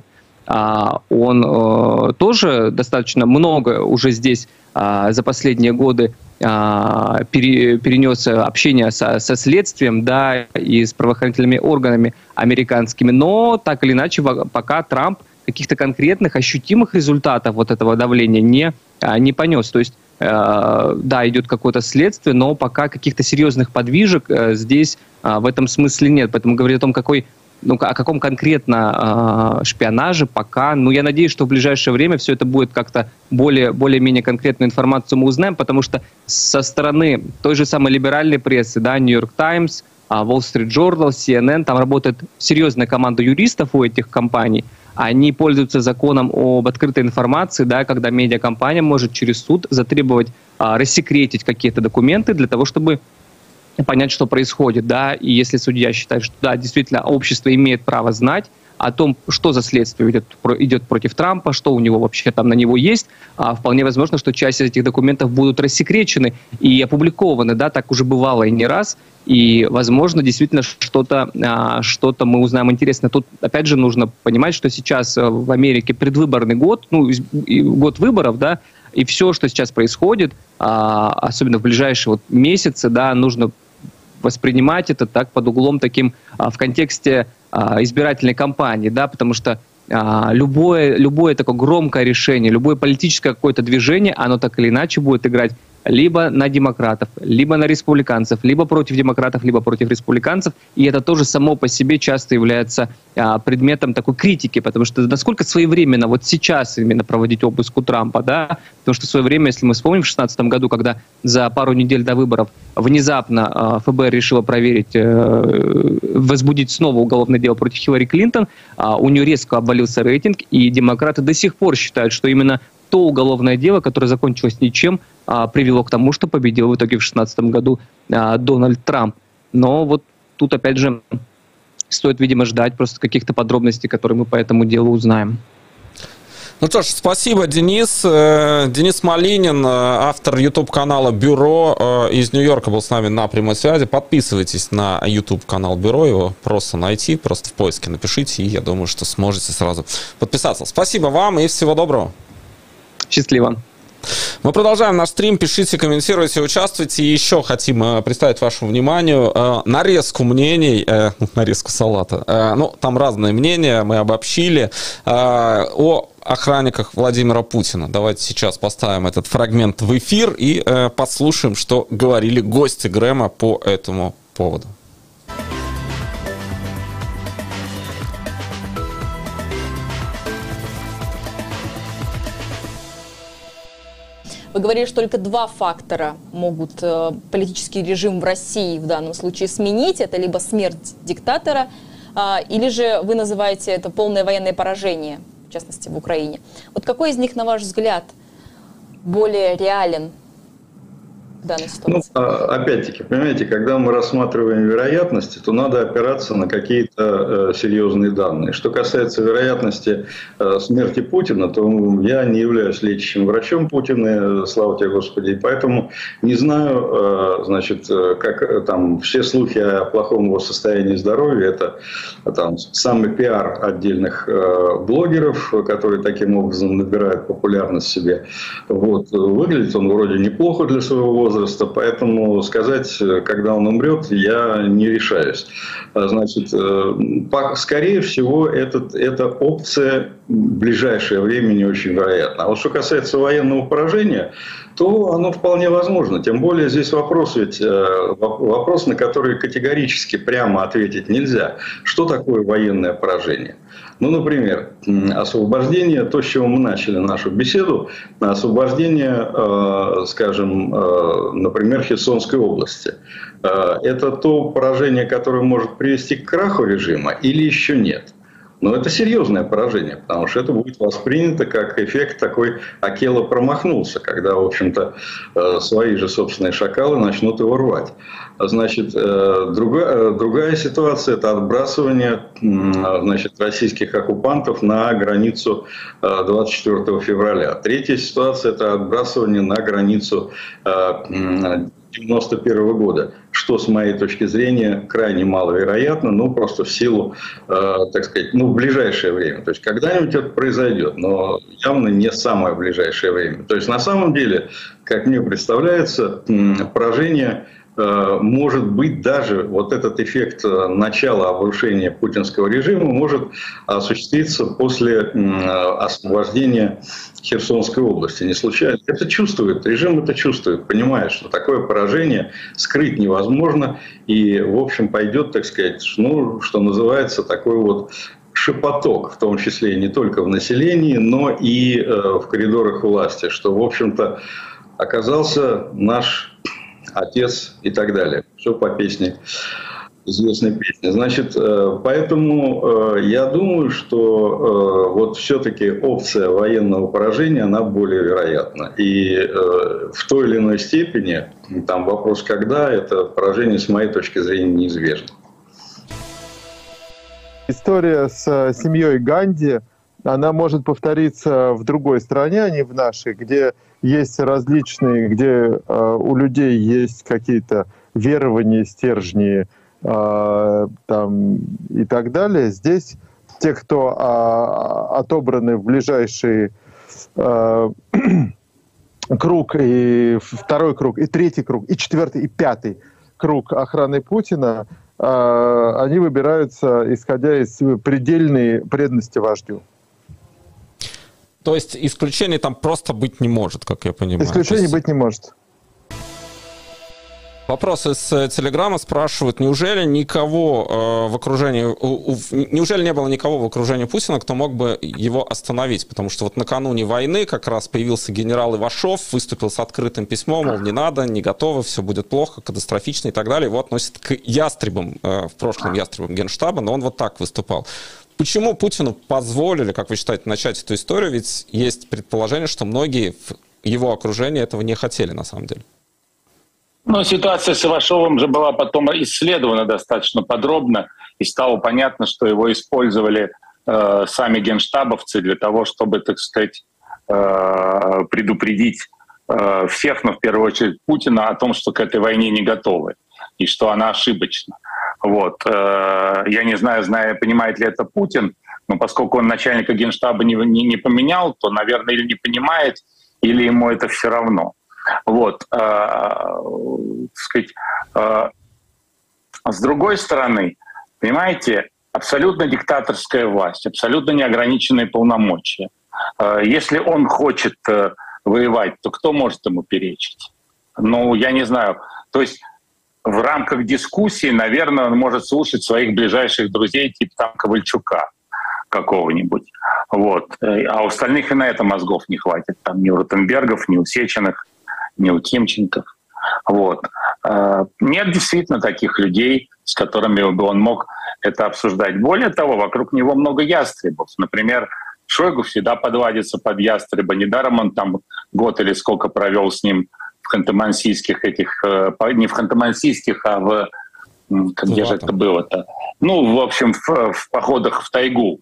Он тоже достаточно много уже здесь за последние годы перенес общение со следствием, да, и с правоохранительными органами американскими. Но так или иначе, пока Трамп каких-то конкретных ощутимых результатов вот этого давления не понес. То есть да, идет какое-то следствие, но пока каких-то серьезных подвижек здесь в этом смысле нет. Поэтому говорить о том, о каком конкретно шпионаже пока, я надеюсь, что в ближайшее время все это будет как-то более-менее конкретную информацию мы узнаем, потому что со стороны той же самой либеральной прессы, да, New York Times, Wall Street Journal, CNN, там работает серьезная команда юристов у этих компаний. Они пользуются законом об открытой информации, да, когда медиакомпания может через суд затребовать рассекретить какие-то документы для того, чтобы понять, что происходит. Да, и если судья считает, что да, действительно общество имеет право знать о том, что за следствие идет против Трампа, что у него вообще там на него есть, вполне возможно, что часть из этих документов будут рассекречены и опубликованы, да, так уже бывало и не раз, и, возможно, действительно что-то мы узнаем интересное. Тут, опять же, нужно понимать, что сейчас в Америке предвыборный год, год выборов, да, и все, что сейчас происходит, особенно в ближайшие месяцы, да, нужно воспринимать это так под углом таким в контексте избирательной кампании, да, потому что любое такое громкое решение, любое политическое какое-то движение, оно так или иначе будет играть либо на демократов, либо на республиканцев, либо против демократов, либо против республиканцев. И это тоже само по себе часто является предметом такой критики, потому что насколько своевременно вот сейчас именно проводить обыск у Трампа, да, потому что в свое время, если мы вспомним, в 2016 году, когда за пару недель до выборов внезапно ФБР решило проверить, возбудить снова уголовное дело против Хиллари Клинтон, у нее резко обвалился рейтинг, и демократы до сих пор считают, что именно то уголовное дело, которое закончилось ничем, привело к тому, что победил в итоге в 2016 году Дональд Трамп. Но вот тут, опять же, стоит, видимо, ждать просто каких-то подробностей, которые мы по этому делу узнаем. Ну что ж, спасибо, Денис. Денис Малинин, автор YouTube-канала «Бюро» из Нью-Йорка, был с нами на прямой связи. Подписывайтесь на YouTube-канал «Бюро», его просто найти, просто в поиске напишите, и я думаю, что сможете сразу подписаться. Спасибо вам и всего доброго. Счастливо. Мы продолжаем наш стрим. Пишите, комментируйте, участвуйте. И еще хотим представить вашему вниманию нарезку мнений, нарезку салата. Ну, там разные мнения, мы обобщили о охранниках Владимира Путина. Давайте сейчас поставим этот фрагмент в эфир и послушаем, что говорили гости Грэма по этому поводу. Вы говорили, что только два фактора могут политический режим в России в данном случае сменить. Это либо смерть диктатора, или же вы называете это полное военное поражение, в частности в Украине. Вот какой из них, на ваш взгляд, более реален в данной ситуации? Ну, опять-таки, понимаете, когда мы рассматриваем вероятности, то надо опираться на какие-то серьезные данные. Что касается вероятности смерти Путина, то я не являюсь лечащим врачом Путина, слава тебе, Господи, и поэтому не знаю, значит, как там все слухи о плохом его состоянии здоровья, это там самый пиар отдельных блогеров, которые таким образом набирают популярность себе. Вот. Выглядит он вроде неплохо для своего возраста, поэтому сказать, когда он умрет, я не решаюсь. Значит, скорее всего, эта опция в ближайшее время не очень вероятна. А вот что касается военного поражения, то оно вполне возможно. Тем более здесь вопрос, на который категорически прямо ответить нельзя. Что такое военное поражение? Ну, например, освобождение, то, с чего мы начали нашу беседу, освобождение, скажем, например, Херсонской области. Это то поражение, которое может привести к краху режима или еще нет? Но это серьезное поражение, потому что это будет воспринято как эффект такой Акела промахнулся, когда, в общем-то, свои же собственные шакалы начнут его рвать. Значит, другая ситуация – это отбрасывание, значит, российских оккупантов на границу 24 февраля. Третья ситуация – это отбрасывание на границу 1991 года, что, с моей точки зрения, крайне маловероятно, ну, просто в силу, так сказать, ну, в ближайшее время. То есть, когда-нибудь это произойдет, но явно не самое ближайшее время. То есть, на самом деле, как мне представляется, поражение может быть даже вот этот эффект начала обрушения путинского режима может осуществиться после освобождения Херсонской области. Не случайно. Это чувствует, режим это чувствует, понимает, что такое поражение скрыть невозможно. И, в общем, пойдет, так сказать, ну, что называется, такой вот шепоток, в том числе не только в населении, но и в коридорах власти, что, в общем-то, оказался наш отец и так далее. Все по песне известной песни. Значит, поэтому я думаю, что вот все-таки опция военного поражения, она более вероятна. И в той или иной степени, там вопрос когда, это поражение, с моей точки зрения, неизбежно. История с семьей Ганди, она может повториться в другой стране, а не в нашей, где есть различные, где у людей есть какие-то верования, стержни, там, и так далее. Здесь те, кто отобраны в ближайший круг, и второй круг, и третий круг, и четвертый, и пятый круг охраны Путина, они выбираются, исходя из предельной преданности вождю. То есть исключений там просто быть не может, как я понимаю. Исключений быть не может. Вопрос из Телеграма спрашивают, неужели никого в окружении, неужели не было никого в окружении Путина, кто мог бы его остановить? Потому что вот накануне войны как раз появился генерал Ивашов, выступил с открытым письмом, мол, не надо, не готовы, все будет плохо, катастрофично и так далее. Его относят к ястребам, в прошлом ястребам Генштаба, но он вот так выступал. Почему Путину позволили, как вы считаете, начать эту историю? Ведь есть предположение, что многие в его окружении этого не хотели на самом деле. Ну, ситуация с Ивашовым же была потом исследована достаточно подробно, и стало понятно, что его использовали сами генштабовцы для того, чтобы, так сказать, предупредить всех, но в первую очередь Путина, о том, что к этой войне не готовы, и что она ошибочна. Вот. Я не знаю, понимает ли это Путин, но поскольку он начальника генштаба не поменял, то, наверное, или не понимает, или ему это все равно. Вот, сказать, с другой стороны, понимаете, абсолютно диктаторская власть, абсолютно неограниченные полномочия. Если он хочет воевать, то кто может ему перечить? Ну, я не знаю. То есть в рамках дискуссии, наверное, он может слушать своих ближайших друзей, типа там Ковальчука какого-нибудь. Вот. А у остальных и на это мозгов не хватит. Там ни у Ротенбергов, ни у Сеченых, ни у Тимченков. Вот. Нет действительно таких людей, с которыми бы он мог это обсуждать. Более того, вокруг него много ястребов. Например, Шойгу всегда подводится под ястреба. Недаром он там год или сколько провел с ним в ханты-мансийских этих... Не в ханты-мансийских, а в... Где же это было-то? Ну, в общем, в походах в тайгу.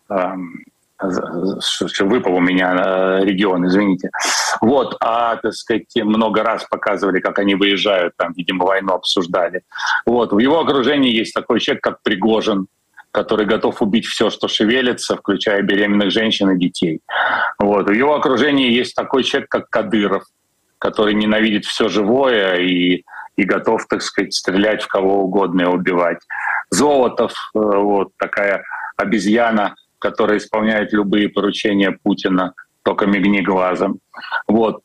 Выпал у меня регион, извините. Вот, так сказать, много раз показывали, как они выезжают, там, видимо, войну обсуждали. Вот, в его окружении есть такой человек, как Пригожин, который готов убить все, что шевелится, включая беременных женщин и детей. Вот, в его окружении есть такой человек, как Кадыров, который ненавидит все живое и готов, так сказать, стрелять в кого угодно и убивать. Золотов, вот такая обезьяна, который исполняет любые поручения Путина, только мигни глазом. Вот,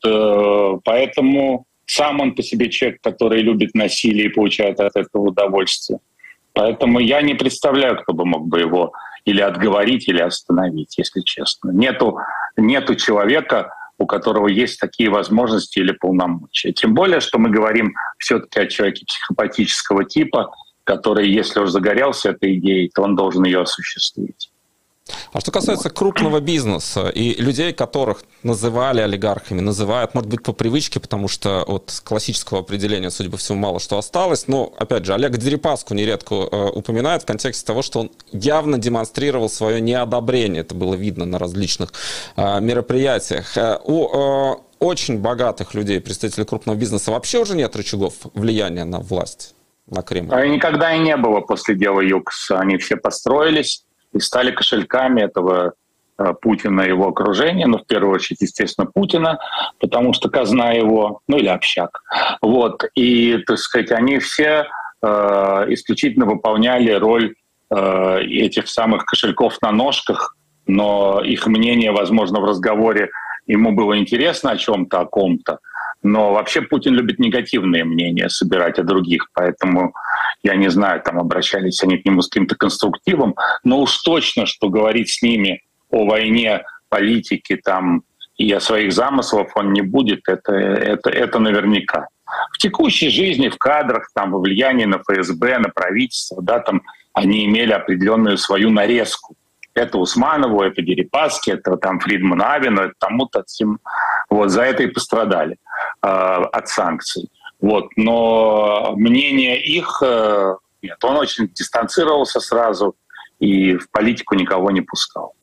поэтому сам он по себе человек, который любит насилие и получает от этого удовольствие. Поэтому я не представляю, кто бы мог бы его или отговорить, или остановить, если честно. Нету человека, у которого есть такие возможности или полномочия. Тем более, что мы говорим все-таки о человеке психопатического типа, который, если уж загорелся этой идеей, то он должен ее осуществить. А что касается крупного бизнеса и людей, которых называли олигархами, называют, может быть, по привычке, потому что от классического определения, судя по всему, мало что осталось. Но, опять же, Олега Дерипаску нередко упоминают в контексте того, что он явно демонстрировал свое неодобрение. Это было видно на различных мероприятиях. У очень богатых людей, представителей крупного бизнеса, вообще уже нет рычагов влияния на власть, на Кремль. А никогда и не было после дела ЮКС. Они все построились и стали кошельками этого Путина и его окружения, ну, в первую очередь, естественно, Путина, потому что казна его, ну, или общак. Вот. И, так сказать, они все исключительно выполняли роль этих самых кошельков на ножках, но их мнение, возможно, в разговоре ему было интересно о чем-то, о ком-то. Но вообще Путин любит негативные мнения собирать о других, поэтому, я не знаю, там обращались они к нему с каким-то конструктивом, но уж точно, что говорить с ними о войне, политике там, и о своих замыслах он не будет, это наверняка. В текущей жизни, в кадрах, там, во влиянии на ФСБ, на правительство, да, там они имели определенную свою нарезку. Это Усманову, это Дерипаски, это там Фридману Авину, это тому-то, всем. Вот, за это и пострадали от санкций. Вот, но мнение их, нет, он очень дистанцировался сразу и в политику никого не пускал.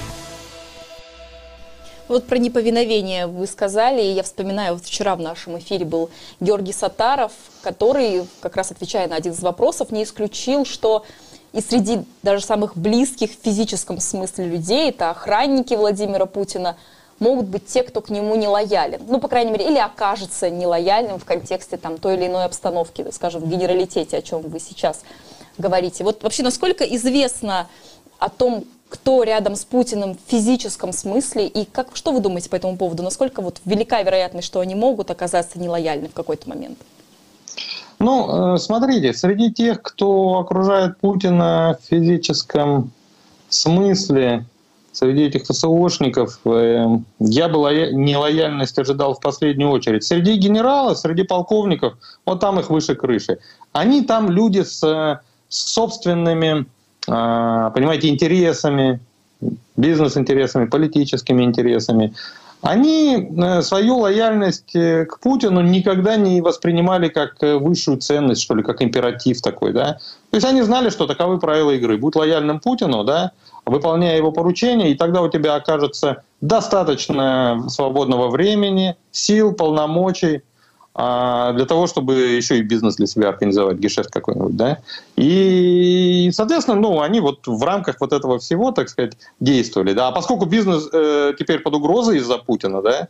Вот про неповиновение вы сказали, и я вспоминаю, вот вчера в нашем эфире был Георгий Саттаров, который, как раз отвечая на один из вопросов, не исключил, что и среди даже самых близких в физическом смысле людей, это охранники Владимира Путина, могут быть те, кто к нему не лоялен. Ну, по крайней мере, или окажется нелояльным в контексте там, той или иной обстановки, скажем, в генералитете, о чем вы сейчас говорите. Вот вообще, насколько известно о том, кто рядом с Путиным в физическом смысле, и что вы думаете по этому поводу? Насколько вот велика вероятность, что они могут оказаться нелояльны в какой-то момент? Ну, смотрите, среди тех, кто окружает Путина в физическом смысле, среди этих ФСОшников, я бы нелояльность ожидал в последнюю очередь. Среди генералов, среди полковников, вот там их выше крыши. Они там люди с собственными, понимаете, интересами, бизнес-интересами, политическими интересами. Они свою лояльность к Путину никогда не воспринимали как высшую ценность, что ли, как императив такой, да. То есть они знали, что таковы правила игры. Будь лояльным Путину, да, выполняя его поручения, и тогда у тебя окажется достаточно свободного времени, сил, полномочий для того, чтобы еще и бизнес для себя организовать, гешефт какой-нибудь, да. И, соответственно, ну, они вот в рамках вот этого всего, так сказать, действовали, да. А поскольку бизнес теперь под угрозой из-за Путина, да,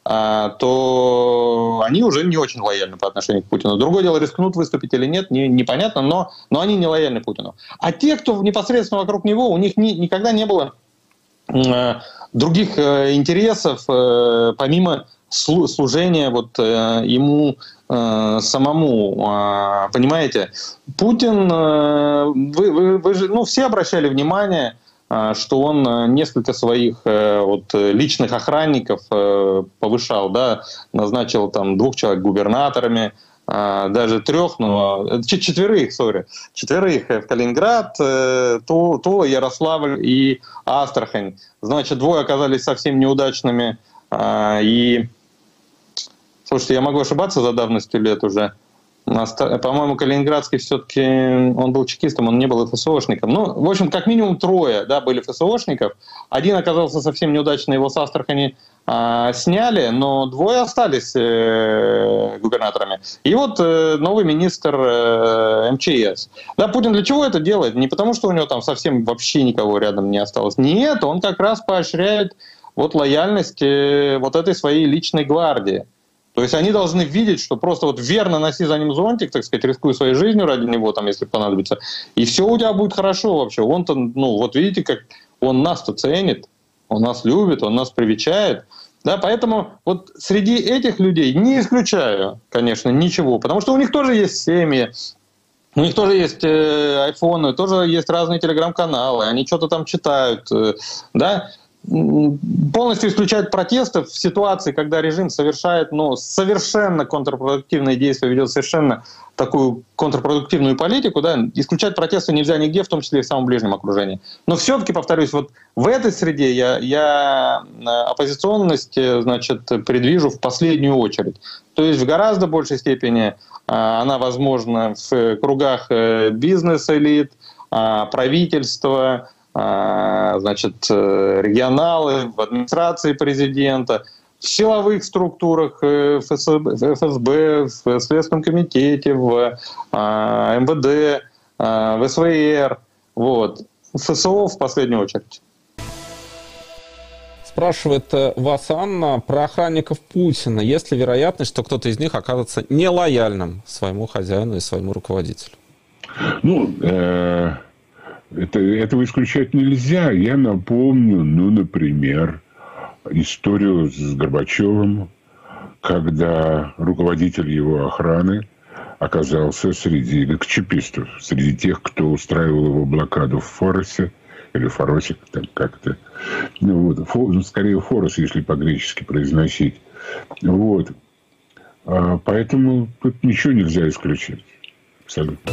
то они уже не очень лояльны по отношению к Путину. Другое дело, рискнут выступить или нет, непонятно, но они не лояльны Путину. А те, кто непосредственно вокруг него, у них никогда не было других интересов, помимо служения вот ему самому, понимаете? Путин, вы же, ну, все обращали внимание, что он несколько своих вот личных охранников повышал, да, назначил там 2 человек губернаторами, даже 3, но 4 в Калининград, Тула, Ярославль и Астрахань. Значит, 2 оказались совсем неудачными. И, слушайте, я могу ошибаться за давностью лет уже. По-моему, Калининградский все-таки, он был чекистом, он не был ФСОшником. Ну, в общем, как минимум 3, да, были ФСОшников. 1 оказался совсем неудачно, его с Астрахани сняли, но 2 остались губернаторами. И вот новый министр МЧС. Да, Путин для чего это делает? Не потому, что у него там совсем вообще никого рядом не осталось. Нет, он как раз поощряет вот лояльность вот этой своей личной гвардии. То есть они должны видеть, что просто вот верно носи за ним зонтик, так сказать, рискуй своей жизнью ради него, там, если понадобится, и все у тебя будет хорошо вообще. Он-то, ну, вот видите, как он нас-то ценит, он нас любит, он нас привечает. Да, поэтому вот среди этих людей не исключаю, конечно, ничего, потому что у них тоже есть семьи, у них тоже есть айфоны, тоже есть разные телеграм-каналы, они что-то там читают, да. Полностью исключать протесты в ситуации, когда режим совершает, ну, совершенно контрпродуктивные действия, ведет совершенно такую контрпродуктивную политику, да, исключать протесты нельзя нигде, в том числе и в самом ближнем окружении. Но все-таки, повторюсь, вот в этой среде я оппозиционность, значит, предвижу в последнюю очередь. То есть в гораздо большей степени она возможна в кругах бизнес-элит, правительства, значит, регионалы, в администрации президента, в силовых структурах, в ФСБ, в Следственном комитете, в МВД, в СВР, вот. ФСО в последнюю очередь. Спрашивает вас Анна про охранников Путина. Есть ли вероятность, что кто-то из них окажется нелояльным своему хозяину и своему руководителю? Ну, этого исключать нельзя. Я напомню, ну, например, историю с Горбачевым, когда руководитель его охраны оказался среди ГКЧПистов, среди тех, кто устраивал его блокаду в Форосе, или Форосе, там как-то. Ну, вот, скорее Форос, если по-гречески произносить. Вот. Поэтому тут ничего нельзя исключить. Абсолютно.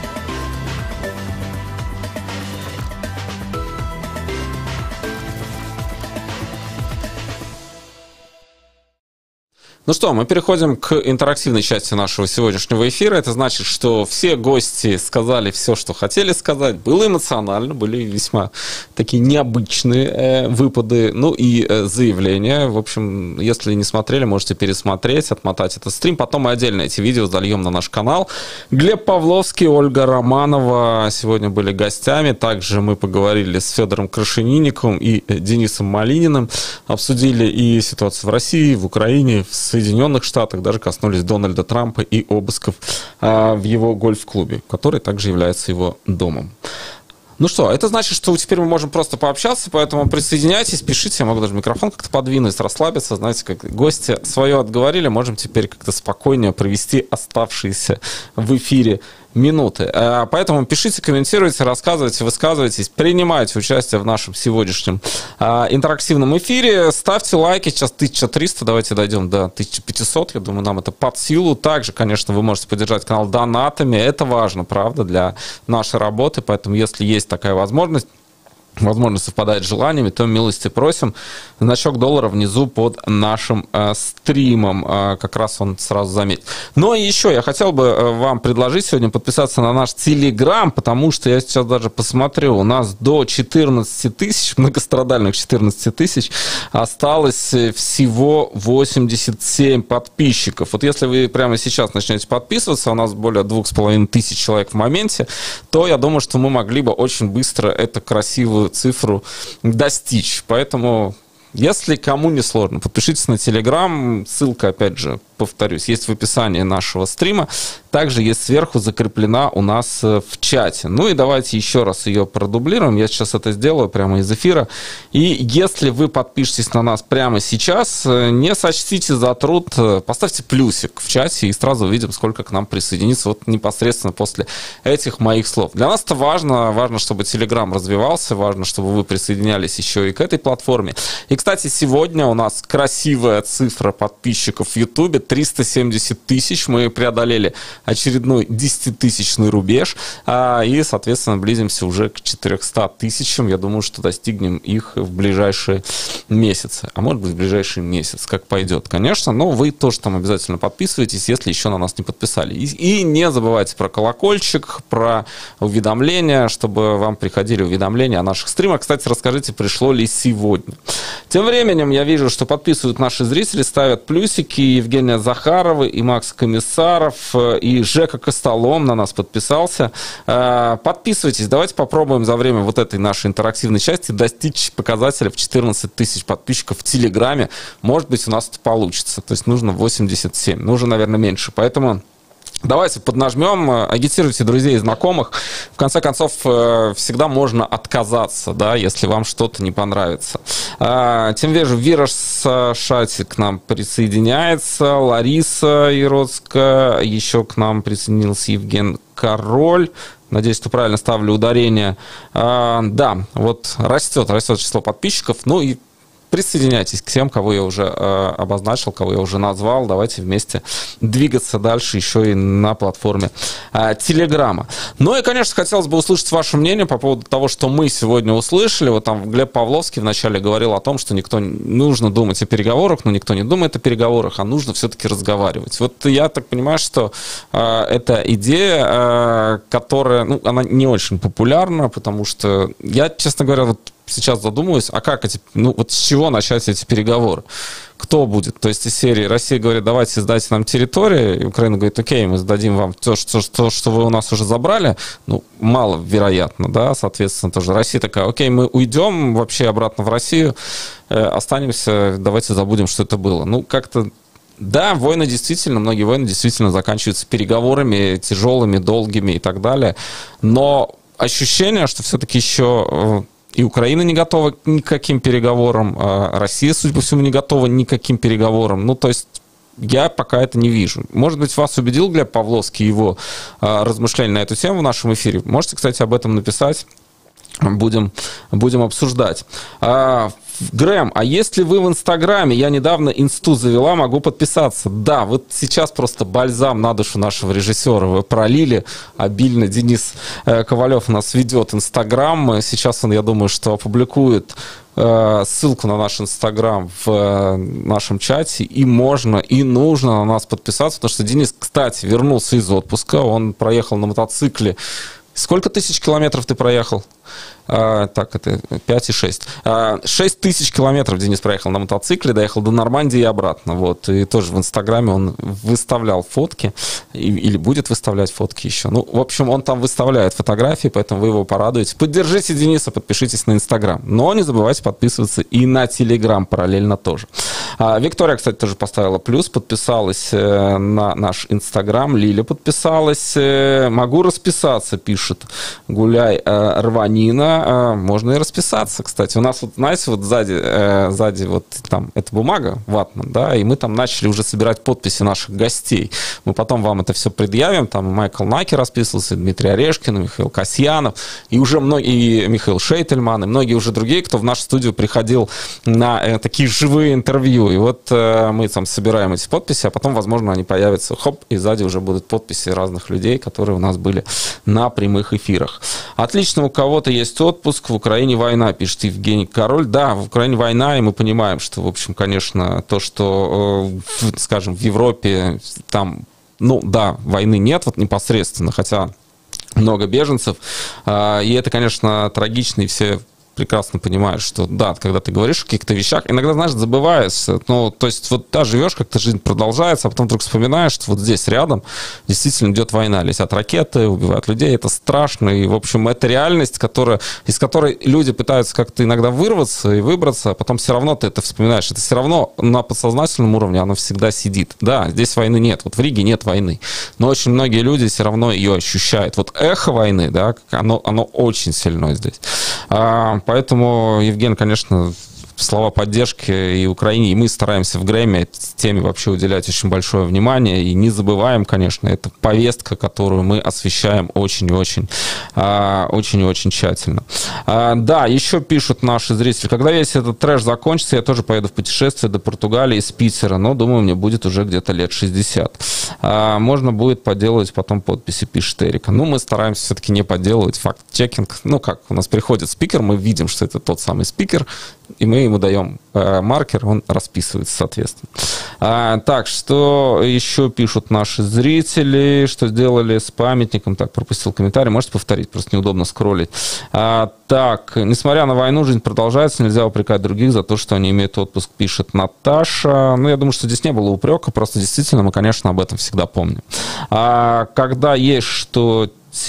Ну что, мы переходим к интерактивной части нашего сегодняшнего эфира. Это значит, что все гости сказали все, что хотели сказать. Было эмоционально, были весьма такие необычные выпады, ну и заявления. В общем, если не смотрели, можете пересмотреть, отмотать этот стрим. Потом мы отдельно эти видео зальем на наш канал. Глеб Павловский, Ольга Романова сегодня были гостями. Также мы поговорили с Федором Крашенинниковым и Денисом Малининым. Обсудили и ситуацию в России, в Украине, в Соединенных Штатах, даже коснулись Дональда Трампа и обысков в его гольф-клубе, который также является его домом. Ну что, это значит, что теперь мы можем просто пообщаться, поэтому присоединяйтесь, пишите, я могу даже микрофон как-то подвинуть, расслабиться, знаете, как гости свое отговорили, можем теперь как-то спокойнее провести оставшиеся в эфире минуты. Поэтому пишите, комментируйте, рассказывайте, высказывайтесь, принимайте участие в нашем сегодняшнем интерактивном эфире. Ставьте лайки, сейчас 1300, давайте дойдем до 1500, я думаю, нам это под силу. Также, конечно, вы можете поддержать канал донатами, это важно, правда, для нашей работы, поэтому если есть такая возможность совпадает с желаниями, то милости просим. Значок доллара внизу под нашим стримом. Как раз он сразу заметит. Но еще я хотел бы вам предложить сегодня подписаться на наш Телеграм, потому что я сейчас даже посмотрю, у нас до 14 тысяч, многострадальных 14 тысяч, осталось всего 87 подписчиков. Вот если вы прямо сейчас начнете подписываться, у нас более 2500 человек в моменте, то я думаю, что мы могли бы очень быстро эту красивую цифру достичь. Поэтому, если кому не сложно, подпишитесь на Телеграм. Ссылка, опять же, повторюсь, есть в описании нашего стрима. Также есть сверху, закреплена у нас в чате. Ну и давайте еще раз ее продублируем. Я сейчас это сделаю прямо из эфира. И если вы подпишетесь на нас прямо сейчас, не сочтите за труд, поставьте плюсик в чате и сразу увидим, сколько к нам присоединится вот непосредственно после этих моих слов. Для нас это важно, чтобы Telegram развивался, важно, чтобы вы присоединялись еще и к этой платформе. И, кстати, сегодня у нас красивая цифра подписчиков в YouTube, 370 тысяч. Мы преодолели очередной 10-тысячный рубеж, и, соответственно, близимся уже к 400 тысячам. Я думаю, что достигнем их в ближайшие месяцы. А может быть, в ближайший месяц, как пойдет, конечно. Но вы тоже там обязательно подписывайтесь, если еще на нас не подписали. И не забывайте про колокольчик, про уведомления, чтобы вам приходили уведомления о наших стримах. Кстати, расскажите, пришло ли сегодня. Тем временем я вижу, что подписывают наши зрители, ставят плюсики. Евгения Захарова, и Макс Комиссаров, и Жека Костолом на нас подписался. Подписывайтесь, давайте попробуем за время вот этой нашей интерактивной части достичь показателя в 14 тысяч подписчиков в Телеграме. Может быть, у нас это получится. То есть нужно 87, нужно, наверное, меньше. Поэтому давайте поднажмем, агитируйте друзей и знакомых. В конце концов, всегда можно отказаться, да, если вам что-то не понравится. Тем вижу, Вираж Шати к нам присоединяется, Лариса Иродская, еще к нам присоединился Евген Король. Надеюсь, что правильно ставлю ударение. Да, вот растет число подписчиков. Ну и присоединяйтесь к тем, кого я уже обозначил, кого я уже назвал. Давайте вместе двигаться дальше еще и на платформе Телеграма. Ну и, конечно, хотелось бы услышать ваше мнение по поводу того, что мы сегодня услышали. Вот там Глеб Павловский вначале говорил о том, что нужно думать о переговорах, но никто не думает о переговорах, а нужно все-таки разговаривать. Вот я так понимаю, что эта идея, которая, она не очень популярна, потому что я, честно говоря, вот сейчас задумываюсь, а как с чего начать эти переговоры? Кто будет? То есть из серии Россия говорит, давайте сдайте нам территорию, и Украина говорит, окей, мы сдадим вам то, что вы у нас уже забрали. Маловероятно, да, соответственно, тоже Россия такая, окей, мы уйдем вообще обратно в Россию, останемся, давайте забудем, что это было. Как-то да, многие войны действительно заканчиваются переговорами тяжелыми, долгими и так далее, но ощущение, что все-таки еще и Украина не готова ни к каким переговорам, Россия, судя по всему, не готова ни к каким переговорам. То есть я пока это не вижу. Может быть, вас убедил Глеб Павловский его размышления на эту тему в нашем эфире. Можете, кстати, об этом написать. Будем обсуждать. Грэм, а если вы в Инстаграме? Я недавно инсту завела, могу подписаться. Да, вот сейчас просто бальзам на душу нашего режиссера вы пролили обильно. Денис Ковалев у нас ведет Инстаграм. Сейчас он, я думаю, что опубликует ссылку на наш Инстаграм в нашем чате, и можно, и нужно на нас подписаться, потому что Денис, кстати, вернулся из отпуска, он проехал на мотоцикле. Сколько тысяч километров ты проехал? Так, это 5,6. 6 тысяч километров Денис проехал на мотоцикле, доехал до Нормандии и обратно. Вот. И тоже в Инстаграме он выставлял фотки, или будет выставлять фотки еще. Ну, в общем, он там выставляет фотографии, поэтому вы его порадуете. Поддержите Дениса, подпишитесь на Инстаграм. Но не забывайте подписываться и на Телеграм параллельно тоже. Виктория, кстати, тоже поставила плюс, подписалась на наш Инстаграм. Лиля подписалась. Могу расписаться, пишет Гуляй Рванина. Можно и расписаться, кстати. У нас вот, знаете, вот сзади вот там эта бумага, ватман, да, и мы там начали уже собирать подписи наших гостей. Мы потом вам это все предъявим. Там Майкл Наки расписывался, Дмитрий Орешкин, Михаил Касьянов, и уже многие, и Михаил Шейтельман, и многие уже другие, кто в нашу студию приходил на такие живые интервью. И вот мы там собираем эти подписи, а потом, возможно, они появятся, хоп, и сзади уже будут подписи разных людей, которые у нас были на прямых эфирах. Отлично, у кого-то есть отпуск, в Украине война, пишет Евгений Король. Да, в Украине война, и мы понимаем, что, в общем, конечно, то, что, скажем, в Европе там, ну, да, войны нет вот непосредственно, хотя много беженцев, и это, конечно, трагично, и все прекрасно понимаешь, что да, когда ты говоришь о каких-то вещах, иногда, знаешь, забываешься. Ну, то есть вот да, живешь, как-то жизнь продолжается, а потом вдруг вспоминаешь, что вот здесь рядом действительно идет война, летят ракеты, убивают людей, это страшно, и, в общем, это реальность, из которой люди пытаются как-то иногда вырваться и выбраться, а потом все равно ты это вспоминаешь. Это все равно на подсознательном уровне оно всегда сидит. Да, здесь войны нет, вот в Риге нет войны, но очень многие люди все равно ее ощущают. Вот эхо войны, да, оно очень сильно здесь. Поэтому, Евген, конечно, слова поддержки и Украине, и мы стараемся в Грэмми этой теме вообще уделять очень большое внимание, и не забываем, конечно, это повестка, которую мы освещаем очень-очень тщательно. Да, еще пишут наши зрители, когда весь этот трэш закончится, я тоже поеду в путешествие до Португалии из Питера, но, думаю, мне будет уже где-то лет 60. Можно будет поделать потом подписи, пишет Эрика. Ну, мы стараемся все-таки не подделывать факт-чекинг. Ну, как, у нас приходит спикер, мы видим, что это тот самый спикер, и мы ему даем маркер, он расписывается, соответственно. Так, что еще пишут наши зрители, что сделали с памятником? Так, пропустил комментарий, можете повторить, просто неудобно скроллить. Так, несмотря на войну, жизнь продолжается, нельзя упрекать других за то, что они имеют отпуск, пишет Наташа. Ну, я думаю, что здесь не было упрека, просто действительно мы, конечно, об этом всегда помним. Когда есть что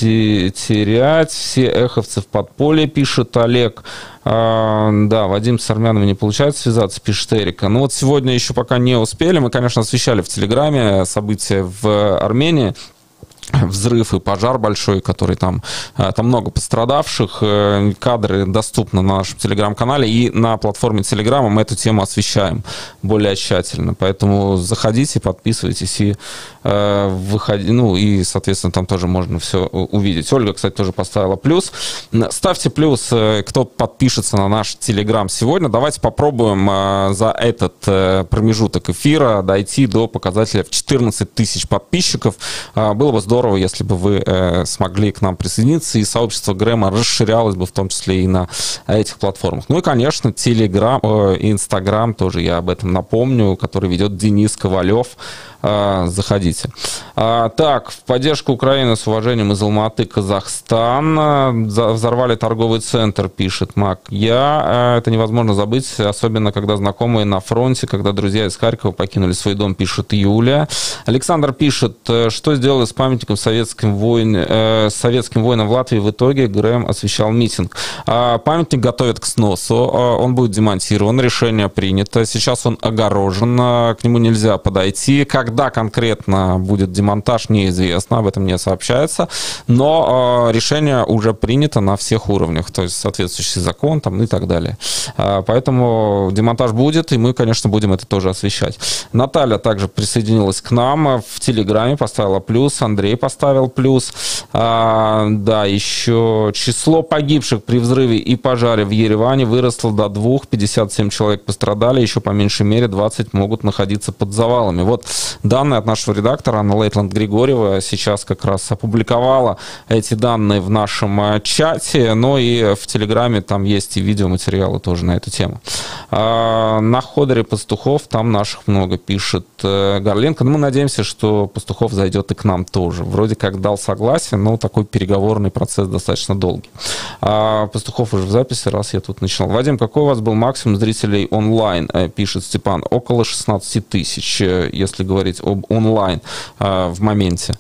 терять, все эховцы в подполье, пишет Олег. Да, Вадим с армянами не получается связаться, пишет Эрика. Ну вот сегодня еще пока не успели. Мы, конечно, освещали в Телеграме события в Армении. Взрыв и пожар большой, который там много пострадавших. Кадры доступны на нашем телеграм-канале, и на платформе Телеграма мы эту тему освещаем более тщательно. Поэтому заходите, подписывайтесь и выходите. Ну и, соответственно, там тоже можно все увидеть. Ольга, кстати, тоже поставила плюс. Ставьте плюс, кто подпишется на наш Телеграм сегодня. Давайте попробуем за этот промежуток эфира дойти до показателя в 14 тысяч подписчиков. Было бы здорово, если бы вы смогли к нам присоединиться, и сообщество Грэма расширялось бы в том числе и на этих платформах. Ну и, конечно, Телеграм и Инстаграм тоже, я об этом напомню, который ведет Денис Ковалев. Заходите. Так, в поддержку Украины с уважением из Алматы, Казахстан. Взорвали торговый центр, пишет Мак. Это невозможно забыть, особенно когда знакомые на фронте, когда друзья из Харькова покинули свой дом, пишет Юлия. Александр пишет, что сделали с памятником советским воинам в Латвии. В итоге Грэм освещал митинг. Памятник готовят к сносу, он будет демонтирован, решение принято. Сейчас он огорожен, к нему нельзя подойти. Когда конкретно будет демонтаж, неизвестно, об этом не сообщается, но решение уже принято на всех уровнях, то есть соответствующий закон там, и так далее. Поэтому демонтаж будет, и мы, конечно, будем это тоже освещать. Наталья также присоединилась к нам в Телеграме, поставила плюс. Андрей Андрей поставил плюс. Да, еще число погибших при взрыве и пожаре в Ереване выросло до 2, 57 человек пострадали, еще по меньшей мере 20 могут находиться под завалами. Вот данные от нашего редактора Анна Лейтланд-Григорьева сейчас как раз опубликовала эти данные в нашем чате, но и в Телеграме там есть и видеоматериалы тоже на эту тему. На Ходоре Пастухов, там наших много, пишет Горленко. Но мы надеемся, что Пастухов зайдет и к нам тоже. Вроде как дал согласие, но такой переговорный процесс достаточно долгий. Пастухов уже в записи, раз я тут начинал. Вадим, какой у вас был максимум зрителей онлайн, пишет Степан? Около 16 тысяч, если говорить об онлайн в моменте.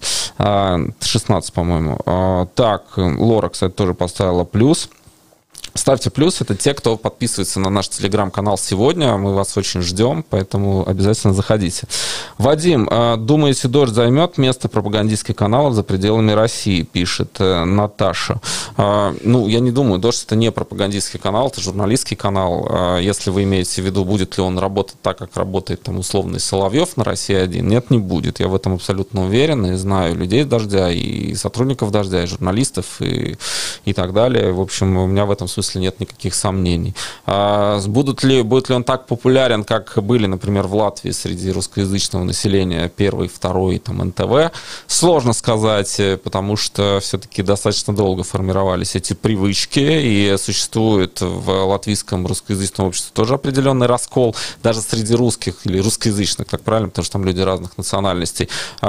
16, по-моему. Так, Лора, кстати, тоже поставила плюс. Ставьте плюс, это те, кто подписывается на наш телеграм-канал сегодня. Мы вас очень ждем, поэтому обязательно заходите. Вадим, думаете, «Дождь» займет место пропагандистских каналов за пределами России, пишет Наташа. Ну, я не думаю, «Дождь» — это не пропагандистский канал, это журналистский канал. Если вы имеете в виду, будет ли он работать так, как работает там условный Соловьев на «Россия-1», нет, не будет. Я в этом абсолютно уверен и знаю людей «Дождя», и сотрудников «Дождя», и журналистов, и так далее. В общем, у меня в этом смысле нет никаких сомнений. Будет ли он так популярен, как были, например, в Латвии среди русскоязычного населения, первый, второй, там, НТВ? Сложно сказать, потому что все-таки достаточно долго формировались эти привычки, и существует в латвийском русскоязычном обществе тоже определенный раскол, даже среди русских или русскоязычных, так правильно, потому что там люди разных национальностей.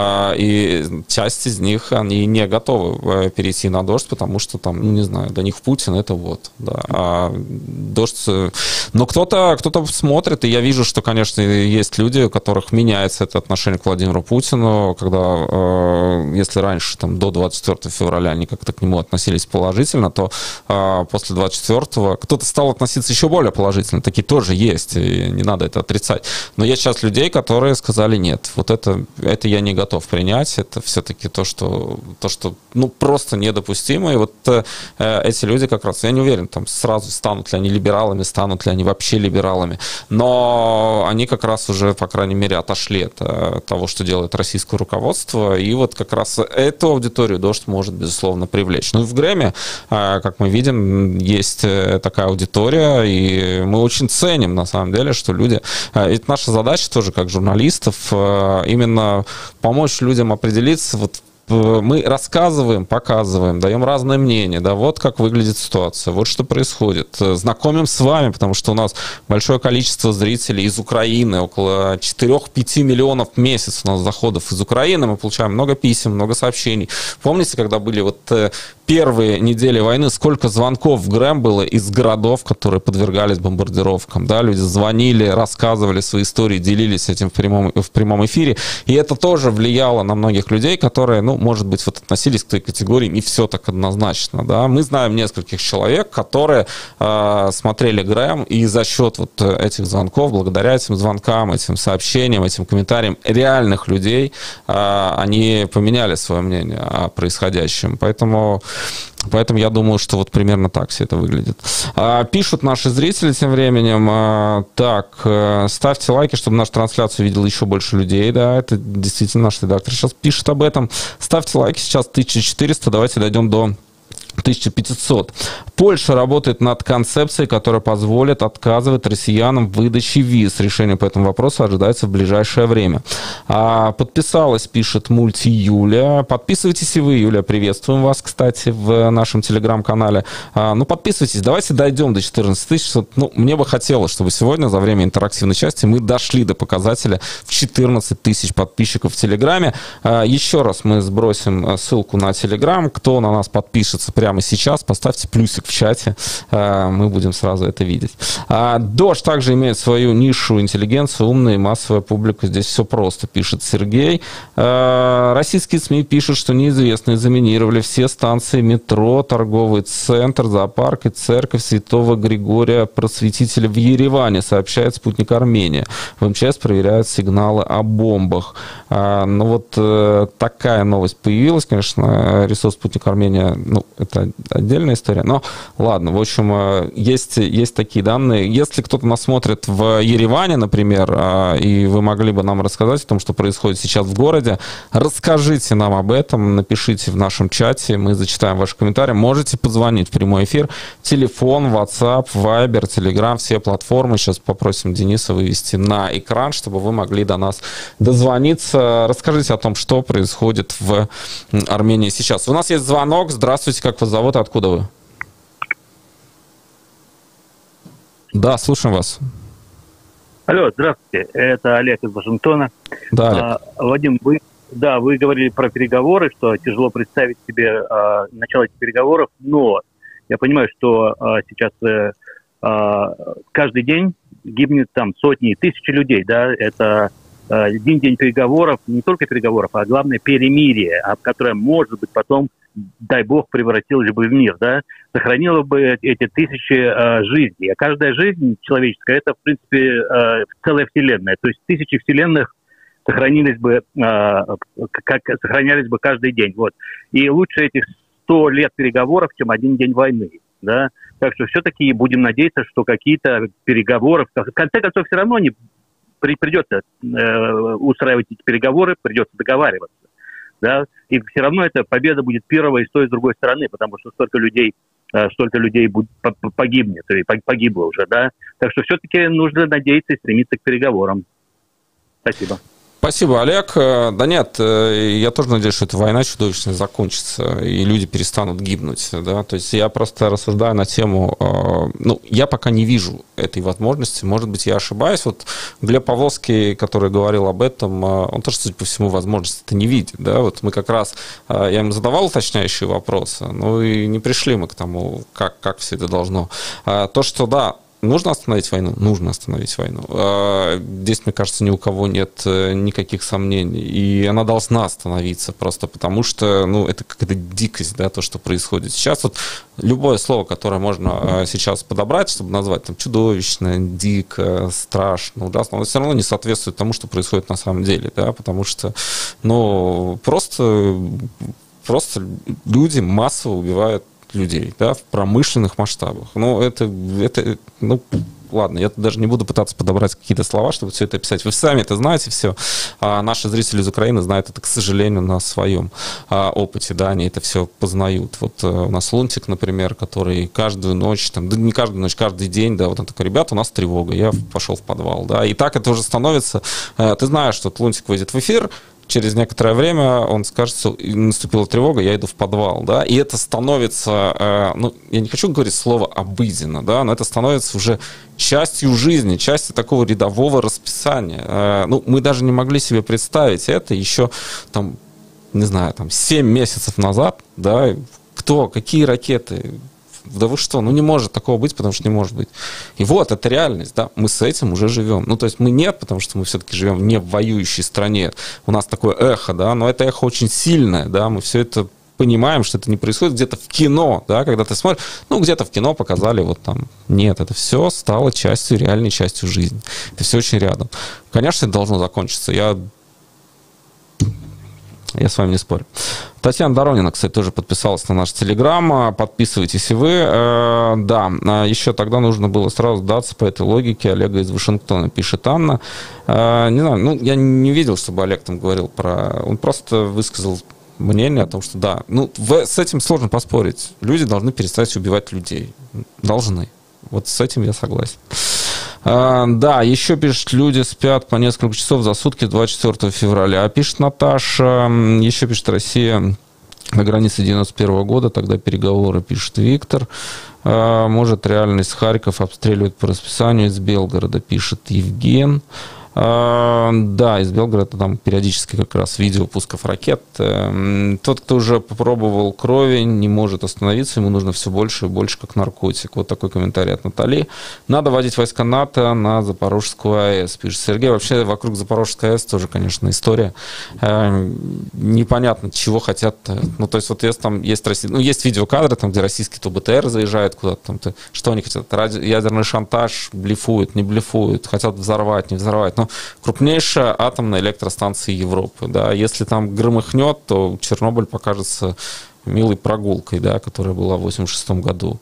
И часть из них, они не готовы перейти на «Дождь», потому что там, ну, не знаю, для них Путин — это вот. Да. А «Дождь», но кто-то смотрит, и я вижу, что, конечно, есть люди, у которых меняется это отношение к Владимиру Путину, когда, если раньше, там, до 24 февраля они как-то к нему относились положительно, то после 24-го кто-то стал относиться еще более положительно. Такие тоже есть, и не надо это отрицать. Но есть сейчас людей, которые сказали: нет, вот это я не готов принять, это все-таки то, что ну, просто недопустимо. И вот эти люди как раз, я не уверен, там сразу станут ли они либералами, станут ли они вообще либералами, но они как раз уже, по крайней мере, отошли от того, что делает российское руководство, и вот как раз эту аудиторию «Дождь» может, безусловно, привлечь. Ну и в Грэмми, как мы видим, есть такая аудитория, и мы очень ценим, на самом деле, что люди... Ведь наша задача тоже, как журналистов, именно помочь людям определиться, вот мы рассказываем, показываем, даем разные мнения, да, вот как выглядит ситуация, вот что происходит. Знакомим с вами, потому что у нас большое количество зрителей из Украины, около 4-5 миллионов в месяц у нас заходов из Украины, мы получаем много писем, много сообщений. Помните, когда были вот первые недели войны, сколько звонков в Грэм было из городов, которые подвергались бомбардировкам, да, люди звонили, рассказывали свои истории, делились этим в прямом эфире, и это тоже влияло на многих людей, которые, ну, может быть, вот относились к той категории не все так однозначно, да. Мы знаем нескольких человек, которые смотрели Грэм, и за счет вот этих звонков, благодаря этим звонкам, этим сообщениям, этим комментариям реальных людей, они поменяли свое мнение о происходящем, поэтому я думаю, что вот примерно так все это выглядит. Пишут наши зрители тем временем. Так, ставьте лайки, чтобы нашу трансляцию видел еще больше людей. Да, это действительно наш редактор сейчас пишет об этом. Ставьте лайки, сейчас 1400, давайте дойдем до 1500. Польша работает над концепцией, которая позволит отказывать россиянам в выдаче виз. Решение по этому вопросу ожидается в ближайшее время. Подписалась, пишет Мульти Юля. Подписывайтесь и вы, Юля. Приветствуем вас, кстати, в нашем телеграм-канале. Ну, подписывайтесь. Давайте дойдем до 14 тысяч. Ну, мне бы хотелось, чтобы сегодня, за время интерактивной части, мы дошли до показателя в 14 тысяч подписчиков в Телеграме. Еще раз мы сбросим ссылку на Телеграм. Кто на нас подпишется прямо сейчас, поставьте плюсик в чате, мы будем сразу это видеть. «Дождь» также имеет свою нишу, интеллигенцию, умная и массовая публика. Здесь все просто, пишет Сергей. Российские СМИ пишут, что неизвестные заминировали все станции метро, торговый центр, зоопарк и церковь Святого Григория Просветителя в Ереване, сообщает «Спутник Армения». В МЧС проверяют сигналы о бомбах. Ну вот такая новость появилась, конечно, ресурс «Спутник Армения», ну, это это отдельная история. Но ладно, в общем, есть такие данные. Если кто-то нас смотрит в Ереване, например, и вы могли бы нам рассказать о том, что происходит сейчас в городе, расскажите нам об этом, напишите в нашем чате, мы зачитаем ваши комментарии. Можете позвонить в прямой эфир. Телефон, WhatsApp, Viber, Telegram, все платформы. Сейчас попросим Дениса вывести на экран, чтобы вы могли до нас дозвониться. Расскажите о том, что происходит в Армении сейчас. У нас есть звонок. Здравствуйте, как вас зовут, откуда вы? Да, слушаем вас. Алло, здравствуйте, это Олег из Вашингтона. Да, Олег. Вадим, вы говорили про переговоры, что тяжело представить себе начало этих переговоров, но я понимаю, что сейчас каждый день гибнет там сотни, тысячи людей, да, это один день переговоров, не только переговоров, а главное перемирие, которое, может быть, потом, дай бог, превратилось бы в мир, да, сохранило бы эти тысячи жизней. А каждая жизнь человеческая – это, в принципе, целая вселенная. То есть тысячи вселенных сохранялись бы каждый день. Вот. И лучше этих 100 лет переговоров, чем один день войны, да. Так что все-таки будем надеяться, что какие-то переговоры, в конце концов, все равно придется устраивать эти переговоры, придется договариваться. Да? И все равно эта победа будет первой и с той, и с другой стороны, потому что столько людей погибнет, или погибло уже. Да? Так что все-таки нужно надеяться и стремиться к переговорам. Спасибо. Спасибо, Олег. Да нет, я тоже надеюсь, что эта война чудовищно закончится, и люди перестанут гибнуть. Да? То есть я просто рассуждаю на тему... я пока не вижу этой возможности. Может быть, я ошибаюсь. Вот Глеб Павловский, который говорил об этом, он тоже, судя по всему, возможности-то не видит. Да? Вот мы как раз... Я ему задавал уточняющие вопросы, и не пришли мы к тому, как все это должно. То, что, да, нужно остановить войну? Нужно остановить войну. Здесь, мне кажется, ни у кого нет никаких сомнений. И она должна остановиться просто потому, что это какая-то дикость, да, то, что происходит сейчас. Вот любое слово, которое можно сейчас подобрать, чтобы назвать там чудовищно, дико, страшно, ужасно, оно все равно не соответствует тому, что происходит на самом деле, да, потому что, просто люди массово убивают людей, да, в промышленных масштабах. Ладно, я даже не буду пытаться подобрать какие-то слова, чтобы все это описать. Вы сами это знаете все. А наши зрители из Украины знают это, к сожалению, на своем опыте, да, они это все познают. Вот у нас Лунтик, например, который каждую ночь, не каждую ночь, каждый день, да, вот он такой: ребята, у нас тревога, я пошел в подвал, да, и так это уже становится. Ты знаешь, что Лунтик выйдет в эфир, через некоторое время он скажет, что наступила тревога, я иду в подвал, да, и это становится, я не хочу говорить слово обыденно, да, но это становится уже частью жизни, частью такого рядового расписания. Мы даже не могли себе представить это еще, 7 месяцев назад, да, какие ракеты... Да вы что? Не может такого быть, потому что не может быть. И вот, это реальность, да, мы с этим уже живем. То есть мы нет, потому что мы все-таки живем не в воюющей стране. У нас такое эхо, да, но это эхо очень сильное, да, мы все это понимаем, что это не происходит где-то в кино, да, когда ты смотришь, где-то в кино показали Нет, это все стало реальной частью жизни. Это все очень рядом. Конечно, это должно закончиться. Я с вами не спорю. Татьяна Доронина, кстати, тоже подписалась на наш Телеграм. Подписывайтесь и вы. Да, еще тогда нужно было сразу сдаться по этой логике. Олега из Вашингтона, пишет Анна. Не знаю, я не видел, чтобы Олег там говорил Он просто высказал мнение о том, что да, с этим сложно поспорить. Люди должны перестать убивать людей. Должны. Вот с этим я согласен. Да, еще пишет, люди спят по несколько часов за сутки 24 февраля. Пишет Наташа, еще пишет Россия на границе 91 года, тогда переговоры, пишет Виктор. Может, реальность Харьков обстреливают по расписанию из Белгорода, пишет Евген. Да, из Белгорода там периодически как раз видео пусков ракет. Тот, кто уже попробовал крови, не может остановиться, ему нужно все больше и больше, как наркотик. Вот такой комментарий от Натальи. Надо вводить войска НАТО на Запорожскую АЭС, пишет Сергей. Вообще вокруг Запорожской АЭС тоже, конечно, история. Непонятно, чего хотят. То есть вот есть видеокадры, где российский БТР заезжает куда-то. Что они хотят? Ядерный шантаж, блефуют, не блефуют, хотят взорвать, не взорвать. что крупнейшая атомная электростанция Европы. Да. Если там громыхнет, то Чернобыль покажется милой прогулкой, да, которая была в 1986 году.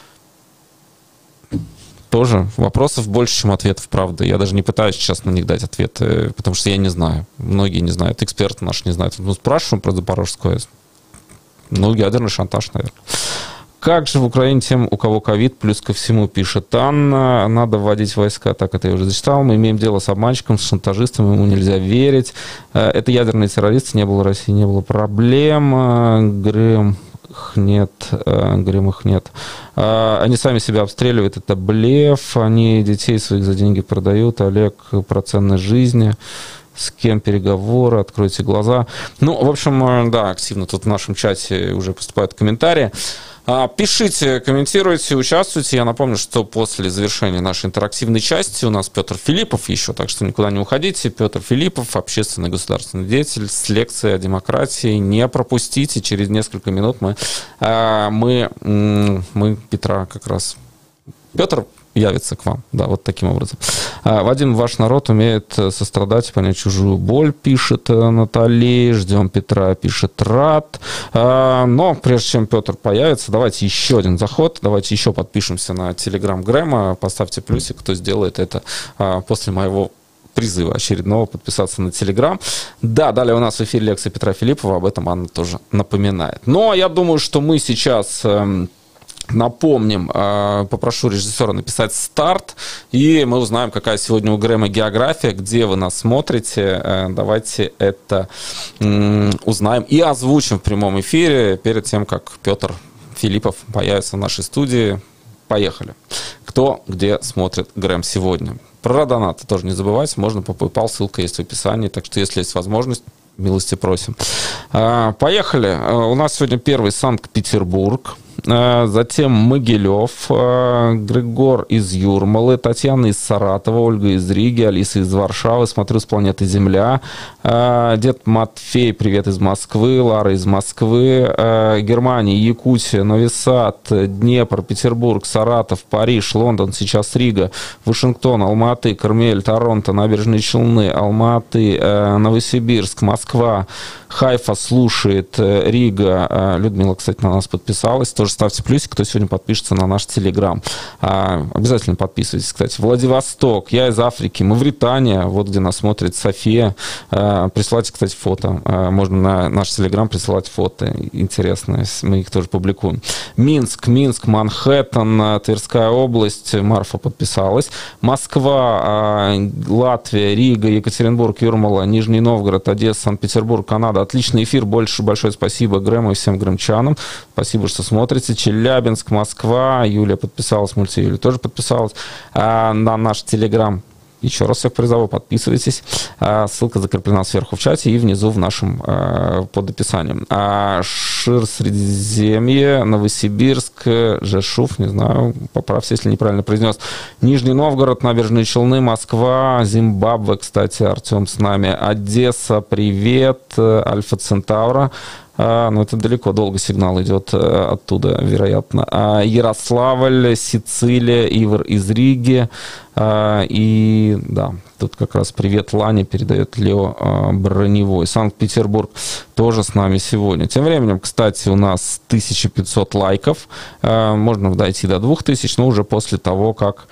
Тоже вопросов больше, чем ответов, правда. Я даже не пытаюсь сейчас на них дать ответы, потому что я не знаю. Многие не знают, эксперты наши не знают. Мы спрашиваем про Запорожскую АЭС. Ну, ядерный шантаж, наверное. Как же в Украине тем, у кого ковид, плюс ко всему, пишет Анна, надо вводить войска, так это я уже зачитал, мы имеем дело с обманщиком, с шантажистом, ему нельзя верить. Это ядерные террористы, не было в России, не было проблем. Грым их нет. Они сами себя обстреливают, это блеф, они детей своих за деньги продают. Олег про ценность жизни. С кем переговоры, откройте глаза. Ну, в общем, да, активно тут в нашем чате уже поступают комментарии. Пишите, комментируйте, участвуйте. Я напомню, что после завершения нашей интерактивной части у нас Петр Филиппов еще, так что никуда не уходите. Петр Филиппов, общественный государственный деятель с лекцией о демократии. Не пропустите, через несколько минут мы Петра как раз... Петр явится к вам, да, вот таким образом. Вадим, ваш народ умеет сострадать и понять чужую боль, пишет Натали. Ждем Петра, пишет Рад. Но прежде чем Петр появится, давайте еще один заход, давайте еще подпишемся на Телеграм Грэма, поставьте плюсик, кто сделает это после моего призыва очередного подписаться на Телеграм. Да, далее у нас в эфире лекция Петра Филиппова, об этом Анна тоже напоминает. Но я думаю, что мы сейчас... напомним, попрошу режиссера написать старт, и мы узнаем, какая сегодня у Грэма география, где вы нас смотрите. Давайте это узнаем и озвучим в прямом эфире перед тем, как Петр Филиппов появится в нашей студии. Поехали. Кто где смотрит Грэм сегодня? Про донаты тоже не забывайте, можно по PayPal, ссылка есть в описании, так что если есть возможность, милости просим. Поехали. У нас сегодня первый Санкт-Петербург, затем Могилев, Григор из Юрмалы, Татьяна из Саратова, Ольга из Риги, Алиса из Варшавы, смотрю с планеты Земля, Дед Матфей, привет из Москвы, Лара из Москвы, Германия, Якутия, Нови Сад, Днепр, Петербург, Саратов, Париж, Лондон, сейчас Рига, Вашингтон, Алматы, Кармель, Торонто, Набережные Челны, Алматы, Новосибирск, Москва, Хайфа слушает, Рига. Людмила, кстати, на нас подписалась. Тоже ставьте плюсик, кто сегодня подпишется на наш Телеграм. Обязательно подписывайтесь, кстати. Владивосток, я из Африки, Мавритания, вот где нас смотрит София. Присылайте, кстати, фото. Можно на наш Телеграм присылать фото. Интересно, мы их тоже публикуем. Минск, Манхэттен, Тверская область, Марфа подписалась. Москва, Латвия, Рига, Екатеринбург, Юрмала, Нижний Новгород, Одесса, Санкт-Петербург, Канада. Отличный эфир, большое спасибо Грэму и всем грэмчанам. Спасибо, что смотрите. Челябинск, Москва, Юлия подписалась, Юлия тоже подписалась. На наш Телеграм еще раз всех призову, подписывайтесь. Ссылка закреплена сверху в чате и внизу в нашем под описанием. Шир, Средиземье, Новосибирск, Жешув, не знаю, поправься, если неправильно произнес. Нижний Новгород, Набережные Челны, Москва, Зимбабве, кстати, Артем с нами. Одесса, привет. Альфа Центавра. Но это далеко, долго сигнал идет оттуда, вероятно. Ярославль, Сицилия, Ивар из Риги. И да, тут как раз привет Лане передает Лео Броневой. Санкт-Петербург тоже с нами сегодня. Тем временем, кстати, у нас 1500 лайков. Можно дойти до 2000, но уже после того, как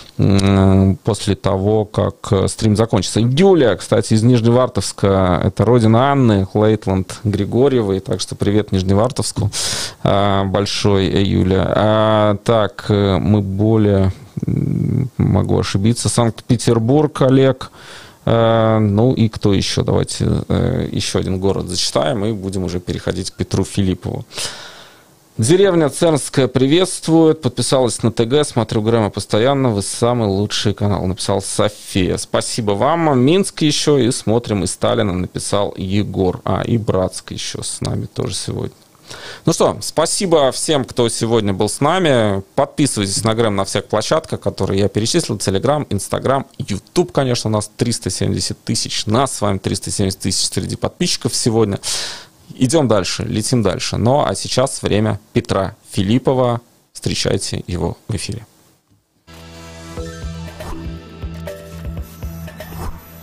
стрим закончится. Юлия, кстати, из Нижневартовска, это родина Анны, Лейтланд Григорьевой, так что привет Нижневартовску большой, Юля. Так, мы более, могу ошибиться, Санкт-Петербург, Олег. Ну и кто еще? Давайте еще один город зачитаем и будем уже переходить к Петру Филиппову. Деревня Цернская приветствует, подписалась на ТГ, смотрю Грэма постоянно, вы самый лучший канал, написал София. Спасибо вам. Минск еще, и смотрим, и Сталина написал Егор. И Братск еще с нами тоже сегодня. Ну что, спасибо всем, кто сегодня был с нами. Подписывайтесь на Грэм на всех площадках, которые я перечислил. Телеграм, Инстаграм, Ютуб, конечно, у нас 370 тысяч. Нас с вами 370 тысяч среди подписчиков сегодня. Идем дальше, летим дальше. Ну, а сейчас время Петра Филиппова. Встречайте его в эфире.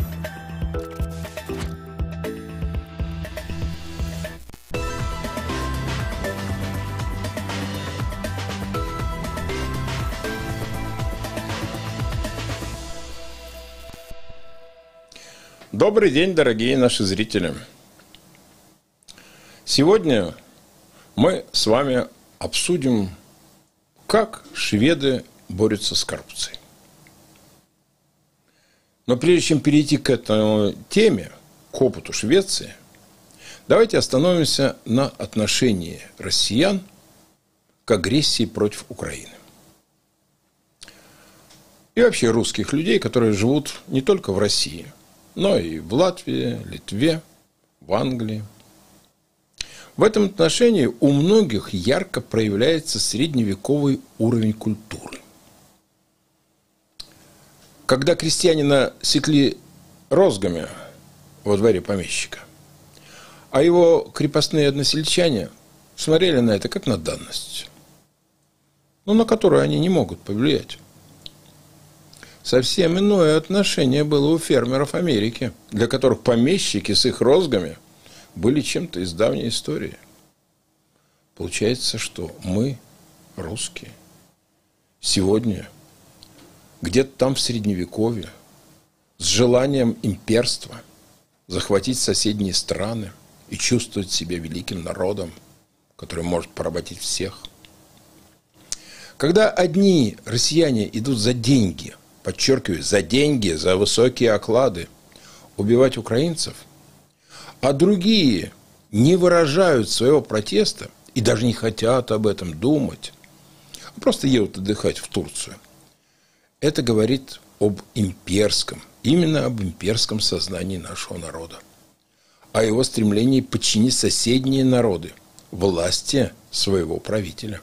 Добрый день, дорогие наши зрители. Сегодня мы с вами обсудим, как шведы борются с коррупцией. Но прежде чем перейти к этой теме, к опыту Швеции, давайте остановимся на отношении россиян к агрессии против Украины. И вообще русских людей, которые живут не только в России, но и в Латвии, Литве, в Англии. В этом отношении у многих ярко проявляется средневековый уровень культуры. Когда крестьянина секли розгами во дворе помещика, а его крепостные односельчане смотрели на это как на данность, но на которую они не могут повлиять. Совсем иное отношение было у фермеров Америки, для которых помещики с их розгами были чем-то из давней истории. Получается, что мы, русские, сегодня где-то там в Средневековье с желанием имперства захватить соседние страны и чувствовать себя великим народом, который может поработить всех. Когда одни россияне идут за деньги, подчеркиваю, за деньги, за высокие оклады, убивать украинцев, а другие не выражают своего протеста и даже не хотят об этом думать, а просто едут отдыхать в Турцию, это говорит об имперском, именно об имперском сознании нашего народа, о его стремлении подчинить соседние народы власти своего правителя.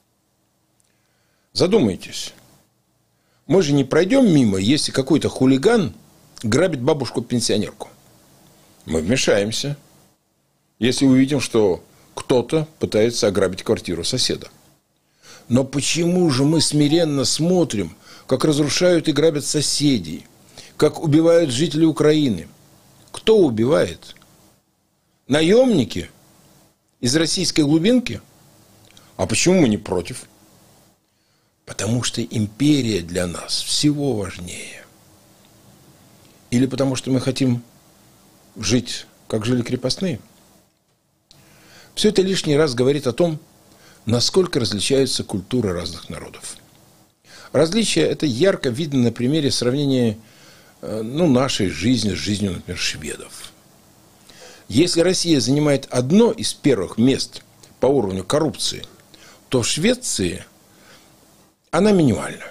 Задумайтесь. Мы же не пройдем мимо, если какой-то хулиган грабит бабушку-пенсионерку. Мы вмешаемся, если увидим, что кто-то пытается ограбить квартиру соседа. Но почему же мы смиренно смотрим, как разрушают и грабят соседей, как убивают жителей Украины? Кто убивает? Наемники из российской глубинки? А почему мы не против? Потому что империя для нас всего важнее. Или потому что мы хотим жить, как жили крепостные? Все это лишний раз говорит о том, насколько различаются культуры разных народов. Различия это ярко видно на примере сравнения нашей жизни с жизнью, например, шведов. Если Россия занимает одно из первых мест по уровню коррупции, то в Швеции она минимальна.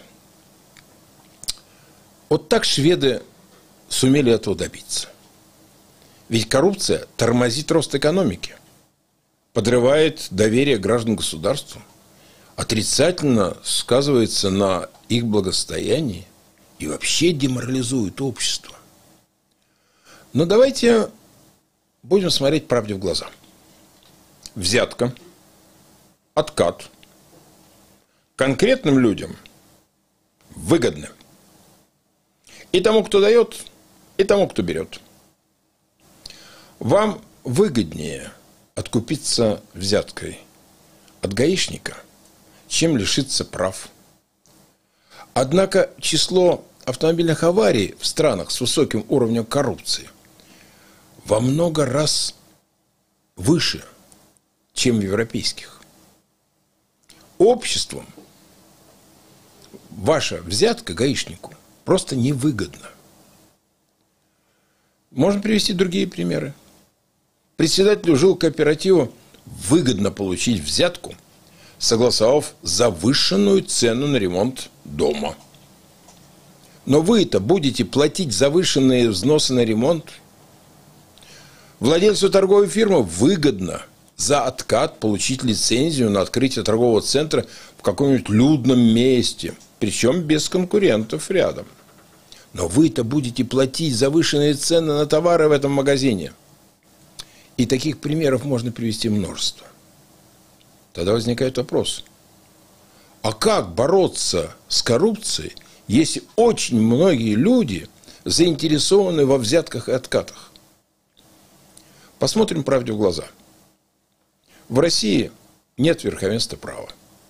Вот так шведы сумели этого добиться. Ведь коррупция тормозит рост экономики, подрывает доверие граждан к государству, отрицательно сказывается на их благосостоянии и вообще деморализует общество. Но давайте будем смотреть правде в глаза. Взятка, откат конкретным людям выгодны. И тому, кто дает, и тому, кто берет. Вам выгоднее откупиться взяткой от гаишника, чем лишиться прав. Однако число автомобильных аварий в странах с высоким уровнем коррупции во много раз выше, чем в европейских. Обществом ваша взятка гаишнику просто невыгодна. Можно привести другие примеры. Председателю жилкооператива выгодно получить взятку, согласовав завышенную цену на ремонт дома. Но вы-то будете платить завышенные взносы на ремонт. Владельцу торговой фирмы выгодно за откат получить лицензию на открытие торгового центра в каком-нибудь людном месте, причем без конкурентов рядом. Но вы-то будете платить завышенные цены на товары в этом магазине. И таких примеров можно привести множество. Тогда возникает вопрос. А как бороться с коррупцией, если очень многие люди заинтересованы во взятках и откатах? Посмотрим правде в глаза. В России нет верховенства права.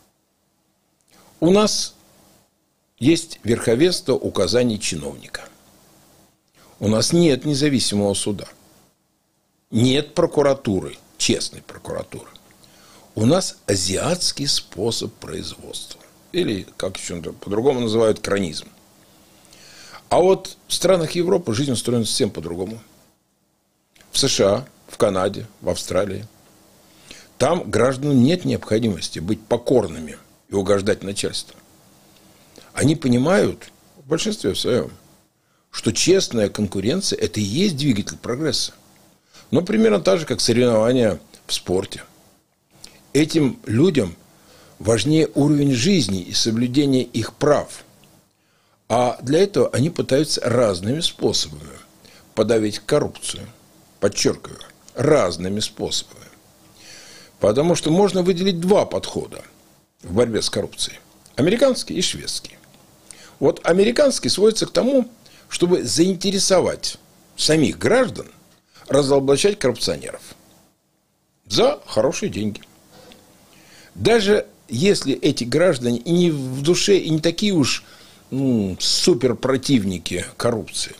У нас есть верховенство указаний чиновника. У нас нет независимого суда. Нет прокуратуры, честной прокуратуры. У нас азиатский способ производства. Или, как еще по-другому называют, кранизм. А вот в странах Европы жизнь устроена совсем по-другому. В США, в Канаде, в Австралии. Там гражданам нет необходимости быть покорными и угождать начальству. Они понимают, в большинстве своем, что честная конкуренция – это и есть двигатель прогресса. Но примерно так же, как соревнования в спорте. Этим людям важнее уровень жизни и соблюдение их прав. А для этого они пытаются разными способами подавить коррупцию. Подчеркиваю, разными способами. Потому что можно выделить два подхода в борьбе с коррупцией. Американский и шведский. Вот американский сводится к тому, чтобы заинтересовать самих граждан разоблачать коррупционеров за хорошие деньги. Даже если эти граждане и не в душе, и не такие уж супер противники коррупции.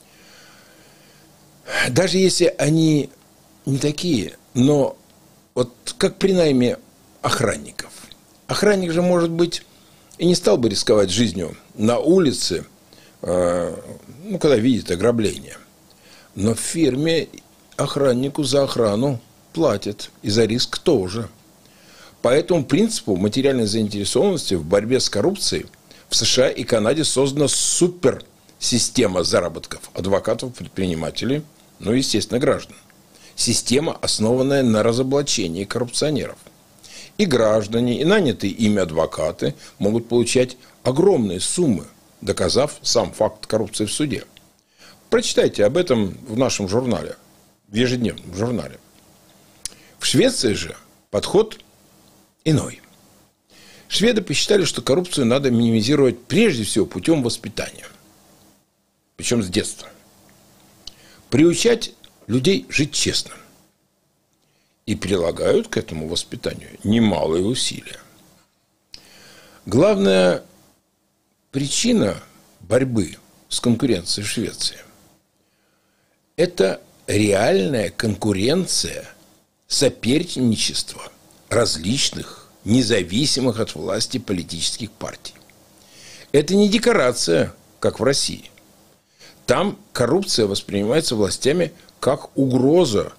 Даже если они не такие, но вот как при найме охранников. Охранник же, может быть, и не стал бы рисковать жизнью на улице, когда видит ограбление. Но в фирме охраннику за охрану платят, и за риск тоже. По этому принципу материальной заинтересованности в борьбе с коррупцией в США и Канаде создана суперсистема заработков адвокатов, предпринимателей, естественно, граждан. Система, основанная на разоблачении коррупционеров. И граждане, и нанятые ими адвокаты могут получать огромные суммы, доказав сам факт коррупции в суде. Прочитайте об этом в нашем журнале, в ежедневном журнале. В Швеции же подход иной. Шведы посчитали, что коррупцию надо минимизировать прежде всего путем воспитания. Причем с детства. Приучать людей жить честно. И прилагают к этому воспитанию немалые усилия. Главная причина борьбы с конкуренцией в Швеции – это реальная конкуренция, соперничество различных, независимых от власти политических партий. Это не декорация, как в России. Там коррупция воспринимается властями как угроза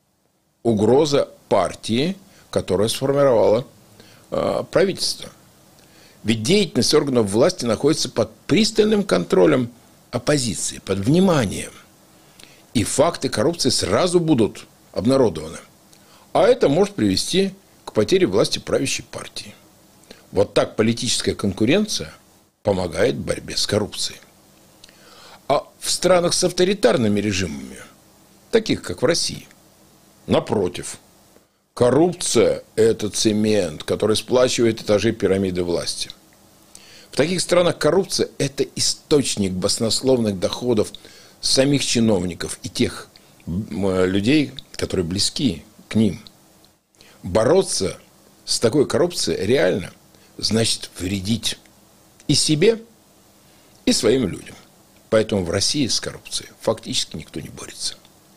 партии, которая сформировала правительство. Ведь деятельность органов власти находится под пристальным контролем оппозиции, под вниманием. И факты коррупции сразу будут обнародованы. А это может привести к потере власти правящей партии. Вот так политическая конкуренция помогает в борьбе с коррупцией. А в странах с авторитарными режимами, таких как в России, напротив, коррупция – это цемент, который сплачивает этажи пирамиды власти. В таких странах коррупция – это источник баснословных доходов самих чиновников и тех людей, которые близки к ним. Бороться с такой коррупцией реально значит вредить и себе, и своим людям. Поэтому в России с коррупцией фактически никто не борется.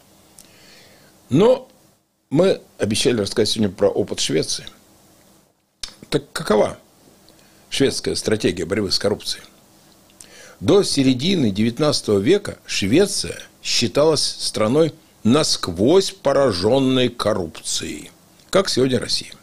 Но мы обещали рассказать сегодня про опыт Швеции. Так какова шведская стратегия борьбы с коррупцией? До середины XIX века Швеция считалась страной насквозь пораженной коррупцией, как сегодня Россия.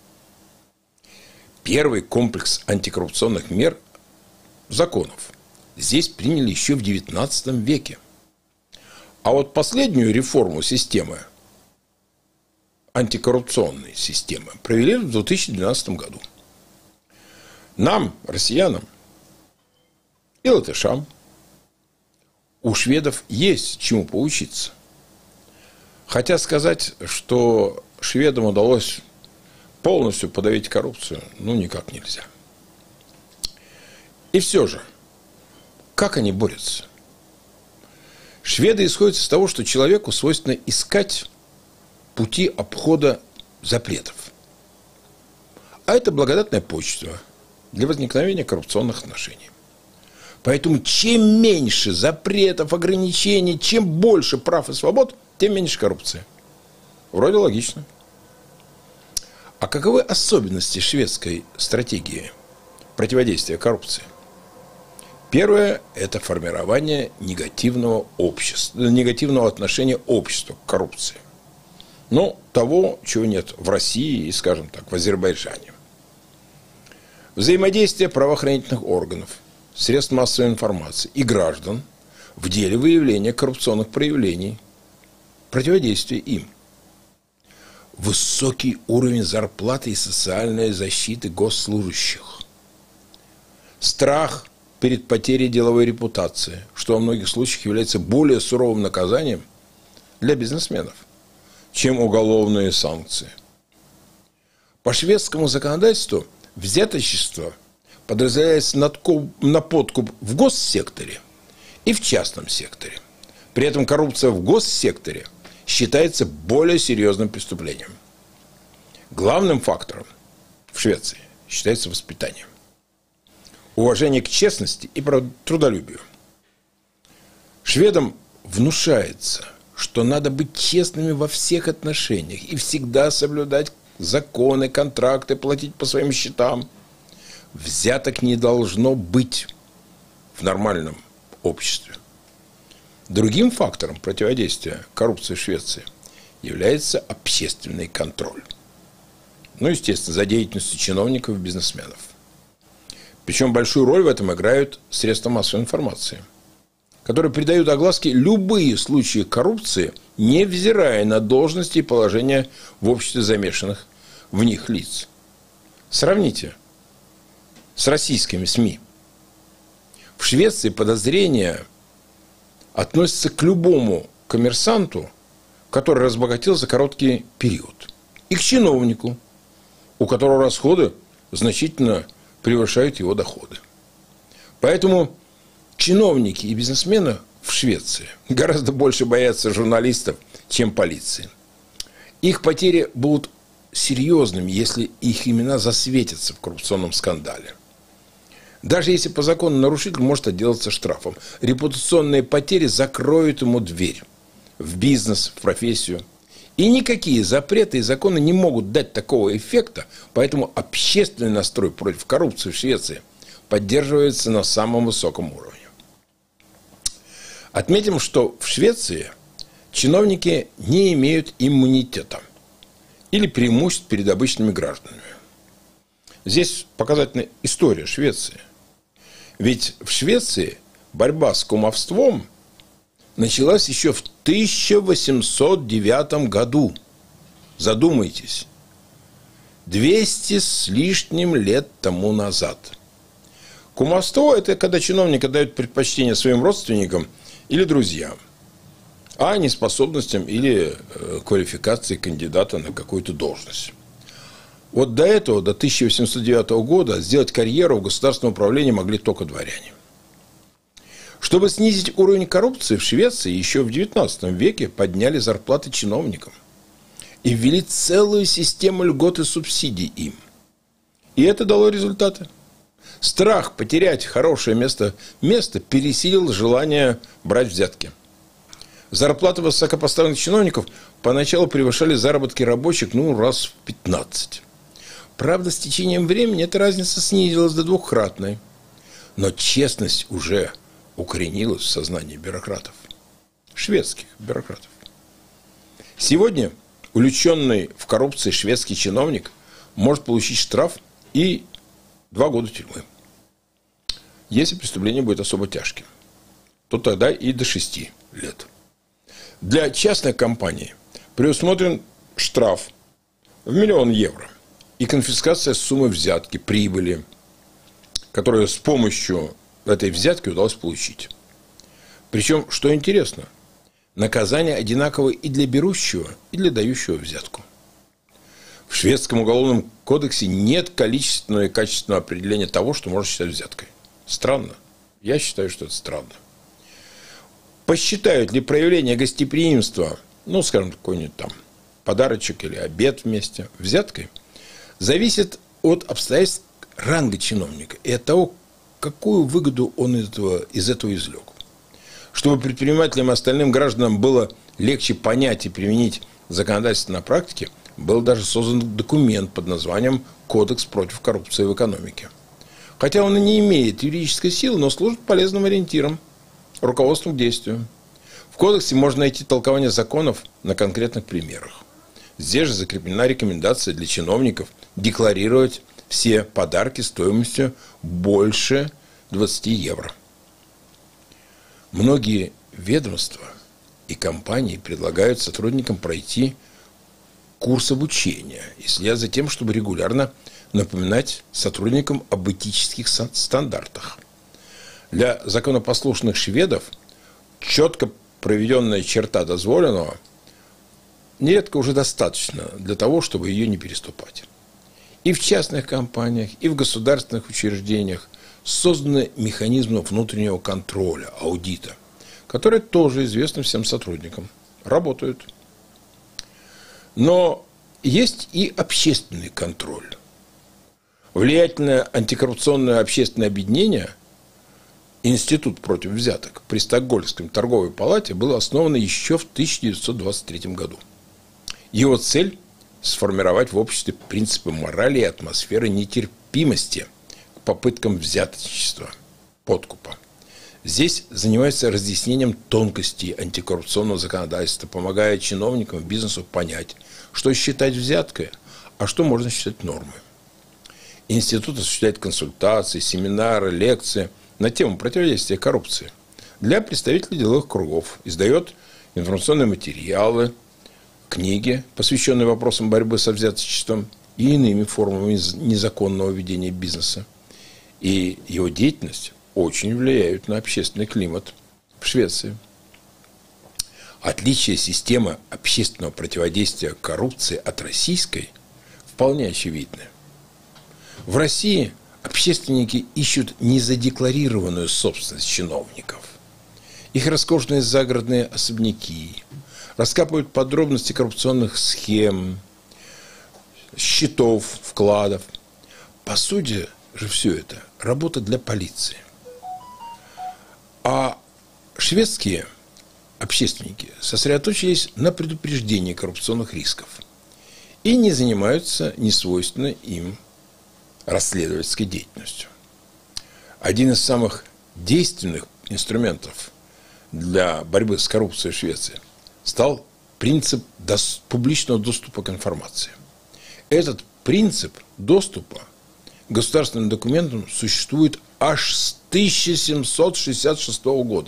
Первый комплекс антикоррупционных мер, законов, здесь приняли еще в XIX веке. А вот последнюю реформу системы, антикоррупционной системы, провели в 2012 году. Нам, россиянам и латышам, у шведов есть чему поучиться. Хотя сказать, что шведам удалось полностью подавить коррупцию, никак нельзя. И все же, как они борются? Шведы исходят из того, что человеку свойственно искать пути обхода запретов. А это благодатная почва для возникновения коррупционных отношений. Поэтому чем меньше запретов, ограничений, чем больше прав и свобод, тем меньше коррупции. Вроде логично. А каковы особенности шведской стратегии противодействия коррупции? Первое – это формирование негативного отношения общества к коррупции. Ну, того, чего нет в России и, скажем так, в Азербайджане. Взаимодействие правоохранительных органов, средств массовой информации и граждан в деле выявления коррупционных проявлений, противодействия им. Высокий уровень зарплаты и социальной защиты госслужащих. Страх перед потерей деловой репутации, что во многих случаях является более суровым наказанием для бизнесменов, чем уголовные санкции. По шведскому законодательству взяточничество подразделяется на подкуп в госсекторе и в частном секторе. При этом коррупция в госсекторе считается более серьезным преступлением. Главным фактором в Швеции считается воспитание. Уважение к честности и трудолюбию. Шведам внушается, что надо быть честными во всех отношениях и всегда соблюдать законы, контракты, платить по своим счетам. Взяток не должно быть в нормальном обществе. Другим фактором противодействия коррупции в Швеции является общественный контроль. Ну, естественно, за деятельностью чиновников и бизнесменов. Причем большую роль в этом играют средства массовой информации, которые придают огласке любые случаи коррупции, невзирая на должности и положение в обществе замешанных в них лиц. Сравните с российскими СМИ. В Швеции подозрения относятся к любому коммерсанту, который разбогател за короткий период, и к чиновнику, у которого расходы значительно превышают его доходы. Поэтому чиновники и бизнесмены в Швеции гораздо больше боятся журналистов, чем полиции. Их потери будут серьезными, если их имена засветятся в коррупционном скандале. Даже если по закону нарушитель может отделаться штрафом, репутационные потери закроют ему дверь в бизнес, в профессию. И никакие запреты и законы не могут дать такого эффекта, поэтому общественный настрой против коррупции в Швеции поддерживается на самом высоком уровне. Отметим, что в Швеции чиновники не имеют иммунитета или преимуществ перед обычными гражданами. Здесь показательна история Швеции. Ведь в Швеции борьба с кумовством началась еще в 1809 году. Задумайтесь. 200 с лишним лет тому назад. Кумовство – это когда чиновник отдает предпочтение своим родственникам или друзьям, а не способностям или квалификации кандидата на какую-то должность. Вот до этого, до 1809 года, сделать карьеру в государственном управлении могли только дворяне. Чтобы снизить уровень коррупции в Швеции, еще в XIX веке подняли зарплаты чиновникам и ввели целую систему льгот и субсидий им. И это дало результаты. Страх потерять хорошее место пересилил желание брать взятки. Зарплаты высокопоставленных чиновников поначалу превышали заработки рабочих раз в 15. Правда, с течением времени эта разница снизилась до двухкратной. Но честность уже укоренилась в сознании бюрократов. Шведских бюрократов. Сегодня увлеченный в коррупции шведский чиновник может получить штраф и 2 года тюрьмы. Если преступление будет особо тяжким, то тогда и до 6 лет. Для частной компании предусмотрен штраф в 1 000 000 евро и конфискация суммы взятки, прибыли, которую с помощью этой взятки удалось получить. Причем, что интересно, наказание одинаковое и для берущего, и для дающего взятку. В шведском уголовном кодексе нет количественного и качественного определения того, что можно считать взяткой. Странно. Я считаю, что это странно. Посчитают ли проявление гостеприимства, скажем, какой-нибудь там подарочек или обед вместе, взяткой, зависит от обстоятельств ранга чиновника и от того, какую выгоду он из этого извлек? Чтобы предпринимателям и остальным гражданам было легче понять и применить законодательство на практике, был даже создан документ под названием «Кодекс против коррупции в экономике». Хотя он и не имеет юридической силы, но служит полезным ориентиром, руководством к действию. В кодексе можно найти толкование законов на конкретных примерах. Здесь же закреплена рекомендация для чиновников декларировать все подарки стоимостью больше 20 евро. Многие ведомства и компании предлагают сотрудникам пройти курс обучения и следят за тем, чтобы регулярно напоминать сотрудникам об этических стандартах. Для законопослушных шведов четко проведенная черта дозволенного нередко уже достаточно для того, чтобы ее не переступать. И в частных компаниях, и в государственных учреждениях созданы механизмы внутреннего контроля, аудита, которые тоже известны всем сотрудникам, работают. Но есть и общественный контроль. Влиятельное антикоррупционное общественное объединение «Институт против взяток» при Стокгольмской торговой палате было основано еще в 1923 году. Его цель – сформировать в обществе принципы морали и атмосферы нетерпимости к попыткам взяточничества, подкупа. Здесь занимается разъяснением тонкостей антикоррупционного законодательства, помогая чиновникам и бизнесу понять, что считать взяткой, а что можно считать нормой. Институт осуществляет консультации, семинары, лекции на тему противодействия коррупции для представителей деловых кругов, издает информационные материалы, книги, посвященные вопросам борьбы со взяточничеством и иными формами незаконного ведения бизнеса. И его деятельность очень влияет на общественный климат в Швеции. Отличие системы общественного противодействия коррупции от российской вполне очевидны. В России общественники ищут незадекларированную собственность чиновников. Их роскошные загородные особняки, раскапывают подробности коррупционных схем, счетов, вкладов. По сути же все это работа для полиции. А шведские общественники сосредоточились на предупреждении коррупционных рисков и не занимаются несвойственной им расследовательской деятельностью. Один из самых действенных инструментов для борьбы с коррупцией в Швеции стал принцип публичного доступа к информации. Этот принцип доступа к государственным документам существует аж с 1766 года.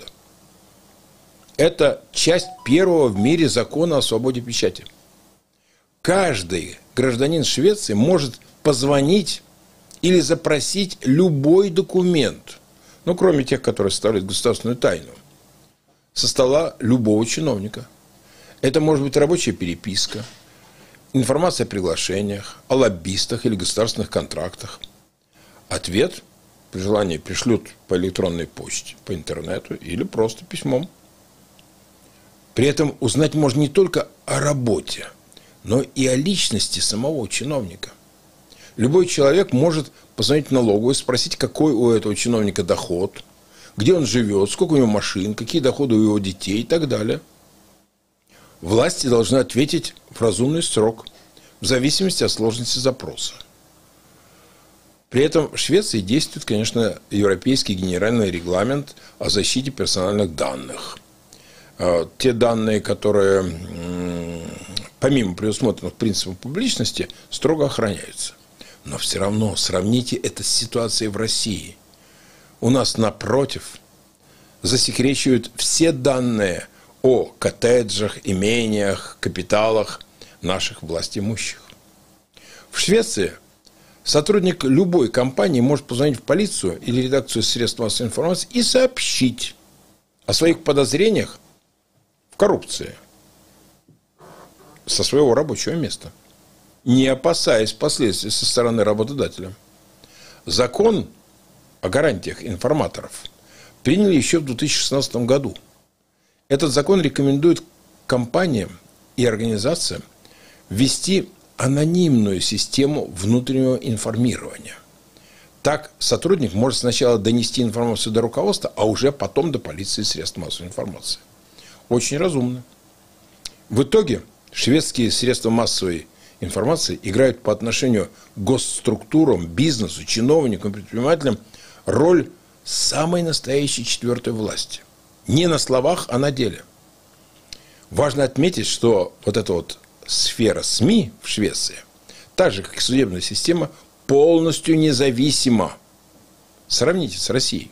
Это часть первого в мире закона о свободе печати. Каждый гражданин Швеции может позвонить или запросить любой документ, ну, кроме тех, которые составляют государственную тайну, со стола любого чиновника. Это может быть рабочая переписка, информация о приглашениях, о лоббистах или государственных контрактах. Ответ при желании пришлют по электронной почте, по интернету или просто письмом. При этом узнать можно не только о работе, но и о личности самого чиновника. Любой человек может позвонить в налоговую, спросить, какой у этого чиновника доход, где он живет, сколько у него машин, какие доходы у его детей и так далее. Власти должны ответить в разумный срок, в зависимости от сложности запроса. При этом в Швеции действует, конечно, Европейский генеральный регламент о защите персональных данных. Те данные, которые, помимо предусмотренных принципов публичности, строго охраняются. Но все равно сравните это с ситуацией в России. У нас, напротив, засекречивают все данные о коттеджах, имениях, капиталах наших властимущих. В Швеции сотрудник любой компании может позвонить в полицию или редакцию средств массовой информации и сообщить о своих подозрениях в коррупции со своего рабочего места, не опасаясь последствий со стороны работодателя. Закон о гарантиях информаторов приняли еще в 2016 году. Этот закон рекомендует компаниям и организациям ввести анонимную систему внутреннего информирования. Так сотрудник может сначала донести информацию до руководства, а уже потом до полиции и средств массовой информации. Очень разумно. В итоге шведские средства массовой информации играют по отношению к госструктурам, бизнесу, чиновникам, предпринимателям роль самой настоящей четвертой власти. Не на словах, а на деле. Важно отметить, что вот эта вот сфера СМИ в Швеции, так же, как и судебная система, полностью независима. Сравните с Россией.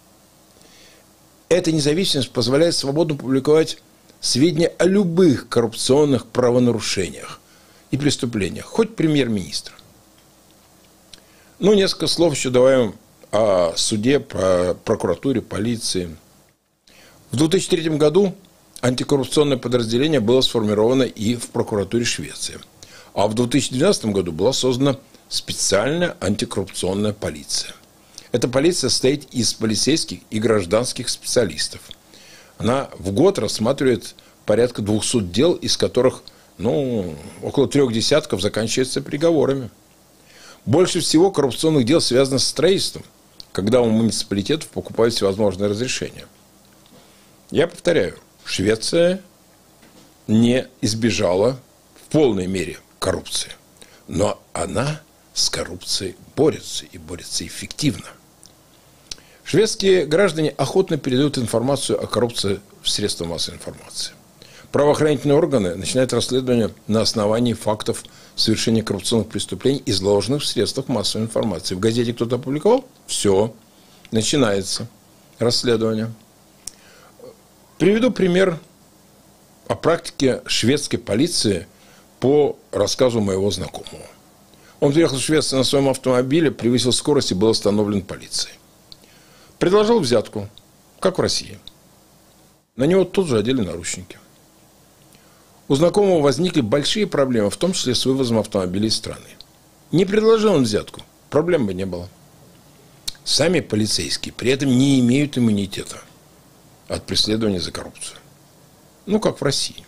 Эта независимость позволяет свободно публиковать сведения о любых коррупционных правонарушениях и преступлениях, хоть премьер-министра. Ну, несколько слов еще давай о суде, про прокуратуре, полиции. В 2003 году антикоррупционное подразделение было сформировано и в прокуратуре Швеции. А в 2012 году была создана специальная антикоррупционная полиция. Эта полиция состоит из полицейских и гражданских специалистов. Она в год рассматривает порядка 200 дел, из которых около 3 десятков заканчиваются приговорами. Больше всего коррупционных дел связано с строительством, когда у муниципалитетов покупают всевозможные разрешения. Я повторяю, Швеция не избежала в полной мере коррупции, но она с коррупцией борется и борется эффективно. Шведские граждане охотно передают информацию о коррупции в средства массовой информации. Правоохранительные органы начинают расследование на основании фактов совершения коррупционных преступлений, изложенных в средствах массовой информации. В газете кто-то опубликовал? Все. Начинается расследование. Приведу пример о практике шведской полиции по рассказу моего знакомого. Он приехал в Швецию на своем автомобиле, превысил скорость и был остановлен полицией. Предложил взятку, как в России. На него тут же одели наручники. У знакомого возникли большие проблемы, в том числе с вывозом автомобилей из страны. Не предложил он взятку, проблем бы не было. Сами полицейские при этом не имеют иммунитета от преследования за коррупцию. Как в России.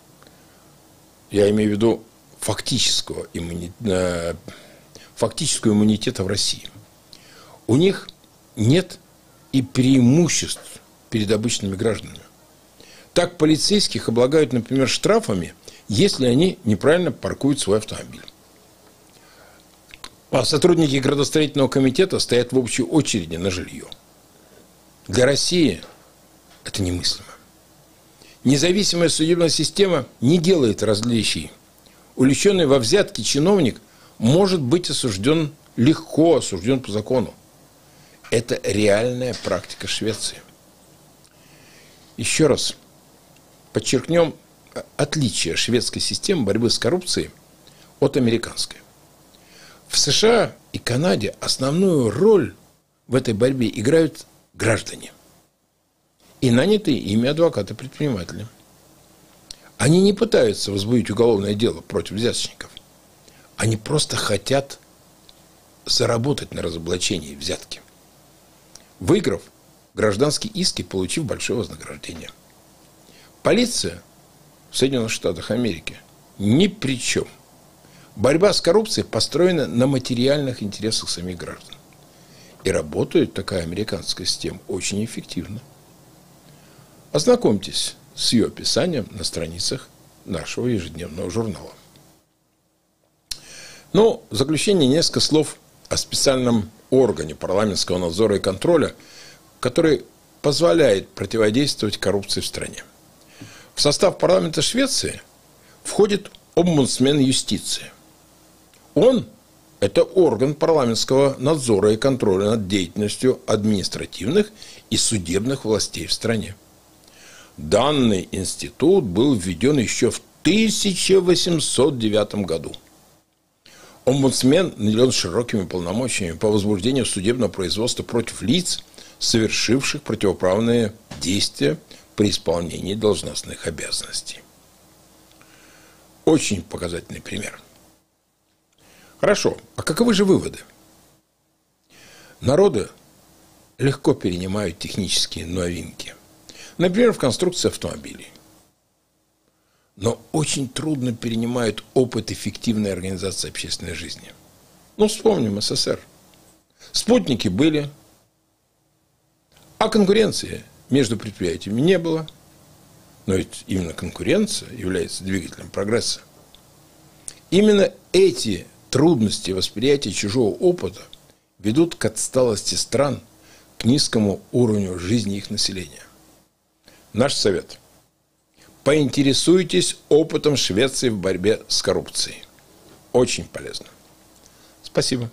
Я имею в виду фактического иммунитета в России. У них нет и преимуществ перед обычными гражданами. Так полицейских облагают, например, штрафами, если они неправильно паркуют свой автомобиль. А сотрудники градостроительного комитета стоят в общей очереди на жилье. Для России это немыслимо. Независимая судебная система не делает различий. Увлеченный во взятки чиновник может быть легко осужден по закону. Это реальная практика Швеции. Еще раз подчеркнем отличие шведской системы борьбы с коррупцией от американской. В США и Канаде основную роль в этой борьбе играют граждане и нанятые ими адвокаты-предприниматели. Они не пытаются возбудить уголовное дело против взяточников. Они просто хотят заработать на разоблачении взятки, выиграв гражданские иски, получив большое вознаграждение. Полиция в Соединенных Штатах Америки ни при чем. Борьба с коррупцией построена на материальных интересах самих граждан. И работает такая американская система очень эффективно. Ознакомьтесь с ее описанием на страницах нашего ежедневного журнала. В заключение несколько слов о специальном органе парламентского надзора и контроля, который позволяет противодействовать коррупции в стране. В состав парламента Швеции входит омбудсмен юстиции. Он – это орган парламентского надзора и контроля над деятельностью административных и судебных властей в стране. Данный институт был введен еще в 1809 году. Омбудсмен наделен широкими полномочиями по возбуждению судебного производства против лиц, совершивших противоправные действия при исполнении должностных обязанностей. Очень показательный пример. Хорошо, а каковы же выводы? Народы легко перенимают технические новинки. Например, в конструкции автомобилей. Но очень трудно перенимают опыт эффективной организации общественной жизни. Вспомним СССР. Спутники были, а конкуренции между предприятиями не было. Но ведь именно конкуренция является двигателем прогресса. Именно эти трудности восприятия чужого опыта ведут к отсталости стран, к низкому уровню жизни их населения. Наш совет. Поинтересуйтесь опытом Швеции в борьбе с коррупцией. Очень полезно. Спасибо.